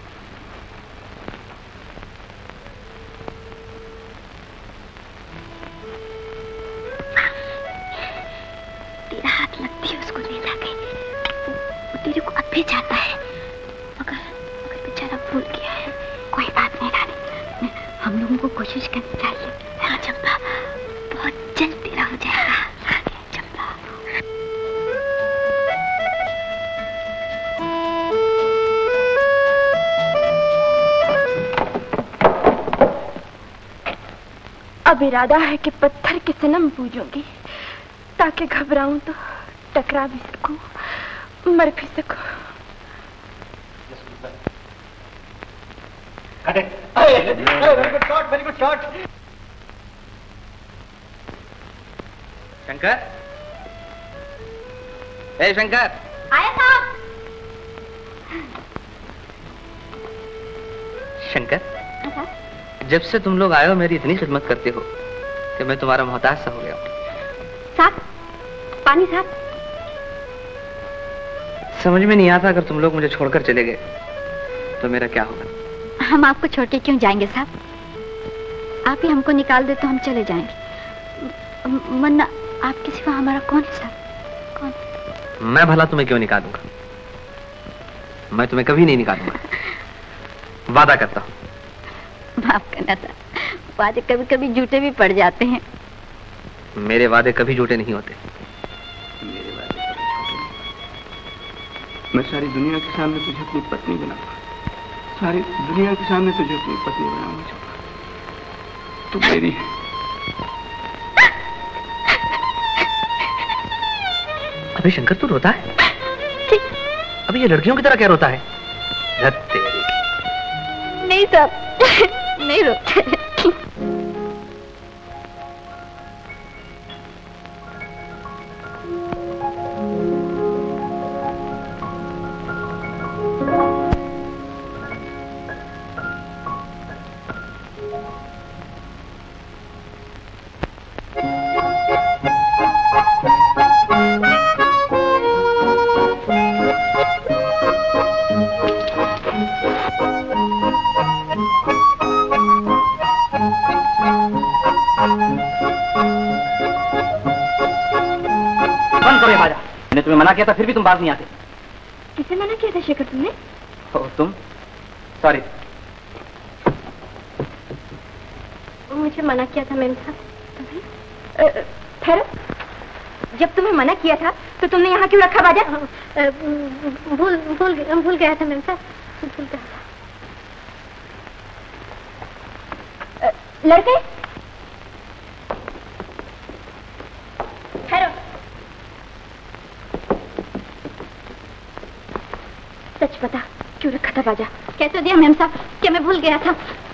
तेरा हाथ लगती है उसको नींद आ गई। वो तेरे को अब भी चाहता है, मगर बेचारा भूल गया है। कोई बात नहीं रानी, हम लोगों को कोशिश करनी चाहिए। हाँ चंपा, बहुत जल्द तेरा हो जाएगा। अब इरादा है कि पत्थर के सनम पूजूंगी, ताकि घबराऊं तो टकरा भी सकूं, मर भी सकूं। Very good shot. शंकर, ए शंकर। आया साहब। शंकर, जब से तुम लोग आए हो मेरी इतनी खिदमत करते हो कि मैं तुम्हारा मोहताज सा हो गया हूँ। साहब, पानी साहब। समझ में नहीं आता, अगर तुम लोग मुझे छोड़कर चले गए तो मेरा क्या होगा? हम आपको छोड़ के क्यों जाएंगे साहब? आप ही हमको निकाल दे तो हम चले जाएंगे, वरना आपके सिवा हमारा कौन है साहब? कौन? मैं भला तुम्हें क्यों निकालूंगा? मैं तुम्हें कभी नहीं निकालूंगा, वादा करता हूँ। माफ करना साहब, वादे कभी कभी झूठे भी पड़ जाते हैं। मेरे वादे कभी झूठे नहीं होते। मेरे वादे कभी झूठे नहीं होते। मैं सारी दुनिया के सामने तुझे अपनी पत्नी बनाऊंगा, सारी दुनिया के सामने तुझे अपनी पत्नी बनाऊंगा। तू मेरी है। अबे शंकर, तू रोता है? अबे ये लड़कियों की तरह क्या रोता है? नहीं साहब, नहीं रोता। मैंने तुम्हें मना किया था, फिर भी तुम बात नहीं आते। किसे मना किया था शेखर तुमने? तुम। सॉरी। मुझे मना किया था मेरे साथ। ठहरो, जब तुम्हें मना किया था तो तुमने यहाँ क्यों रखा बाजा? भूल गया था मेरे साथ, भूल गया था। लड़के ठहरो, सच बता क्यों रखा था बाजा? कैसे दिया मैम साहब? क्या मैं भूल गया था?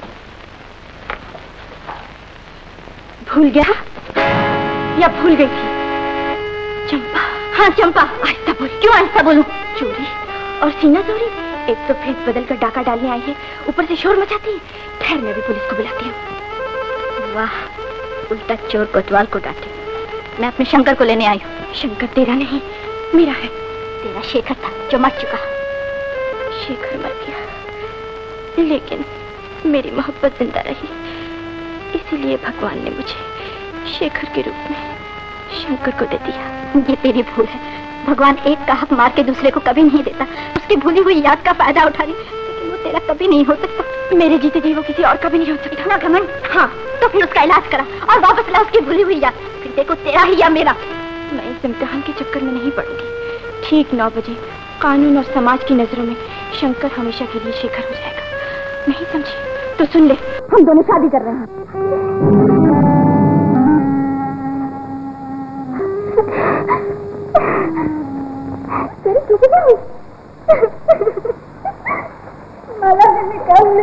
भूल गया या भूल गई थी? चंपा, हाँ चंपा, आहिस्ता बोल। क्यों आहिस्ता बोलूं? चोरी और सीना चोरी, एक तो फेस बदल कर डाका डालने आई है, ऊपर से शोर मचाती है। ठहर, मैं भी पुलिस को बुलाती हूँ। वाह, उल्टा चोर कोतवाल को डांटे। मैं अपने शंकर को लेने आई हूँ। शंकर तेरा नहीं, मेरा है। तेरा शेखर था जो मर चुका। शेखर मर गया, लेकिन मेरी मोहब्बत जिंदा रही। इसीलिए भगवान ने मुझे शेखर के रूप में शंकर को दे दिया। ये तेरी भूल है। भगवान एक का हक मार के दूसरे को कभी नहीं देता। उसकी भूली हुई याद का फायदा उठा ली, लेकिन वो तेरा कभी नहीं हो सकता। मेरे जीते जी वो किसी और का भी नहीं हो सकता ना कमल। हाँ, तो फिर उसका इलाज करा और वापस ला उसकी भूली हुई याद। फिर देखो तेरा ही या मेरा। मैं इस इम्तिहान के चक्कर में नहीं पड़ूंगी। ठीक 9 बजे कानून और समाज की नजरों में शंकर हमेशा के लिए शेखर हो जाएगा। नहीं समझी तो सुन ले, हम दोनों शादी कर रहे हैं। माला ने निकाल ली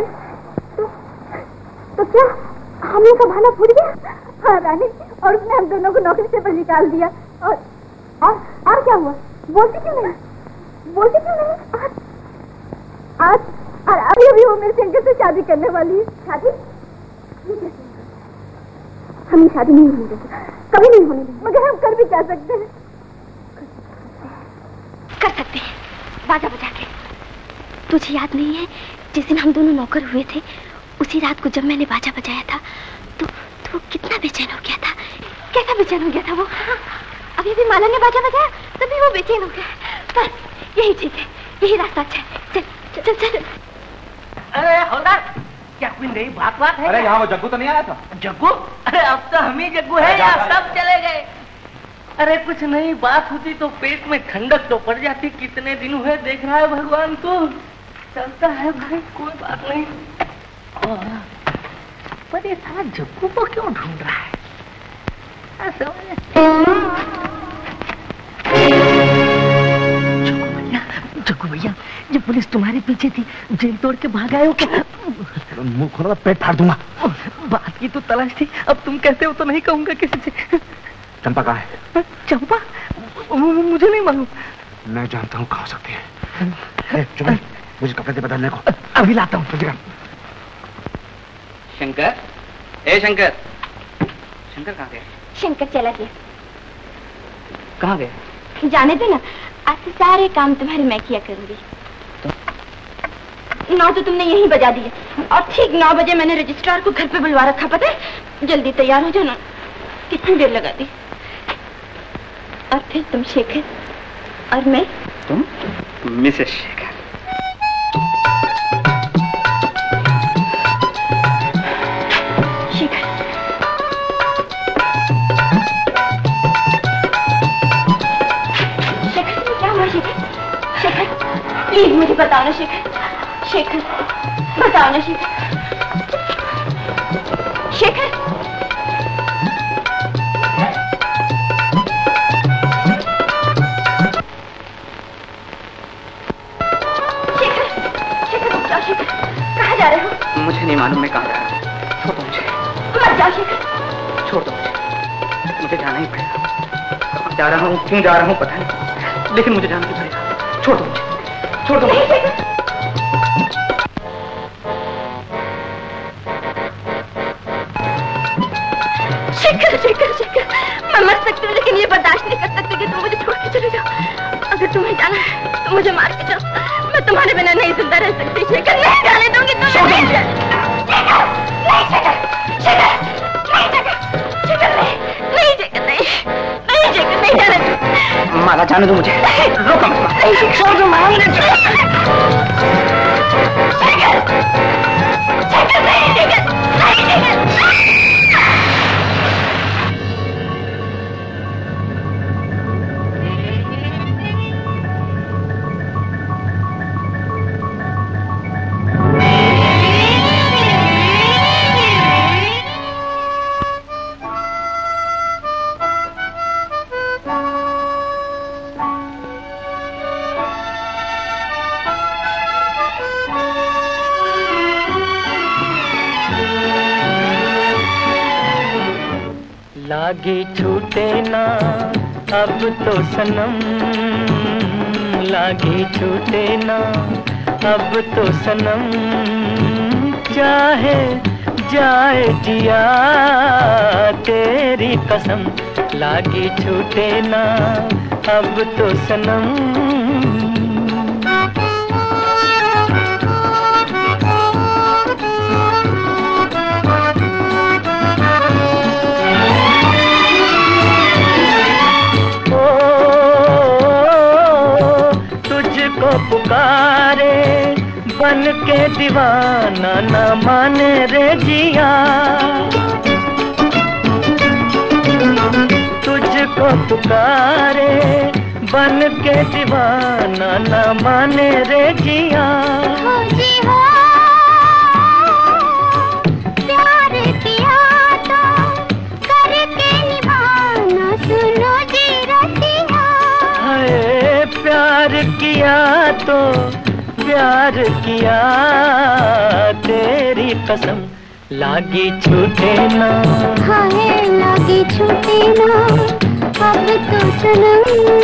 तो क्या हमने संभाला फूट गया? हाँ रानी, और उसने हम दोनों को नौकरी से पर निकाल दिया। और क्या हुआ? बोलती क्यों नहीं? आज और अभी वो मेरे शंकर से शादी करने वाली है। शादी? हमें शादी नहीं होने देते, कभी नहीं होने देते। मगर हम कर भी क्या सकते हैं? कर सकते हैं, बाजा बजा के। तुझे याद नहीं है जिस दिन हम दोनों नौकर हुए थे, उसी रात को जब मैंने बाजा बजाया था तो वो कितना बेचैन हो गया था। कैसा बेचैन हो गया था वो? अभी भी माला ने बाजा बजाया तभी वो बेचैन हो गया। बस यही ठीक है, यही रास्ता अच्छा है। चल चल चल। अरे हवलदार, क्या कोई नई बात है? अरे यहाँ वो जग्गू तो नहीं आया था? जग्गू? अरे अब तो हम ही जग्गू है, यहाँ सब चले गए। अरे कुछ नई बात होती तो पेट में ठंडक तो पड़ जाती। कितने दिन हुए देख रहा है भगवान को। चलता है भाई, कोई बात नहीं। पर ये साला जग्गू को क्यों ढूंढ रहा है? जग्गू भैया, जब पुलिस तुम्हारे पीछे थी, जेल तोड़ के भाग आए हो क्या? मुंह खोला पेट फाड़ दूंगा। बात की तो तलाश थी, अब तुम कहते हो तो नहीं कहूंगा किसी से। चंपा कहाँ है? चंपा? मुझे नहीं मालूम। मैं जानता हूँ कहाँ हो सकती है। चुप, मुझे कपड़े दे बदलने को। अभी लाता हूँ। शंकर, ए शंकर। शंकर कहाँ गए? शंकर चला गया। कहाँ गए? जाने दे ना, आज से सारे काम तुम्हारे मैं किया करूंगी। तो 9 तो तुमने यहीं बजा दिए, और ठीक 9 बजे मैंने रजिस्ट्रार को घर पे बुलवा रखा। पता है, जल्दी तैयार हो जाना। कितनी देर लगा दी। और फिर तुम शेखर और मैं। तुम मिसेस शेखर। शेखर, शेखर क्या हुआ? शेखर प्लीज मुझे बताओ ना। शेखर बताओ ना। शेखर कहाँ जा रहे हो? मुझे नहीं मालूम मैं कहाँ जा रहा हूँ। छोड़ दो मुझे। मत जाओ शेखर। छोड़ दो मुझे जाना ही पड़ेगा। कहाँ जा रहा हूँ, क्यों जा रहा हूँ पता नहीं, लेकिन मुझे जाना ही पड़ेगा। छोड़ दो मुझे, छोड़ दो मुझे। शेखर, मैं मर सकती हूँ लेकिन ये बर्दाश्त नहीं कर सकती कि तुम मुझे छोड़ के चले जाओ। अगर तुम्हें जाना है तो मुझे मार के जाओ। मैं तुम्हारे बिना नहीं जिंदा रह सकती। शेखर नहीं जाने दूंगी नहीं जाने दूंगी। जाने दो मुझे। रोको छोड़ दो लागी छूटे ना अब तो सनम, लागी छूटे ना अब तो सनम, चाहे जाए जिया तेरी कसम, लागी छूटे ना अब तो सनम। पुकारे बन के दीवाना न माने रे जिया, तुझको पुकारे बन के दीवाना न माने रे जिया। हो जी हो प्यार किया तो करके निभाना, सुनो जी रसिया। हाय प्यार किया तो प्यार किया तेरी कसम, लागी छूटे ना, हाय लागी छूटे ना अब तो सनम,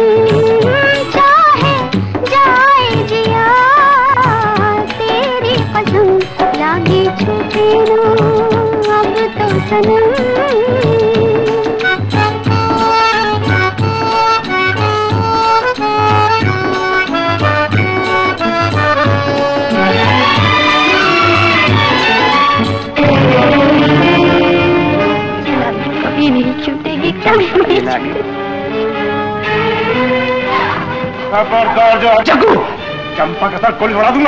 चाहे जाए जिया तेरी कसम, लागी छूटे ना अब तो सनम। खबरदार जो जग्गू, चंपा के साथ गोली उड़ा दूंगा।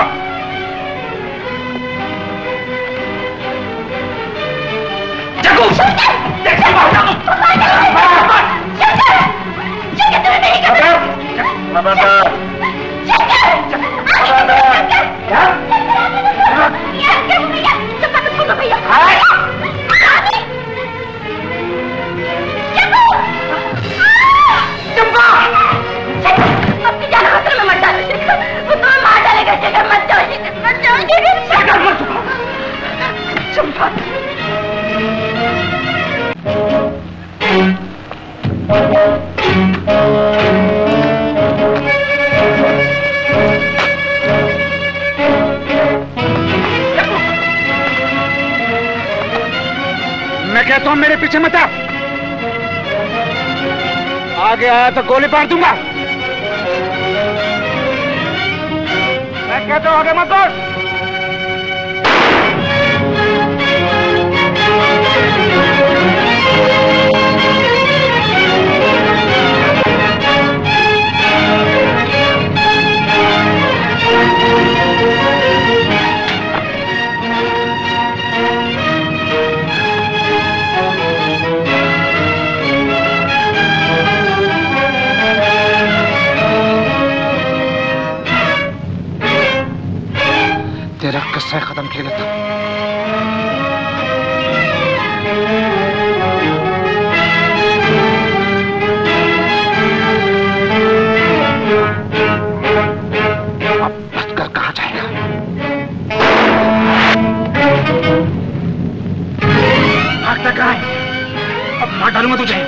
जग्गू मैं कहता हूं मेरे पीछे मत आ, आगे आया तो गोली मार दूंगा। मैं कहता हूं आगे मत बढ़। तेरा किस्सा खत्म किया था। अब बचकर कहाँ जाएगा? भागता कहाँ है? अब मार डालूंगा तुझे।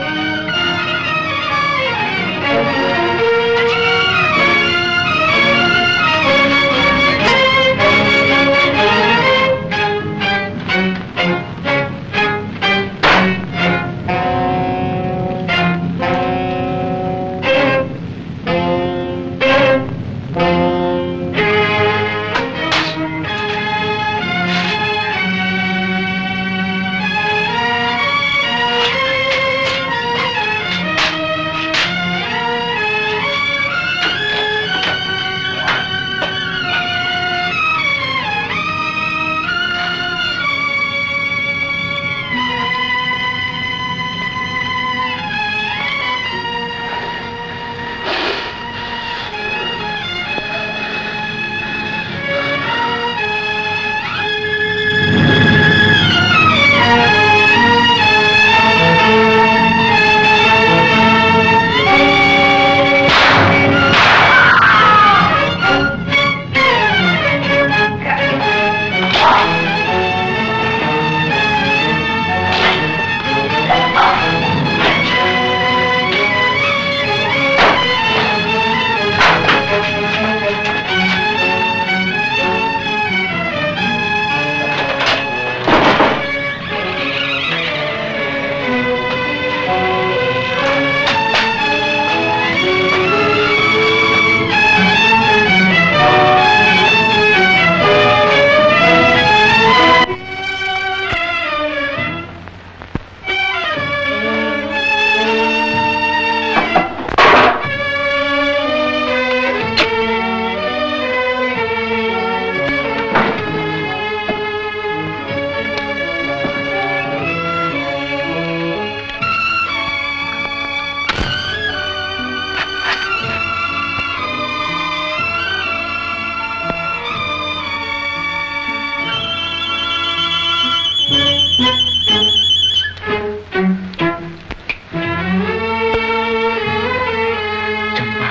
चंपा,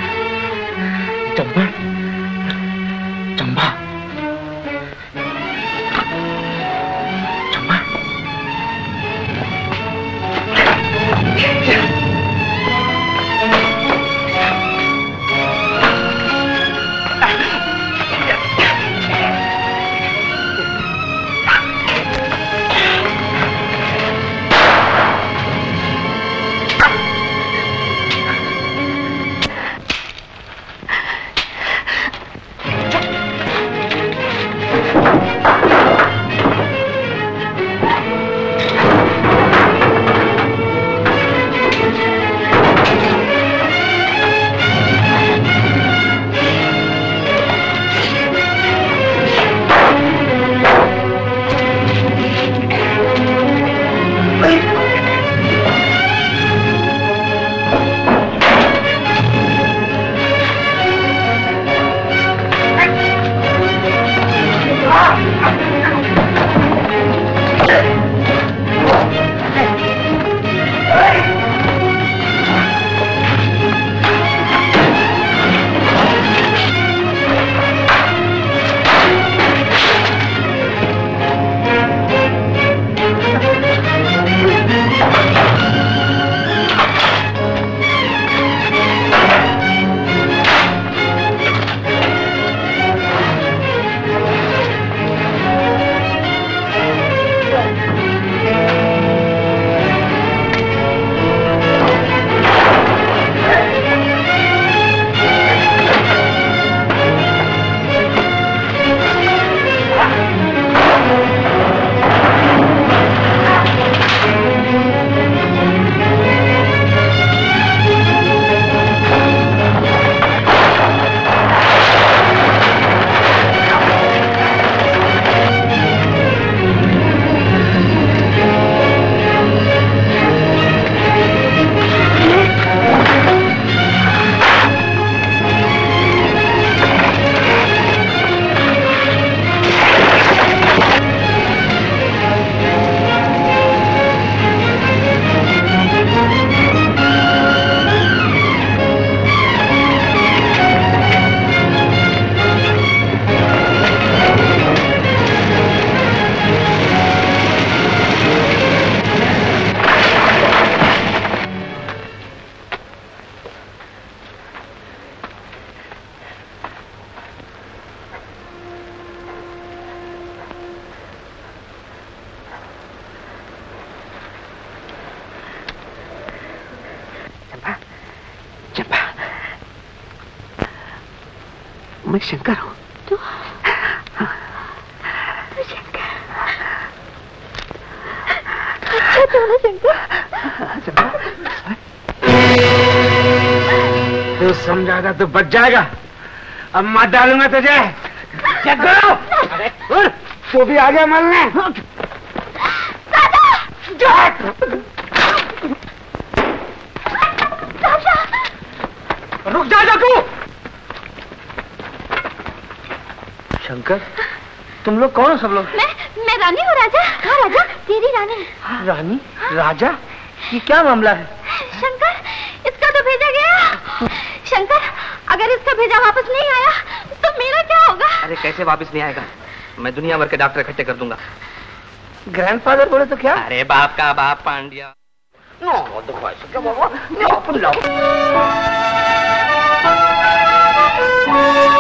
चंपा, चंपा, चंपा। मैं शंकर हूँ। तू शंकर? अच्छा तो ना शंकर? तू समझाएगा तो बच जाएगा। अब मार डालूंगा तुझे। अरे तू भी आ गया मरने। रुक जा जगू। शंकर, तुम लोग कौन हो सब लोग? मैं रानी हूँ राजा। हाँ राजा, तेरी रानी। रानी? राजा? ये क्या मामला है? शंकर, इसका तो भेजा गया। शंकर, अगर इसका भेजा वापस नहीं आया तो मेरा क्या होगा? अरे कैसे वापस नहीं आएगा? मैं दुनिया भर के डॉक्टर इकट्ठे कर दूंगा। ग्रैंडफादर बोले तो क्या? अरे बाप का बाप पांड्या। नो, देखो ऐसा क्या बाबा? लो,